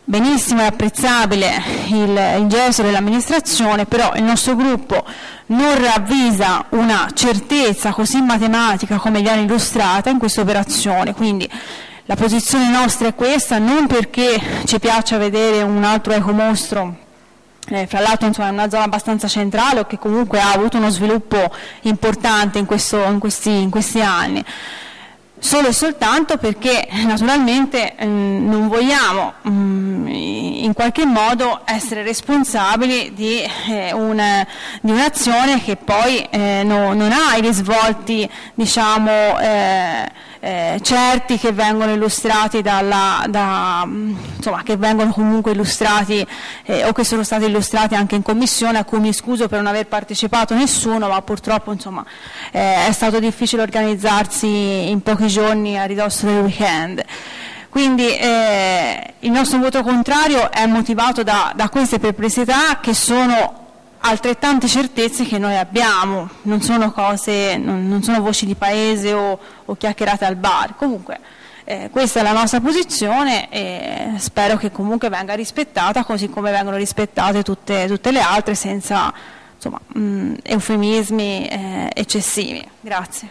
benissimo e apprezzabile il, il gesto dell'amministrazione, però il nostro gruppo non ravvisa una certezza così matematica come viene illustrata in questa operazione, quindi la posizione nostra è questa, non perché ci piaccia vedere un altro ecomostro, eh, fra l'altro insomma, in una zona abbastanza centrale o che comunque ha avuto uno sviluppo importante in, questo, in, questi, in questi anni, solo e soltanto perché naturalmente ehm, non vogliamo mh, in qualche modo essere responsabili di, eh, un, di un'azione che poi eh, no, non ha i risvolti, diciamo, eh, eh, certi che vengono illustrati dalla, da, insomma, che vengono comunque illustrati eh, o che sono stati illustrati anche in commissione, a cui mi scuso per non aver partecipato nessuno, ma purtroppo insomma, eh, è stato difficile organizzarsi in pochi giorni a ridosso del weekend. Quindi eh, il nostro voto contrario è motivato da, da queste perplessità, che sono altrettante certezze che noi abbiamo, non sono cose, non, non sono voci di paese o, o chiacchierate al bar. Comunque eh, questa è la nostra posizione e spero che comunque venga rispettata così come vengono rispettate tutte, tutte le altre, senza insomma, mh, eufemismi eh, eccessivi. Grazie.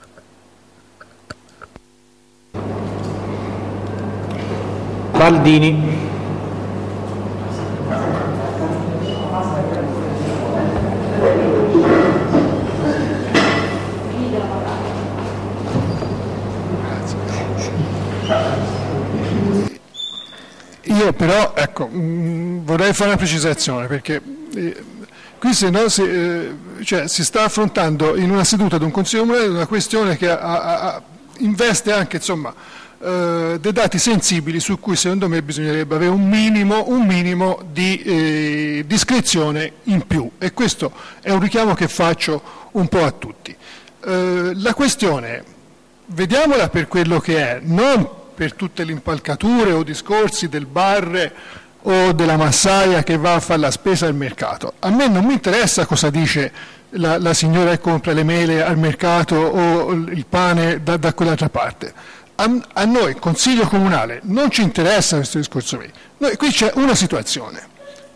Baldini. Io però ecco, mh, vorrei fare una precisazione, perché eh, qui se no, si, eh, cioè, si sta affrontando in una seduta di un Consiglio Comunale una questione che ha, ha, investe anche insomma, eh, dei dati sensibili su cui secondo me bisognerebbe avere un minimo, un minimo di eh, discrezione in più, e questo è un richiamo che faccio un po' a tutti. Eh, la questione, vediamola per quello che è, non per tutte le impalcature o discorsi del bar o della massaia che va a fare la spesa al mercato. A me non mi interessa cosa dice la, la signora che compra le mele al mercato o il pane da, da quell'altra parte. A, a noi, Consiglio Comunale, non ci interessa questo discorso qui. Noi, qui c'è una situazione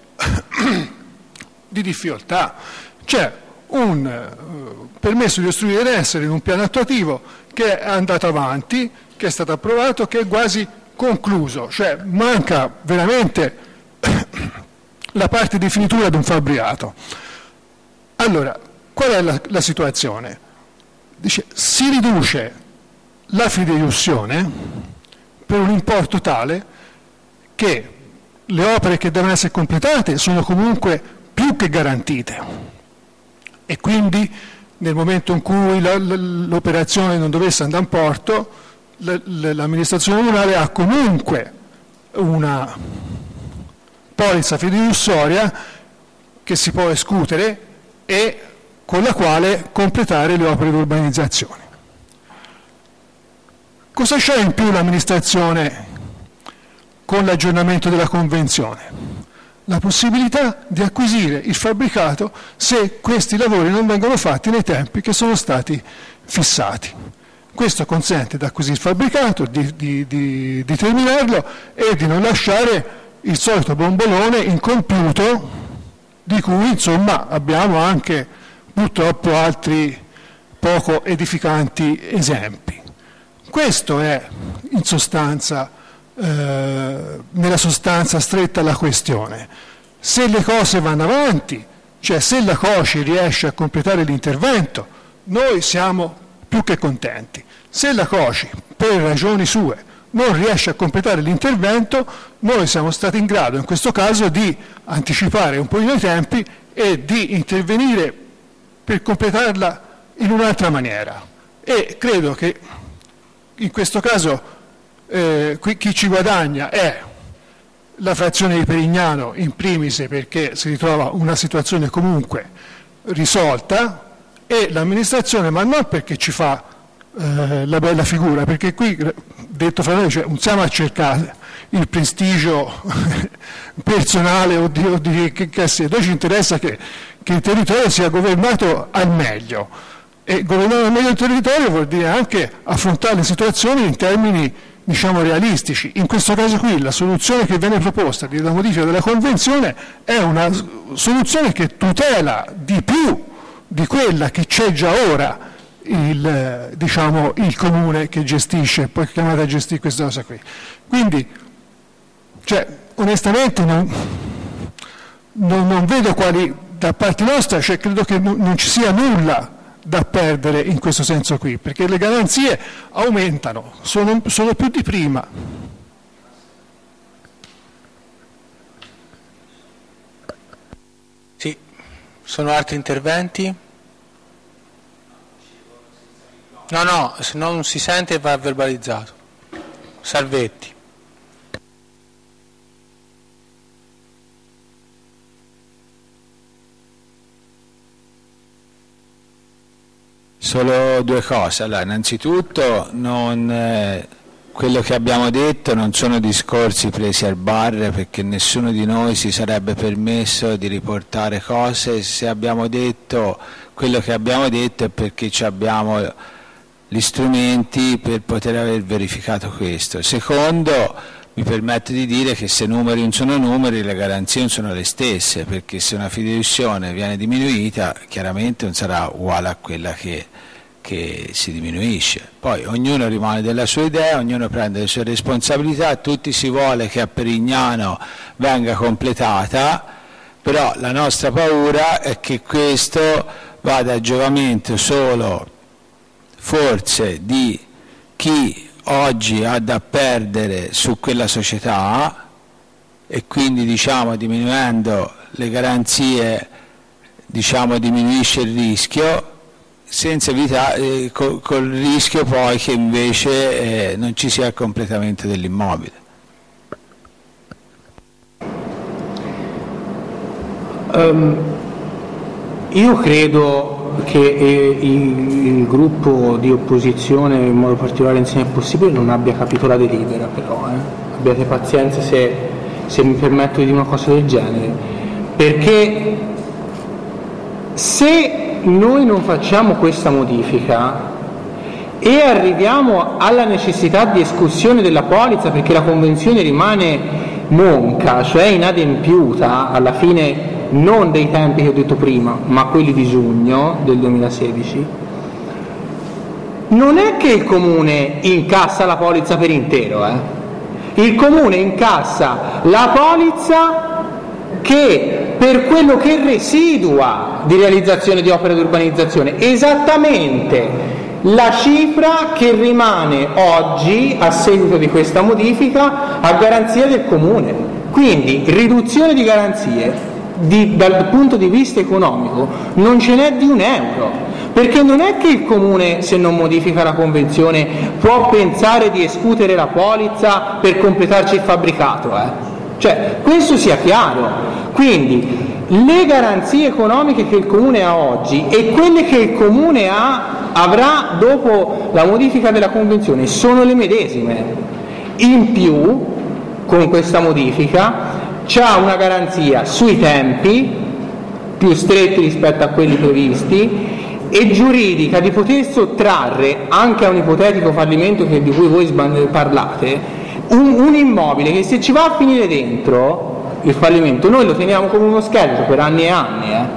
di difficoltà, c'è un uh, permesso di costruire ed essere in un piano attuativo che è andato avanti, che è stato approvato, che è quasi concluso, cioè manca veramente la parte di finitura di un fabbricato. Allora, qual è la, la situazione? Dice, si riduce la fideiussione per un importo tale che le opere che devono essere completate sono comunque più che garantite, e quindi nel momento in cui la, la, l'operazione non dovesse andare in porto, l'amministrazione comunale ha comunque una polizza fideiussoria che si può escutere e con la quale completare le opere di urbanizzazione. Cosa c'è in più l'amministrazione con l'aggiornamento della convenzione? La possibilità di acquisire il fabbricato se questi lavori non vengono fatti nei tempi che sono stati fissati. Questo consente di acquisire il fabbricato, di, di, di, di terminarlo e di non lasciare il solito bombolone incompiuto di cui insomma abbiamo anche purtroppo altri poco edificanti esempi. Questo è in sostanza, eh, nella sostanza stretta la questione. Se le cose vanno avanti, cioè se la COCI riesce a completare l'intervento, noi siamo più che contenti. Se la COCI, per ragioni sue, non riesce a completare l'intervento, noi siamo stati in grado in questo caso di anticipare un po' i tempi e di intervenire per completarla in un'altra maniera. E credo che in questo caso eh, qui, chi ci guadagna è la frazione di Perignano in primis, perché si ritrova una situazione comunque risolta, e l'amministrazione, ma non perché ci fa eh, la bella figura, perché qui, detto fra noi, cioè, non siamo a cercare il prestigio personale o di, o di che, che sia. Noi ci interessa che, che il territorio sia governato al meglio, e governare al meglio il territorio vuol dire anche affrontare le situazioni in termini diciamo realistici. In questo caso qui la soluzione che viene proposta di una modifica della Convenzione è una soluzione che tutela di più di quella che c'è già ora il, diciamo, il comune che gestisce, poi chiamate a gestire questa cosa qui. Quindi, cioè, onestamente non, non, non vedo quali, da parte nostra, cioè, credo che non, non ci sia nulla da perdere in questo senso qui, perché le garanzie aumentano, sono, sono più di prima. Sì, sono altri interventi? No, no, se non si sente va verbalizzato. Salvetti. Solo due cose. Allora, innanzitutto non, eh, quello che abbiamo detto non sono discorsi presi al bar, perché nessuno di noi si sarebbe permesso di riportare cose. Se abbiamo detto quello che abbiamo detto è perché ci abbiamo gli strumenti per poter aver verificato questo. Secondo, mi permetto di dire che se numeri non sono numeri, le garanzie non sono le stesse, perché se una fideiussione viene diminuita, chiaramente non sarà uguale a quella che, che si diminuisce. Poi ognuno rimane della sua idea, ognuno prende le sue responsabilità, tutti si vuole che a Perignano venga completata, però la nostra paura è che questo vada a giovamento solo forse di chi oggi ha da perdere su quella società, e quindi, diciamo, diminuendo le garanzie, diciamo, diminuisce il rischio, senza evitare, eh, col, col rischio poi che invece eh, non ci sia il completamento dell'immobile. Um, io credo che eh, il, il gruppo di opposizione, in modo particolare Insieme è Possibile, non abbia capito la delibera, però eh. abbiate pazienza se, se mi permetto di dire una cosa del genere, perché se noi non facciamo questa modifica e arriviamo alla necessità di escussione della polizza perché la convenzione rimane monca, cioè inadempiuta alla fine, non dei tempi che ho detto prima, ma quelli di giugno del duemilasedici, non è che il comune incassa la polizza per intero, eh? Il comune incassa la polizza che per quello che residua di realizzazione di opere di urbanizzazione, esattamente la cifra che rimane oggi a seguito di questa modifica a garanzia del comune. Quindi riduzione di garanzie Di, dal punto di vista economico non ce n'è di un euro, perché non è che il comune, se non modifica la convenzione, può pensare di escutere la polizza per completarci il fabbricato, eh? Cioè, questo sia chiaro. Quindi le garanzie economiche che il comune ha oggi e quelle che il comune ha, avrà dopo la modifica della convenzione sono le medesime. In più, con questa modifica c'ha una garanzia sui tempi più stretti rispetto a quelli previsti e giuridica di poter sottrarre anche a un ipotetico fallimento che, di cui voi parlate, un, un immobile che, se ci va a finire dentro il fallimento, noi lo teniamo come uno scheletro per anni e anni, eh.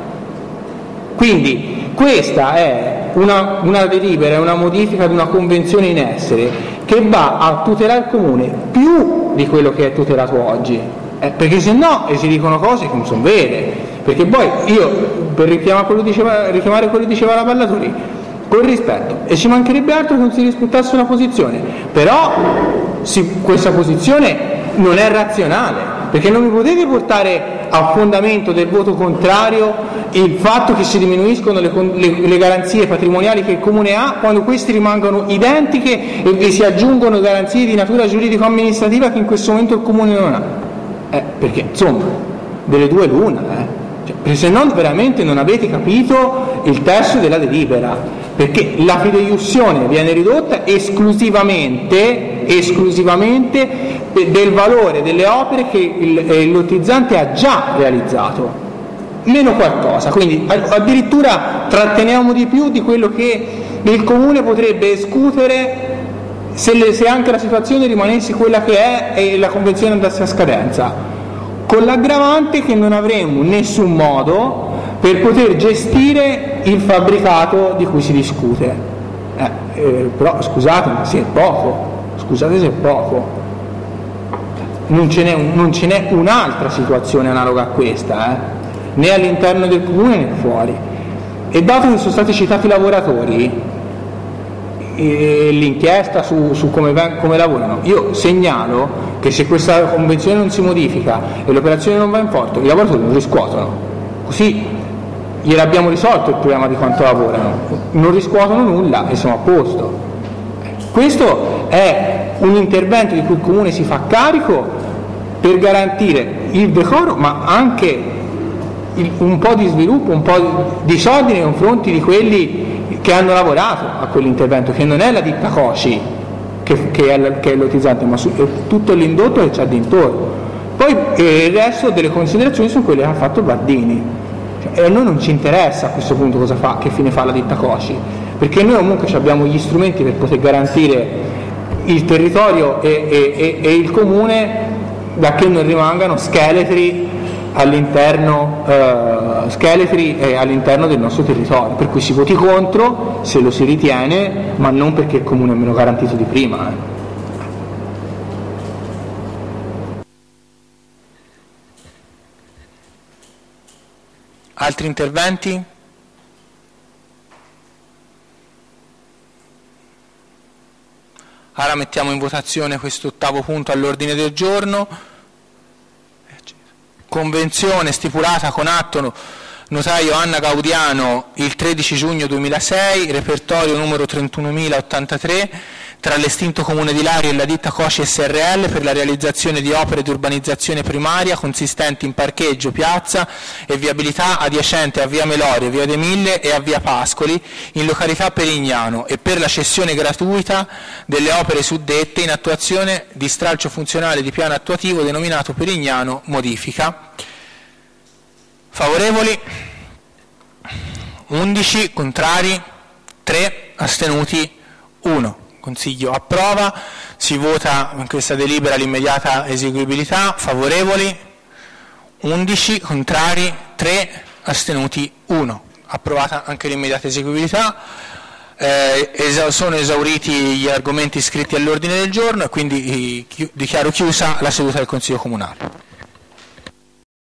Quindi questa è una, una delibera, è una modifica di una convenzione in essere che va a tutelare il comune più di quello che è tutelato oggi. Eh, perché se no eh, si dicono cose che non sono vere, perché poi io, per richiamare quello, diceva, richiamare quello che diceva la Ballatori, con rispetto, e ci mancherebbe altro che non si rispettasse una posizione, però si, questa posizione non è razionale, perché non mi potete portare a fondamento del voto contrario il fatto che si diminuiscono le, le, le garanzie patrimoniali che il comune ha quando queste rimangono identiche e, e si aggiungono garanzie di natura giuridico-amministrativa che in questo momento il comune non ha. Eh, perché insomma delle due l'una, eh? Cioè, perché se no veramente non avete capito il testo della delibera, perché la fideiussione viene ridotta esclusivamente, esclusivamente del valore delle opere che il, il lottizzante ha già realizzato, meno qualcosa, quindi addirittura tratteniamo di più di quello che il comune potrebbe escutere se, le, se anche la situazione rimanesse quella che è e la convenzione andasse a scadenza, con l'aggravante che non avremo nessun modo per poter gestire il fabbricato di cui si discute. Eh, eh, però scusate, se è poco, scusate se è poco. Non ce n'è, un, non ce n'è un'altra situazione analoga a questa, eh? Né all'interno del comune né fuori. E dato che sono stati citati i lavoratori e l'inchiesta su, su come, come lavorano, io segnalo che se questa convenzione non si modifica e l'operazione non va in porto, i lavoratori non riscuotono. Così gliel'abbiamo risolto il problema di quanto lavorano, non riscuotono nulla e siamo a posto. Questo è un intervento di cui il comune si fa carico per garantire il decoro, ma anche il, un po' di sviluppo, un po' di soldi nei confronti di quelli che hanno lavorato a quell'intervento, che non è la ditta Coci che, che, è, che è lotizzante, ma su, è tutto l'indotto che c'ha dintorno. Poi eh, il resto delle considerazioni sono quelle che ha fatto Bardini. Cioè, e a noi non ci interessa a questo punto cosa fa, che fine fa la ditta Coci, perché noi comunque abbiamo gli strumenti per poter garantire il territorio e, e, e, e il comune da che non rimangano scheletri all'interno, eh, scheletri eh, all'interno del nostro territorio, per cui si voti contro se lo si ritiene, ma non perché il comune è meno garantito di prima. Eh. Altri interventi? Ora mettiamo in votazione questo ottavo punto all'ordine del giorno. Convenzione stipulata con atto notaio Anna Gaudiano il tredici giugno duemilasei, repertorio numero trentunomilaottantatré, tra l'estinto comune di Lari e la ditta Coci S R L per la realizzazione di opere di urbanizzazione primaria consistenti in parcheggio, piazza e viabilità adiacente a via Melorio, via De Mille e a via Pascoli in località Perignano, e per la cessione gratuita delle opere suddette in attuazione di stralcio funzionale di piano attuativo denominato Perignano Modifica. Favorevoli? undici, contrari, tre, astenuti, uno. Consiglio approva. Si vota in questa delibera l'immediata eseguibilità. Favorevoli? undici, contrari, tre, astenuti, uno. Approvata anche l'immediata eseguibilità. Eh, esa- sono esauriti gli argomenti iscritti all'ordine del giorno e quindi eh, chi- dichiaro chiusa la seduta del Consiglio Comunale.